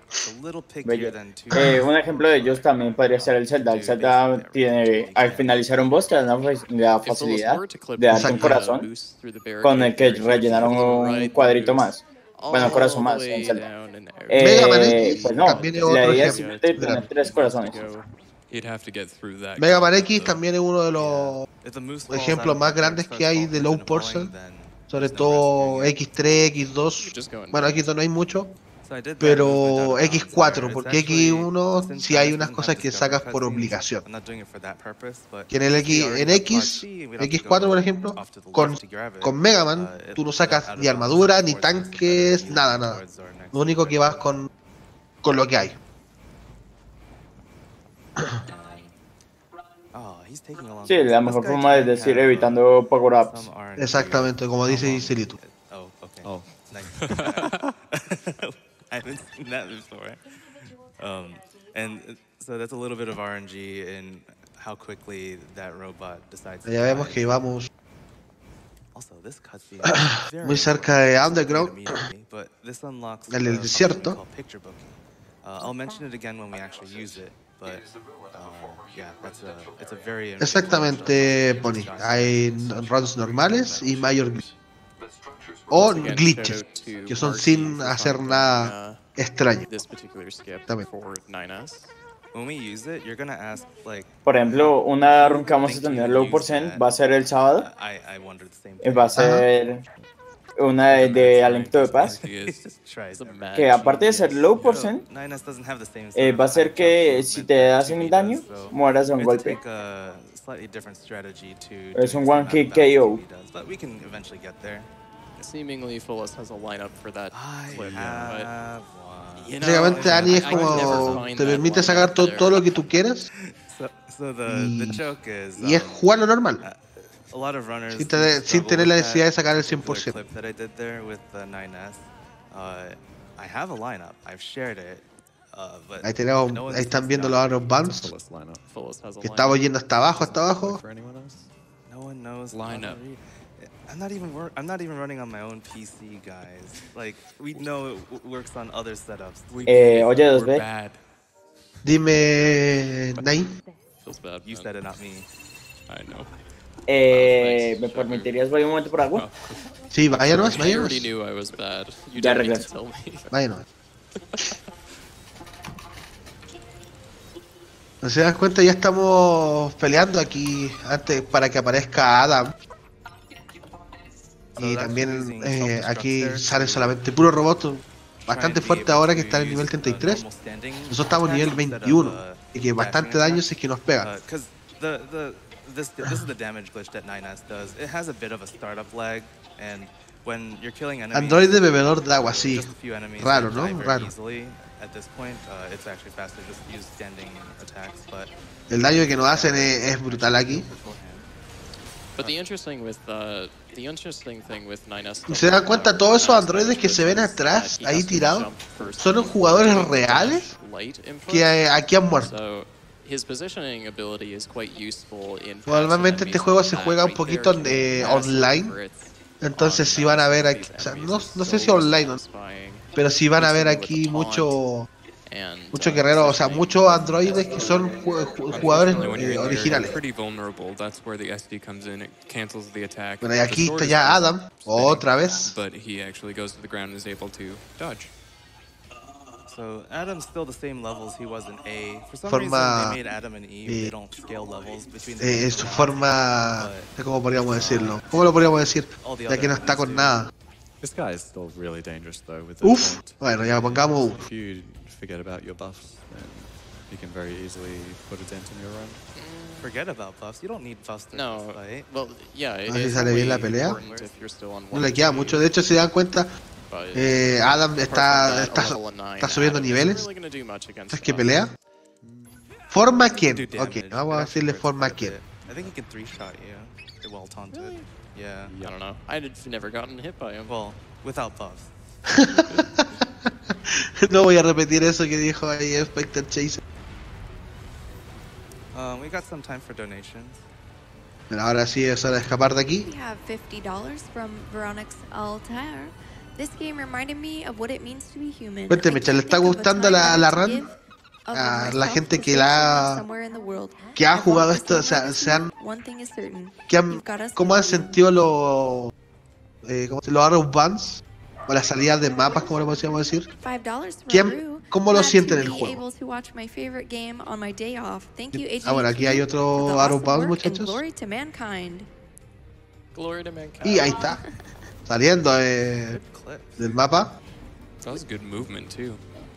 Un ejemplo de ellos también podría ser el Zelda. El Zelda tiene, al finalizar un boss, te dan la facilidad de darte un corazón con el que rellenaron un cuadrito más. Bueno, un corazón más en Zelda. Pues no, la idea es simplemente poner 3 corazones. Mega Man X también es uno de los ejemplos más grandes que hay de low person, sobre todo X3, X2. Bueno, X2 no hay mucho, pero X4, porque X1 sí hay unas cosas que sacas por obligación. Que en X4 por ejemplo, con Mega Man tú no sacas ni armadura, ni tanques, nada. Lo único que vas con lo que hay. Sí, la mejor forma es decir evitando power-ups. Exactamente, como dice Isilito. I haven't seen that before. And so that's a little bit of RNG in how quickly that robot decides to. Ya vemos que vamos muy cerca de Underground, en el desierto. I'll mention it again when we actually use it, but yeah, it's a very exactamente, Pony. Hay runs normales y major o glitches, que son sin hacer nada extraño. Por ejemplo, una run que vamos a tener low % va a ser el sábado. Va a ser una de A Link to the Past, que aparte de ser low %, va a ser que si te hacen daño, mueras de un golpe. Es un one hit KO. Seemingly Fullest has a lineup for that clip, básicamente Ani es como te permite sacar todo lo que tú quieras y es jugarlo normal sin tener la necesidad de sacar el 100%. Ahí tenemos, ahí están viendo los out of bounds. Que estamos yendo hasta abajo, hasta abajo. I'm not even running on my own PC, guys. Like, we know it works on other setups. Oye, 2B. Dime, Nine. You said it, not me. I know. ¿Me permitirías voy un momento por agua? Sí, váyanos, I váyanos. already knew I was bad. You Ya didn't need to regreso. tell me. Váyanos. ¿No se dan cuenta? Ya estamos peleando aquí antes para que aparezca Adam. Y también aquí sale solamente puro robot. Bastante fuerte ahora que está en el nivel 33. Nosotros estamos en nivel 21. Y que bastante daño si es que nos pega. This is the damage glitch that 9S does. It has a bit of a startup lag, and when you're killing enemies, Android de bebedor de agua, sí. Raro, ¿no? Raro. At this point, it's actually faster to just use standing attacks, but el daño que nos hacen es brutal aquí. But the interesting thing with 9S. Y se dan cuenta, todos esos androides que se ven atrás, ahí tirados, son los jugadores reales que aquí han muerto. Normalmente este juego se juega un poquito online. Entonces si van a ver aquí, o sea, no sé si online, pero si van a ver aquí muchos guerreros, o sea, muchos androides que son jugadores originales. Bueno, y aquí está ya Adam, otra vez. So Adam's still the same levels he was in A. For some reason they made Adam and Eve. They don't scale levels between them. Su forma, ¿cómo podríamos decirlo? ¿Cómo lo podríamos decir? Ya que no está con nada. This guy is still really dangerous though with Uf, bueno, ya pongamos If you forget about your buffs, then you can very easily put a dent in your run. Forget about buffs. You don't need buffs to fight. Well, yeah, a ver si sale bien la pelea. No le queda mucho. De hecho, si se dan cuenta, Adam está subiendo niveles. ¿Sabes qué pelea? Forma quién. Ok, vamos a decirle forma quién. I think he can 3-shot you. Well taunted. Yeah. I don't know. I've never gotten hit by him. Well, without buffs. No voy a repetir eso que dijo ahí Spectre Chaser. We got some time for donations. Pero ahora sí es hora de escapar de aquí. We have $50 from Veronix Altair. This game reminded me of what it means to be human. Cuénteme, ¿le está gustando la run? A la gente que ha jugado esto, o sea, ¿cómo han sentido los arrow bands o las salidas de mapas, como le podríamos decir? ¿Cómo lo sienten en el juego? Bueno, aquí hay otro arrow bound, muchachos. Y ahí está, saliendo del mapa. That was good movement too.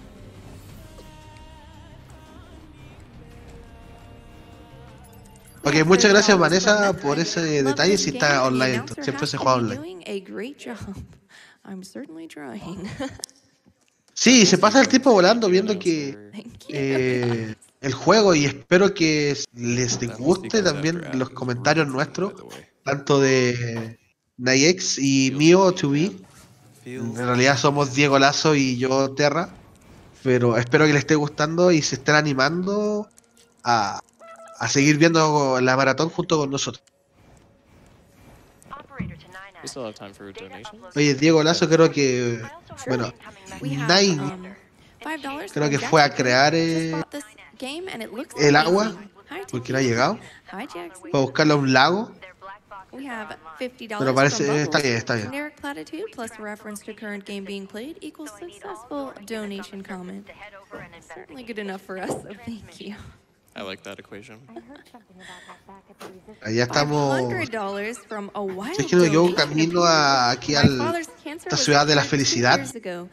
Ok, muchas gracias Vanessa por ese detalle. Si está online, siempre se juega online. Sí, se pasa el tiempo volando viendo que el juego, y espero que les guste también los comentarios nuestros, tanto de Nayex y mío, 2B. En realidad somos Diego Lazo y yo Terra, pero espero que les esté gustando y se estén animando a seguir viendo la maratón junto con nosotros. Oye, Diego Lazo creo que, bueno, Nine creo que fue a crear el agua, porque no ha llegado. Fue a buscarle a un lago. Pero parece, está bien, está bien. I like that equation. Allá estamos. Si es que no me equivoco, camino aquí a esta ciudad de la felicidad,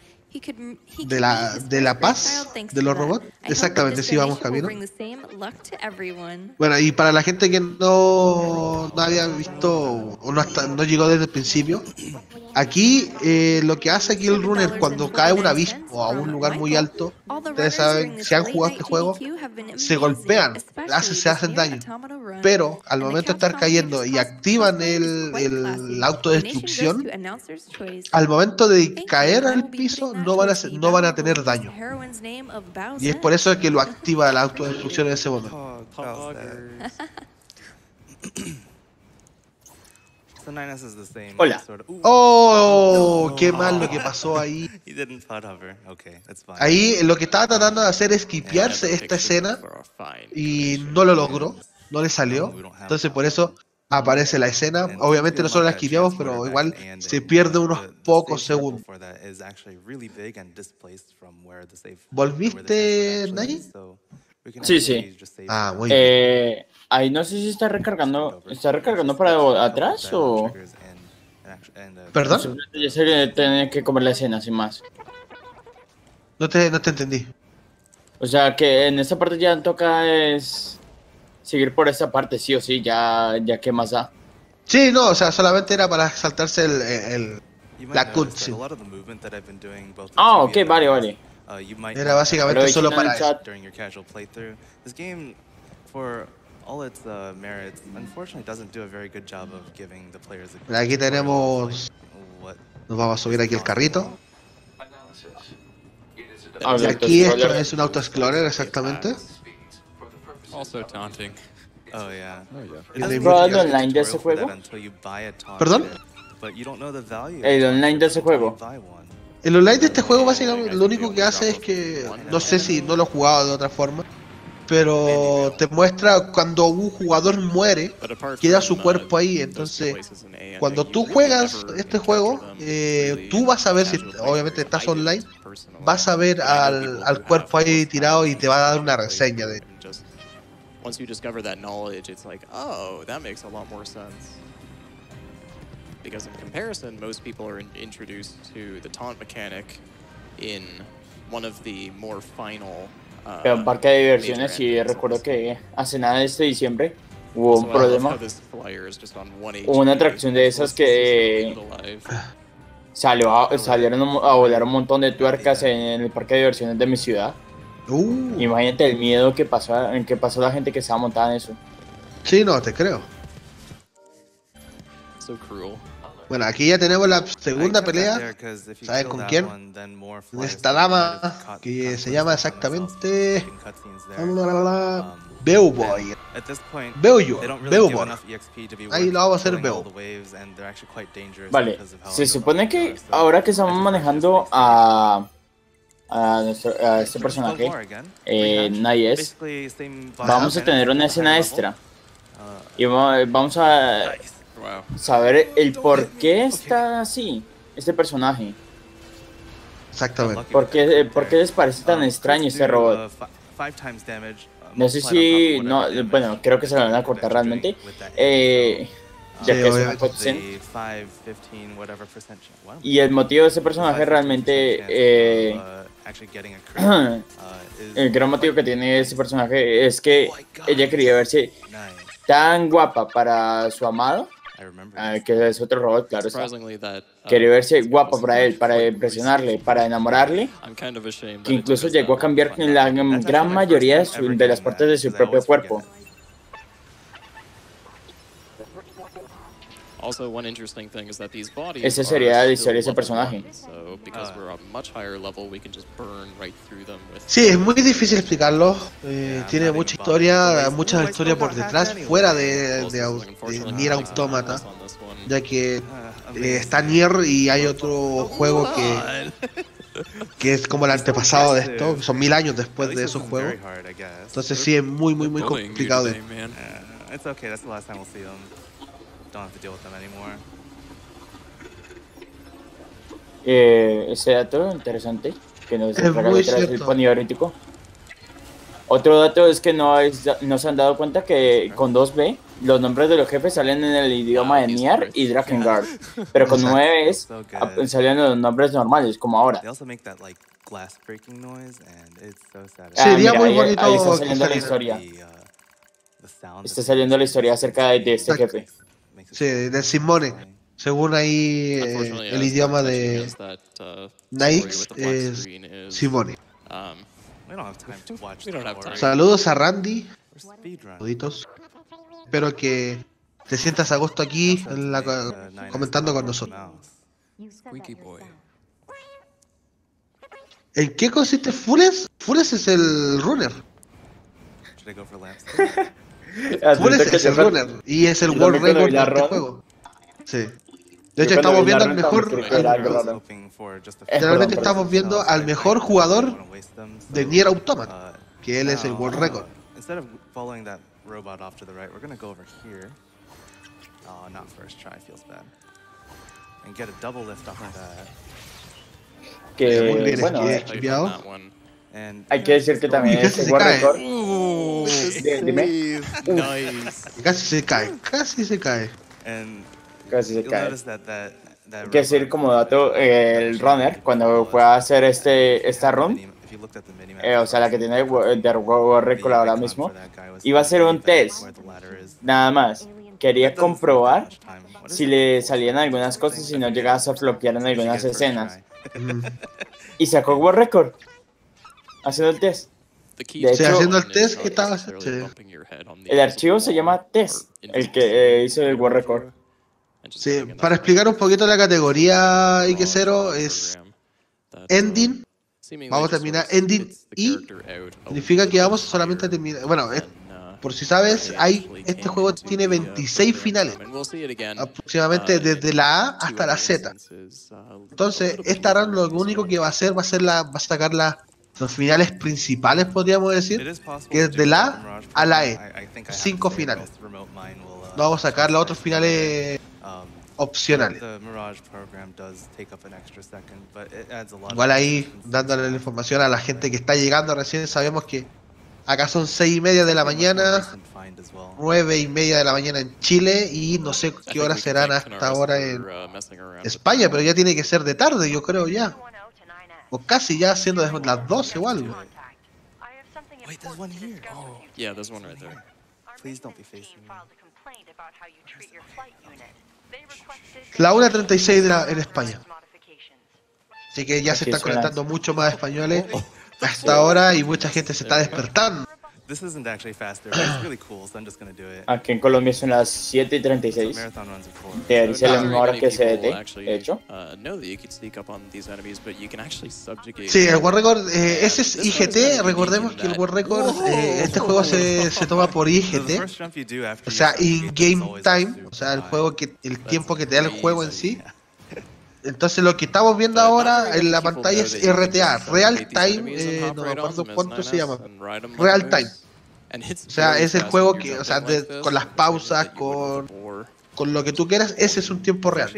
de la paz, de los robots. Exactamente, sí, vamos camino. Bueno, y para la gente que no había visto o no llegó desde el principio, aquí lo que hace aquí el runner cuando cae un abismo o a un lugar muy alto, ustedes saben, si han jugado este juego, se golpean, se hacen daño, pero al momento de estar cayendo y activan la autodestrucción, al momento de caer al piso no van a tener daño. Y es por eso que lo activa la autodestrucción en ese momento. Hola. Oh, qué mal lo que pasó ahí. Ahí lo que estaba tratando de hacer es skipearse esta escena y no lo logró, no le salió. Entonces por eso aparece la escena. Obviamente nosotros la skipeamos, pero igual se pierde unos pocos segundos. ¿Volviste, Nagi? Sí, sí. Ah, muy bien. Ahí no sé si está recargando. ¿Está recargando para atrás o...? ¿Perdón? Yo sé que tenía que comer la escena, sin más. No te entendí. O sea, que en esta parte ya toca es... seguir por esta parte, sí o sí, ya qué más da. Sí, no, o sea, solamente era para saltarse la cutscene. Ah, ok, vale. Era básicamente solo para eso. Aquí tenemos... Nos vamos a subir aquí el carrito. Y aquí esto es un Auto Explorer, exactamente. Also taunting. Oh yeah. ¿Has probado el online de ese juego? ¿Perdón? El online de ese juego. El online de este juego básicamente lo único que hace es que... No sé si no lo he jugado de otra forma, pero te muestra cuando un jugador muere, queda su cuerpo ahí. Entonces, cuando tú juegas este juego, tú vas a ver, si obviamente estás online, vas a ver al cuerpo ahí tirado y te va a dar una reseña de... Once you discover that knowledge, it's like, oh, that makes a lot more sense. Because in comparison, most people are introduced to the taunt mechanic in one of the more final... Pero en parque de diversiones, sí, recuerdo que hace nada de este diciembre hubo un problema. Hubo una atracción de esas que salieron a volar un montón de tuercas en el parque de diversiones de mi ciudad. Imagínate el miedo que pasó la gente que estaba montada en eso. Sí, no, te creo. So cruel. Bueno, aquí ya tenemos la segunda pelea. ¿Sabes con quién? Esta dama que se llama exactamente Beoboy. Beoboy. Ahí lo vamos a hacer Beo. Vale, se supone que ahora que estamos manejando a este personaje, Nayes, vamos a tener una escena extra. Y vamos a saber el por qué está así, este personaje. Exactamente. ¿Por qué les parece tan extraño este robot? No sé si... No, bueno, creo que se lo van a cortar realmente. Ya que es una cutscene. Y el motivo de este personaje realmente... el gran motivo que tiene este personaje es que ella quería verse tan guapa para su amado, que es otro robot, claro está. Quería verse guapa para él, para impresionarle, para enamorarle, que incluso llegó a cambiar la gran mayoría de las partes de su propio cuerpo. Esa sería la historia de ese personaje. Sí, es muy difícil explicarlo. Tiene mucha historia por detrás, fuera de Nier Automata, ya que está Nier y hay otro juego que es como el antepasado de esto, son 1000 años después de esos juegos. Entonces sí, es muy complicado de... Ese dato interesante que nos trae el poniórico. Otro dato es que no se han dado cuenta que con 2B los nombres de los jefes salen en el idioma de Nier y Drakengard, pero con 9B salen los nombres normales, como ahora. Sería muy bonito. Ahí está saliendo la historia. Está saliendo la historia acerca de este jefe. Sí, de Simone. Según ahí el idioma de Nix es Simone. Saludos a Randy. Saluditos. Espero que te sientas a gusto aquí comentando con nosotros. ¿En qué consiste Fules? Fules es el runner. Fules es el runner y es el world record de este juego. Sí. De hecho estamos viendo al mejor... Generalmente estamos viendo al mejor jugador de Nier Automata, que él es el world record. Instead of following that robot off to the right, we're gonna go over here. Oh, not first try, feels bad. And get a double lift off of that. Que bueno, hay que decir que también es el world record. Dime. Casi se cae, casi se cae. Casi se cae. Hay que decir como dato, el runner, cuando fue a hacer esta run, o sea, la que tiene de world record ahora mismo, iba a hacer un test, nada más. Quería comprobar si le salían algunas cosas y no llegabas a flopear en algunas escenas. Y sacó world record haciendo el test. De hecho, haciendo el test que estaba haciendo. El archivo se llama test, el que hizo el world record. Sí, para explicar un poquito la categoría Ike0 es ending. Vamos a terminar ending y significa que vamos solamente a terminar. Bueno, por si sabes, este juego tiene 26 finales, aproximadamente desde la A hasta la Z. Entonces, esta run lo único que va a hacer va a sacar los finales principales, podríamos decir, que es de la A a la E. 5 finales. No vamos a sacar los otros finales opcionales. Igual ahí, dándole la información a la gente que está llegando recién, sabemos que acá son 6:30 de la mañana, 9:30 de la mañana en Chile, y no sé qué horas serán hasta ahora en España, pero ya tiene que ser de tarde, yo creo ya. O casi ya siendo las 12 o algo. Wait, there's one here. Oh, yeah, there's one right there. Please don't be facing me. La 1:36 en España. Así que ya se están conectando mucho más españoles hasta ahora y mucha gente se está despertando. Aquí en Colombia son las 7:36. Debería ser la misma hora que CDT, de hecho. Sí, el World Record, ese es IGT. Recordemos que el World Record, este juego se toma por IGT, o sea, in-game time, o sea, el tiempo que te da el juego en sí. Entonces lo que estamos viendo ahora en la pantalla es RTA, Real Time, no me acuerdo cuánto se llama, Real Time. O sea, es el juego que, o sea, con las pausas, con lo que tú quieras, ese es un tiempo real.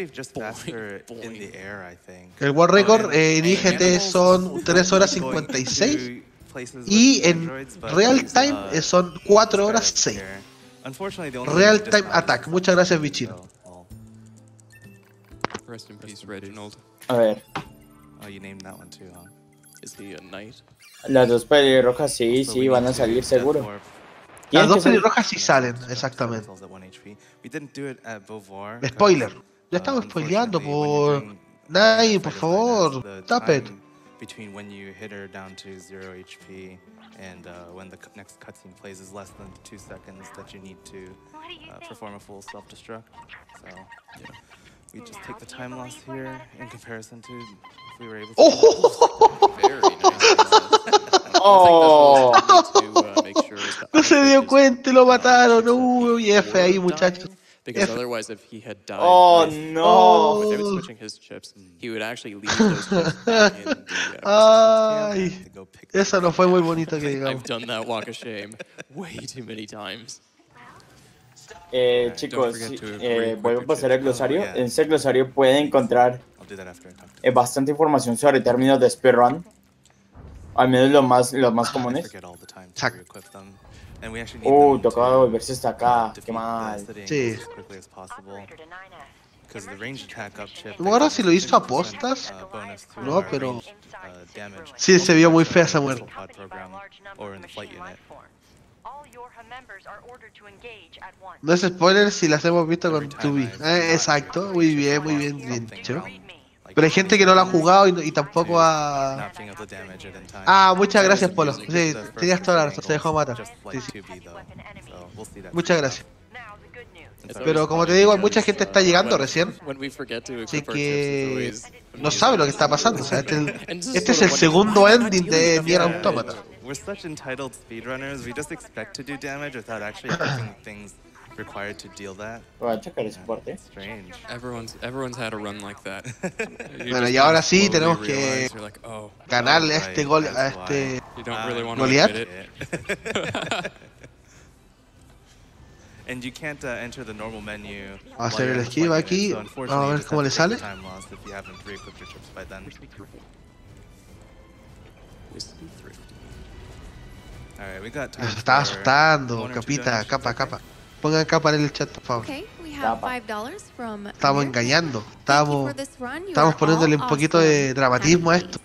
El World Record en IGT son 3:56 y en Real Time son 4:06. Real Time Attack. Muchas gracias, Bichino. Rest in peace, Reginald. A ver. Oh, you named that one too, huh? Is he a knight? Las dos pelirrojas sí, van a salir seguro. Las dos pelirrojas sí salen, exactamente. Spoiler. Ya estamos spoileando por... Nay, por favor, stop it. Between when you hit her down to 0 HP and when the next cutscene plays is less than 2 seconds that you need to perform a full self-destruct. So, yeah. We just take the time loss here in comparison to if we were able to. Oh! Very nice. Oh! No se dio cuenta y lo mataron. Uy, F ahí, muchachos. Because otherwise, if he had died without switching his chips, he would actually leave those chips back in the Ay, eso no fue muy bonito que digamos. I've done that walk of shame way too many times. Chicos, vuelvo a pasar el glosario. En ese glosario pueden encontrar bastante información sobre términos de speedrun, al menos los más comunes. Tocaba volverse hasta acá, qué mal. Sí. No me acuerdo si lo hizo a postas. No, pero sí, se vio muy fea esa muerte. No es spoiler si las hemos visto con Tubi. Exacto, muy bien dicho. Pero hay gente que no lo ha jugado y tampoco ha... Ah, muchas gracias, Polo. Sí, tenías toda la razón, se dejó matar. Sí. Muchas gracias. Pero como te digo, mucha gente está llegando recién. Así que no sabe lo que está pasando. O sea, este es el segundo ending de Nier Automata. We're such entitled speedrunners. We just expect to do damage without actually having things required to deal that. Strange. Everyone's had a run like that. Bueno, y ahora sí tenemos que ganarle a este gol, a este Goliath. And you can't enter the normal menu. Vamos a hacer el esquiva aquí. Vamos a ver cómo le sale. Nos estaba asustando, capita, capa. Pongan capa en el chat, por favor. Estamos engañando. Estamos poniéndole un poquito de dramatismo a esto.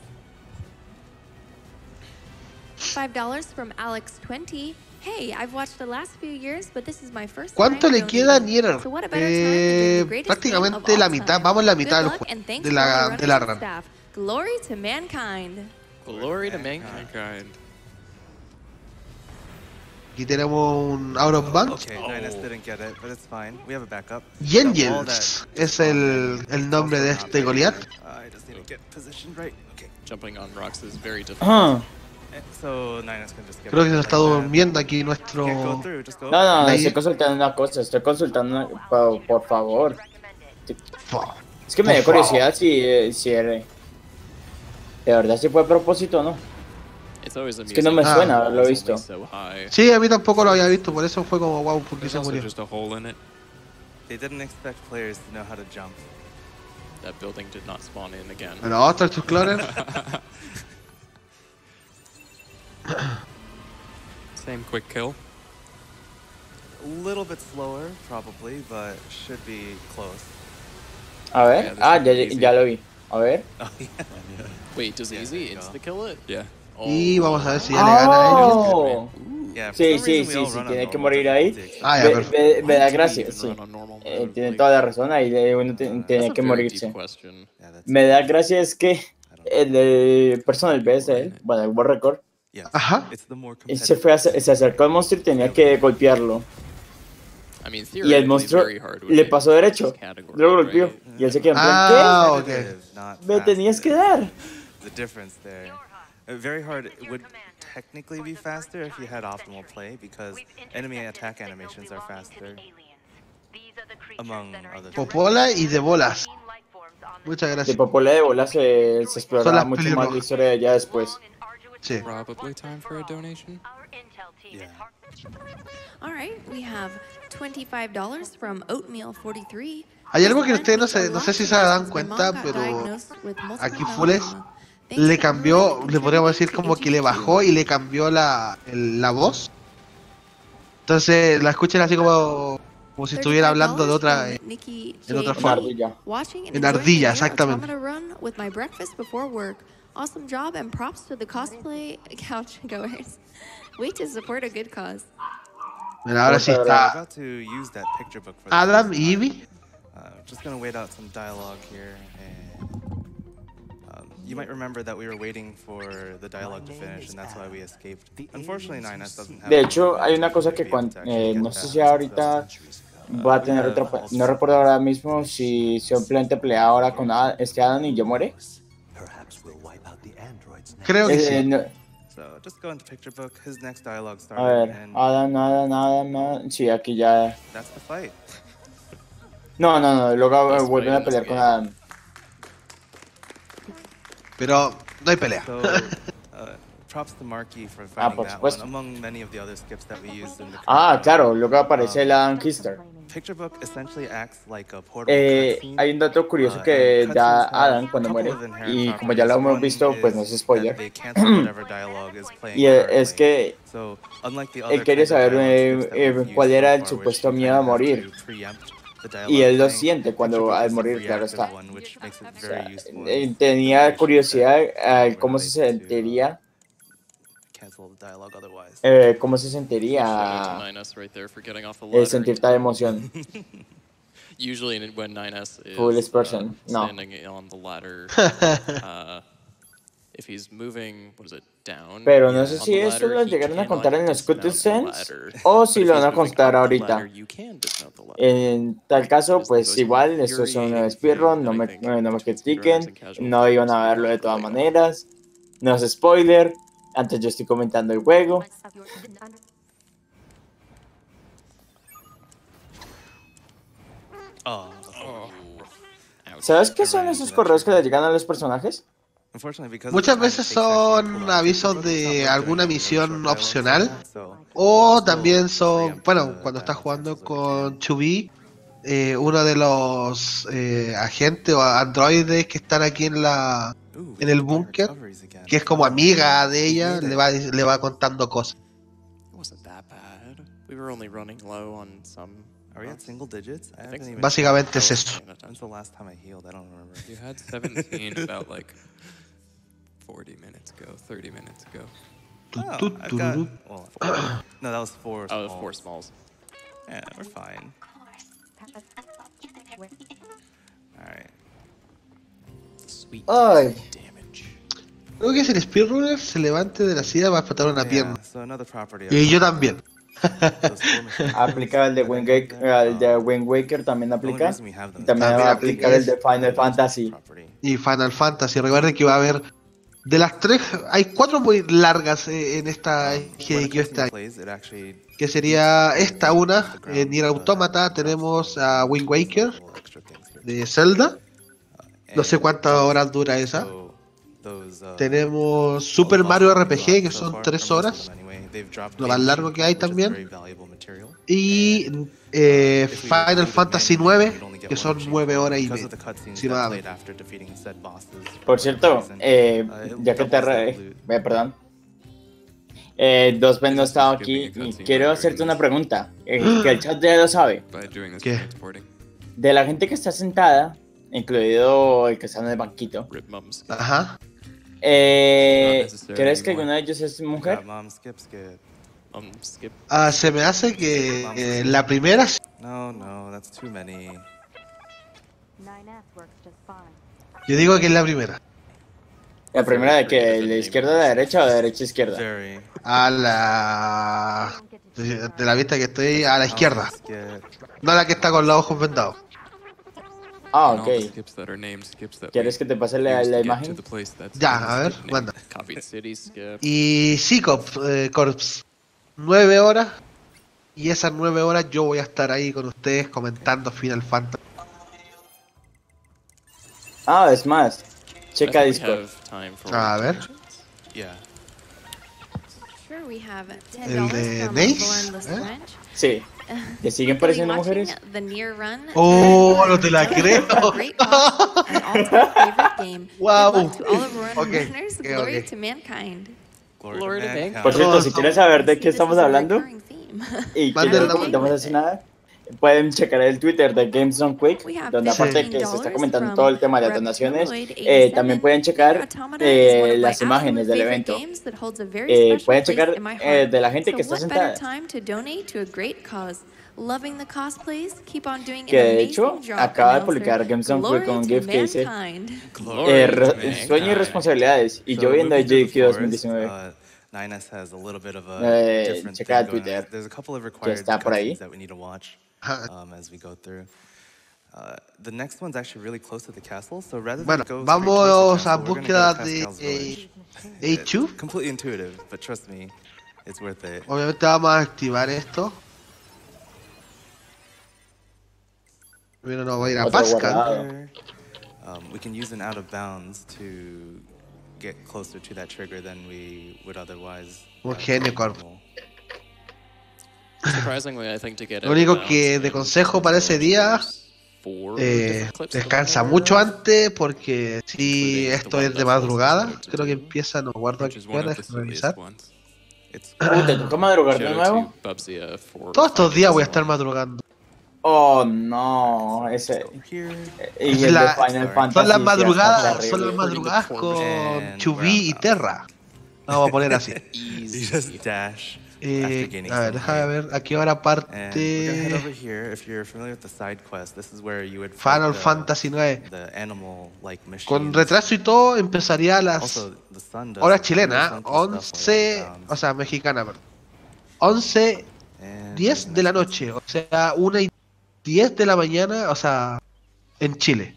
¿Cuánto le queda a Nier? Prácticamente la mitad. Vamos en la mitad del juego, de la run. Glory to mankind. Glory to mankind. Aquí tenemos un out of bounds. Yengels es el nombre de este Goliath. Jumping on rocks is very difficult. Creo que se está durmiendo aquí nuestro... No, estoy consultando una cosa, por favor. Es que me dio curiosidad si de verdad si fue a propósito o no. Es que no me suena haberlo visto. Sí, a mí tampoco lo había visto, por eso fue como wow, porque se murió. They didn't expect players to know how to jump. That building did not spawn in again. Bueno, otro Explorer. Same quick kill. A little bit slower, probably, but should be close. A ver, ya lo vi. A ver. Wait, does Easy insta-kill it? Yeah. Y vamos a ver si ya le gana a ellos. Sí, tiene que morir ahí. Me da gracia, sí. Tiene toda la razón, ahí uno tiene que morirse. Me da gracia es que el personal best de él, bueno, el World Record, se acercó al monstruo y tenía que golpearlo. Y el monstruo le pasó derecho, lo golpeó y él se quedó en plan, ¿qué? Me tenías que dar. Very hard would technically be faster if you had optimal play because enemy attack animations are faster. Among other things. Popola y de bolas. Muchas gracias. De Popola y de bolas se explorará mucho más la historia ya después. Sí. Probably time for a donation. Yeah. All right, we have $25 from Oatmeal43. Hay algo que ustedes no sé si se dan cuenta, pero aquí Fules le cambió, le podríamos decir como que le bajó y le cambió la voz. Entonces la escuchan así como si estuviera hablando de otra en otra forma. En ardilla, exactamente. Awesome job and props to the cosplay couch goers. Way to support a good cause. Mira, ahora sí está Adam y Ivy. Just gonna wait out some dialogue here. You might remember that we were waiting for the dialogue to finish, and that's why we escaped. Unfortunately, 9S doesn't have. De hecho, hay una cosa que no sé si ahorita va a tener otra. No recuerdo ahora mismo si simplemente pelea ahora con Adam y ya muere. Creo que sí. So just go into picture book. His next dialogue A ver, Adam. Sí, aquí ya. That's the fight. No, luego vuelven a pelear con Adam. Pero no hay pelea. So, props to Marky for finding that one among many of the other skips that we used in the claro, luego aparece el Adam Kister. Picture book essentially acts like a portable cutscene. Hay un dato curioso que da Adam cuando muere y como ya lo hemos visto, pues no es spoiler. Y es que él quería saber cuál era el supuesto miedo a morir. Y él lo siente cuando al morir, claro está. O sea, tenía curiosidad cómo se sentiría. ¿Cómo se sentiría sentir tal emoción? Usually when 9S is Foolish person. No. standing on the ladder, if he's moving, what is it, down? Pero no sé on si the eso lo ladder, he llegaron a cannot contar en los dismount the cutscenes ladder. o But si if lo he's van a moving contar up the ahorita. ladder, you can dismount the ladder. En tal caso, Just the pues most igual, esto es un infuriating speedrun, thing no me, that I think no me between speedrunners critiquen, and casual no iban a players verlo de is todas going on. maneras, no es spoiler, antes yo estoy comentando el juego. ¿Sabes qué son esos correos que le llegan a los personajes? Muchas veces son avisos de alguna misión opcional o también son, bueno, cuando estás jugando con Chubby, uno de los agentes o androides que están aquí en el búnker, que es como amiga de ella, le va contando cosas. Básicamente es eso. You had 17 about like 40 minutes ago, 30 minutes ago. No, that was 4 smalls. Oh, 4 smalls. Yeah, we're fine. Alright. Sweet Ay. damage. Creo que es el speedrunner se levante de la silla va a explotar una pierna. So another property Y yo también. Aplica el de Wind Waker, también aplica. Y también va a aplicar el de Final Fantasy. Y Final Fantasy. Recuerden que va a haber de las 3, hay 4 muy largas en esta GDQ esta, que sería esta una, en Nier Automata tenemos a Wind Waker de Zelda, no sé cuántas horas dura esa. Tenemos Super Mario RPG, que son 3 horas, lo más largo que hay también. Y Final Fantasy 9, que son 9 horas y media aproximadamente. Por cierto, ya que perdón. Dosben no ha estado aquí y quiero hacerte una pregunta, que el chat ya lo sabe. ¿Qué? De la gente que está sentada, incluido el que está en el banquito. Ajá. ¿Crees que alguno de ellos es mujer? Se me hace que la primera. No, that's too many. Yo digo que es la primera. ¿La primera de que de la izquierda a la derecha o de derecha a izquierda? A la. De la vista que estoy a la izquierda. No a la que está con los ojos vendados. Ah, ok. ¿Quieres que te pase la imagen? Ya, a ver, manda. Y sí, Corps. 9 horas. Y esas 9 horas yo voy a estar ahí con ustedes comentando Final Fantasy. Ah, es más. Checa Discord. A ver. El de Nace. Sí. ¿Te siguen pareciendo mujeres? Oh, no te la creo. Wow. Okay. Por cierto, si quieres saber de qué estamos hablando y que no comentamos hace nada, pueden checar el Twitter de Games Done Quick, donde aparte de que se está comentando todo el tema de las donaciones, también pueden checar las imágenes del evento. Pueden checar de la gente que está sentada. Que de hecho acaba de publicar Games Done Quick con un GIF que dice sueño y responsabilidades. Y yo viendo el GDQ 2019. Checa el Twitter, que está por ahí. Bueno, vamos a búsqueda de A2. Obviamente vamos a activar esto. Primero nos voy a ir a Pascal. We can use an out of bounds to get closer to that trigger than we would otherwise. Un genio, Corp. Lo único que de consejo para ese día, descansa mucho antes porque si esto es de madrugada, creo que empieza, no guardo aquí, puedes revisar. ¿Te tocó madrugar de nuevo? Todos estos días voy a estar madrugando. Oh no, ese. Y el de Final Fantasy. Son las madrugadas con Chubby y Terra. Vamos a poner así. A ver, déjame ver a qué hora parte Final Fantasy 9. Con retraso y todo empezaría a las hora chilena, 11, o sea, mexicana, perdón. 11:10 de la noche, o sea, 1:10 de la mañana, o sea, en Chile.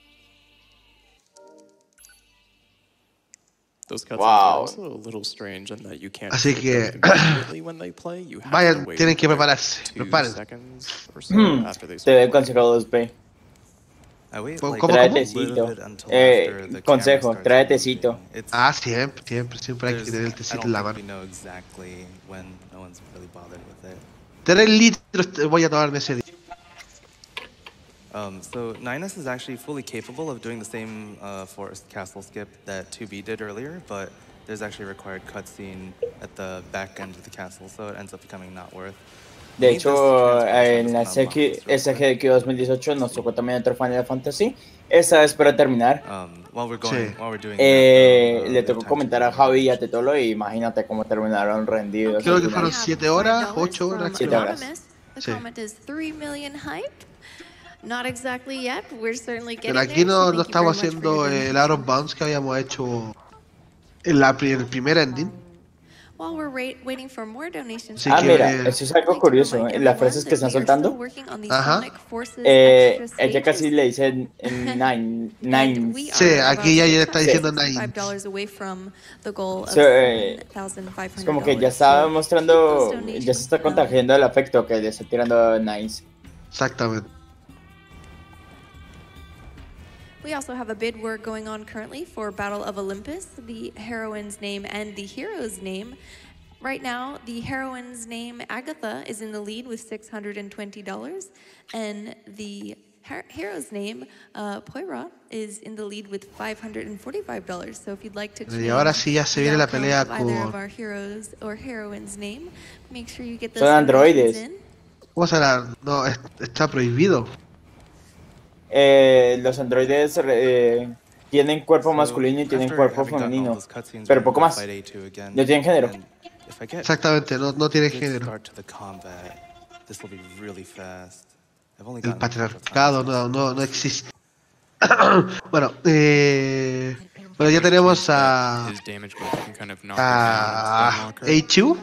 Wow. Así que vayan, tienen que prepararse. Prepárense. Te doy consejo 2B. Trae tecito. Consejo, trae tecito. Ah, siempre hay que tener el tecito en la mano. 3 litros voy a tomarme ese día. So 9S is actually fully capable of doing the same forest castle skip that 2B did earlier, but there's actually a required cutscene at the back end of the castle, so it ends up becoming not worth. De hecho, en la SGDQ 2018 nos tocó también otro Final Fantasy. Esa vez para terminar. Le tocó comentar a Javi y a Tetolo y imagínate cómo terminaron rendidos. Creo que fueron 7 horas, 8 horas. 7 horas. Sí. Not exactly yet, but we're certainly getting Pero aquí there, so no estamos haciendo el out of bounds que habíamos hecho en el primer ending. While we're waiting for more donations. Sí, mira, eso es algo curioso. Las frases que están soltando. Ajá. Ella casi le dice nine. Sí, aquí ya está diciendo nine. Es como que ya está mostrando, ya se está contagiando el afecto que le está tirando nines. Exactamente. We also have a bid war going on currently for Battle of Olympus, the heroine's name and the hero's name. Right now, the heroine's name, Agatha, is in the lead with $620, and the hero's name, Poira, is in the lead with $545. So if you'd like to y ahora sí ya se viene la pelea con either of our heroes or heroine's name, make sure you get those son androides. ¿Cómo será? No, está prohibido. Los androides tienen cuerpo masculino y tienen cuerpo femenino, pero poco más. No tienen género. Exactamente, no tienen género. El patriarcado no existe. Bueno, ya tenemos a A2.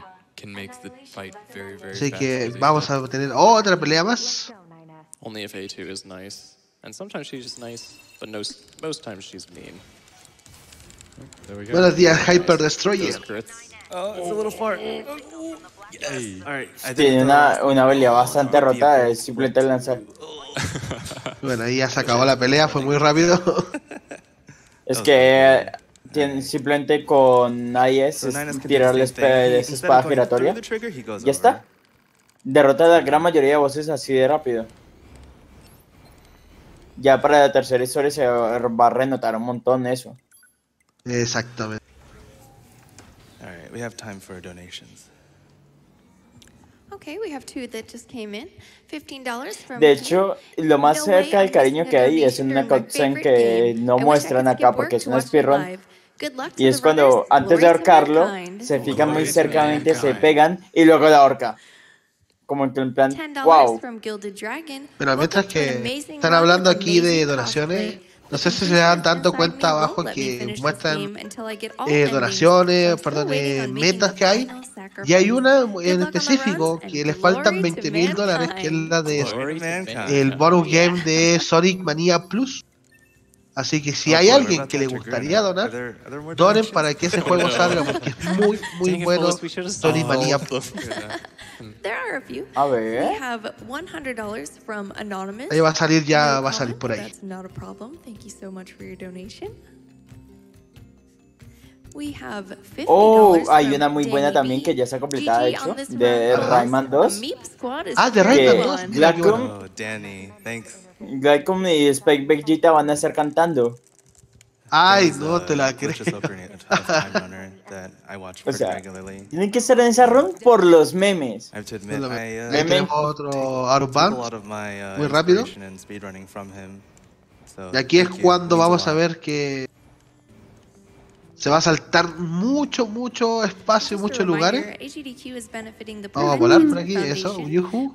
Así que vamos a tener otra pelea más. Only if A2 is nice. And sometimes she's just nice, but most times she's mean. There we go. Buenos días, Hyper Destroyer. Oh, it's a little far. Tiene una habilidad bastante rota, es simplemente lanzar. Bueno, ahí ya se acabó la pelea, fue muy rápido. Es que simplemente con IS es tirarle esa espada giratoria. Ya está. Derrota a la gran mayoría de bosses así de rápido. Ya para la tercera historia se va a renotar un montón eso. Exactamente. Alright, we have time for donations. Okay, we have 2 that just came in. $15 from De hecho, lo más cerca del cariño que hay es en una cutscene que no muestran acá porque es un speedrun. Y es cuando antes de ahorcarlo, se fijan muy cercanamente, se pegan y luego la ahorca. Como en plan, wow. Pero mientras que están hablando aquí de donaciones, no sé si se dan dando cuenta abajo que muestran donaciones, metas que hay. Y hay una en específico que le faltan $20,000, que es la de el bonus game de Sonic Mania Plus. Así que si hay alguien que le gustaría donar, donen para que ese juego salga, porque es muy bueno Sonic Mania Plus. A ver. Ahí va a salir, ya va a salir por ahí. Oh, hay una muy buena también que ya está completada, de hecho, de Rayman 2. Ah, de Rayman 2. Glacom, Glacom y Spike Vegeta van a estar cantando. Ay, no te la crees. O sea, tienen que estar en esa run por los memes. Tenemos otro out of bounds, muy rápido. Y aquí es cuando vamos a ver que Se va a saltar mucho espacio, muchos lugares. Vamos a volar por aquí, eso, yuhu.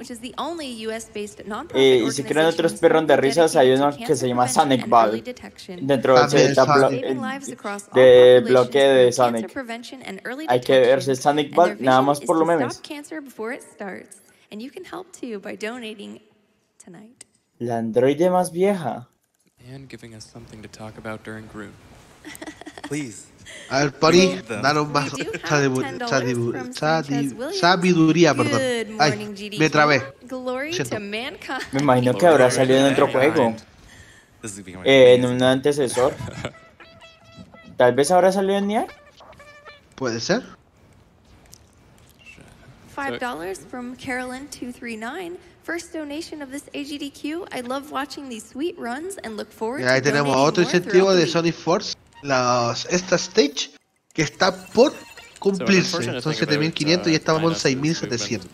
Y si quieren otros perros de risas, hay uno que se llama Sonic Ball. Dentro del bloque de Sonic. Hay que verse Sonic Ball, nada más por los memes. La androide más vieja. Please. A ver, Pori, danos más sabiduría, perdón. Ay, me trabé. Me imagino que habrá salido en otro juego. En un antecesor. Tal vez habrá salido en Nier. Puede ser. $5 from Carolyn239. First donation of this AGDQ. I love watching these sweet runs and look forward to ahí tenemos otro incentivo de Sonic Force. Esta stage que está por cumplirse. Son 7.500 y estamos en 6.700.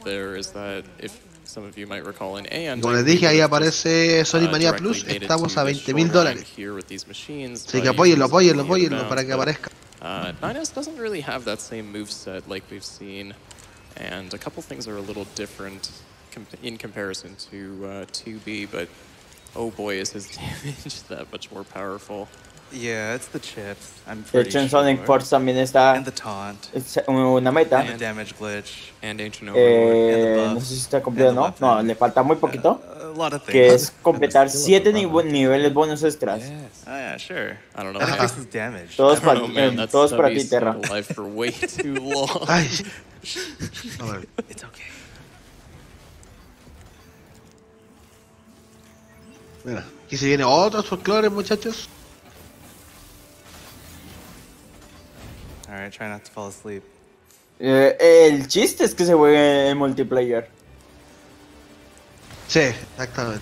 Como les dije, ahí aparece Sonic Mania Plus. Estamos a $20.000. Así que apóyenlo para que aparezca. 9S doesn't really have that same moveset like we've seen, and a couple things are a little different in comparison to 2B, but oh boy, is his damage that much more powerful. Yeah, it's the chips. De hecho, en Sonic Force también está una meta. And the damage glitch. And Ancient no sé si está completo, ¿no? No, le falta muy poquito. Que es completar 7 niveles bonus extras. Yeah, sure. I don't know. That increases damage. Todos para ti, Terra. Alive for way too long. Ay. It's okay. Mira, aquí se viene otros folclores, muchachos. Alright, try not to fall asleep. El chiste es que se juegue en multiplayer. Sí, exactamente.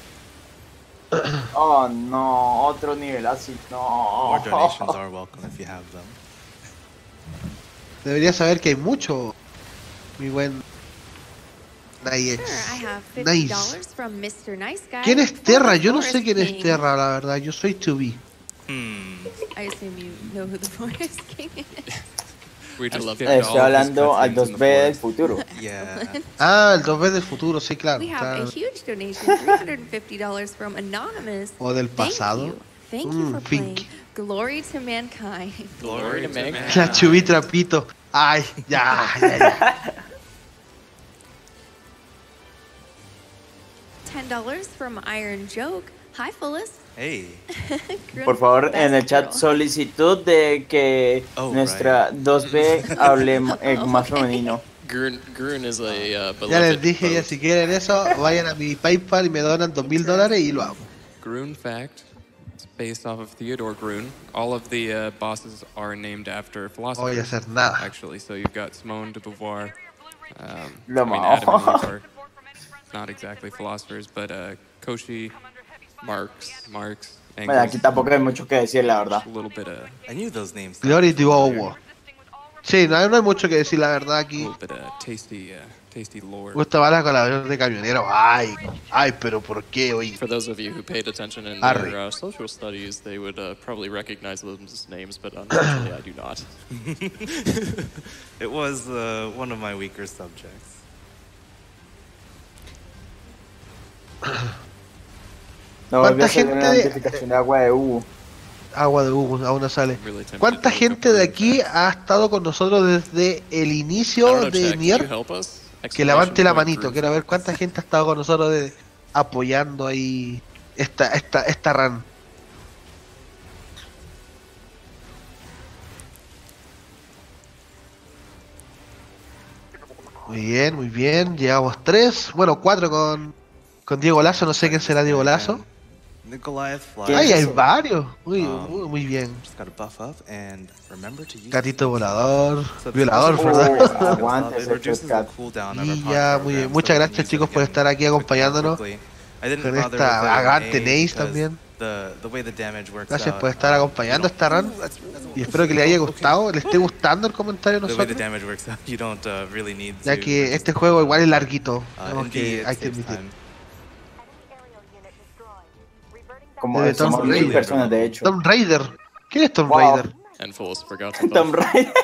Oh no, otro nivel así, no. More donations are welcome if you have them. Deberías saber que hay mucho, mi buen Nice. Nice. ¿Quién es Terra? Yo no sé quién es Terra, la verdad. Yo soy 2B. I assume you know who the Forest King is. Estoy hablando al 2B del futuro. Ah, el 2B del futuro, sí, claro. We have a huge donation, $350 from Anonymous. O del pasado. Thank you for playing Glory to Mankind. Glory to Mankind. La Chubby Trapito. Ay, ya. $10 from Iron Joke. Hi, Phyllis. Hey. Por favor, en el chat solicitud de que nuestra 2B hable más femenino. Grun is a ya les dije, ya si quieren eso, vayan a mi PayPal y me donan $2,000 y lo hago. Grun fact. It's based off of Theodore Grun. All of the bosses are named after philosophers. No voy a hacer nada. Actually, so you've got Simone de Beauvoir. Lo Adam and Eve are not exactly philosophers, but Cauchy, Marx, bueno, aquí tampoco hay mucho que decir, la verdad. I knew those names. Glory to Owo. Sí, no hay mucho que decir, la verdad, aquí. Tasty lore. Gusta más la colaboración de camionero. Ay, pero ¿por qué hoy? For those of you who paid attention in their social studies, they would probably recognize those names, but unfortunately I do not. It was one of my weaker subjects. ¿Cuánta gente de agua de Hugo? Agua de Hugo, aún no sale. ¿Cuánta gente de aquí ha estado con nosotros desde el inicio de Nier? Que levante la manito, quiero ver cuánta gente ha estado con nosotros apoyando ahí esta run. Muy bien, llegamos 3, bueno 4 con Diego Lazo, no sé quién será Diego Lazo. Ay, hay varios. Muy bien. Gatito volador, violador, ¿verdad? Y ya, muy bien. Muchas gracias, chicos, por estar aquí acompañándonos. Con esta Agante Nace también. Gracias por estar acompañando esta run. Y espero que les haya gustado, les esté gustando el comentario a nosotros. Ya que este juego igual es larguito. Hay que admitir. Como somos 1000 personas, de hecho. Tomb Raider. ¿Quién es Tomb Raider? and Fullis forgot to Tomb buff. Raider.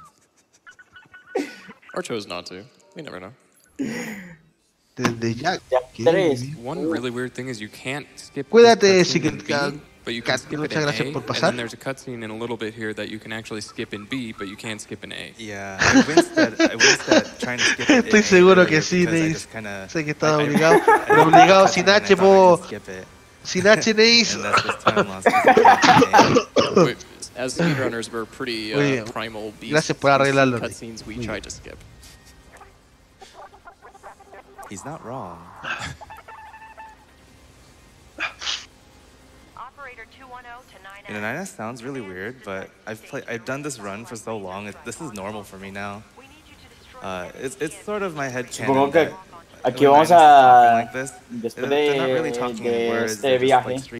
Or chose not to. We never know. Desde Jack. One really weird thing is you can't skip Cuídate, this Secret cutscene in B, Cat. but you can skip it Muchas in gracias A, por and pasar. then there's a cutscene in a little bit here that you can actually skip in B, but you can't skip in A. Yeah, I winced that trying to skip it. Estoy seguro que sí, Neis. Sé que estás obligado. Pero obligado sin H, po. Sin H, Neis. As speedrunners, we're pretty primal beasts. Gracias por arreglarlo. Cutscenes we try to skip. He's not wrong. You know, 9S sounds really weird, but I've done this run for so long. This is normal for me now. It's sort of my head canon. Aquí vamos a Like this, después they're not really de talking in words, este they're just, like, viaje.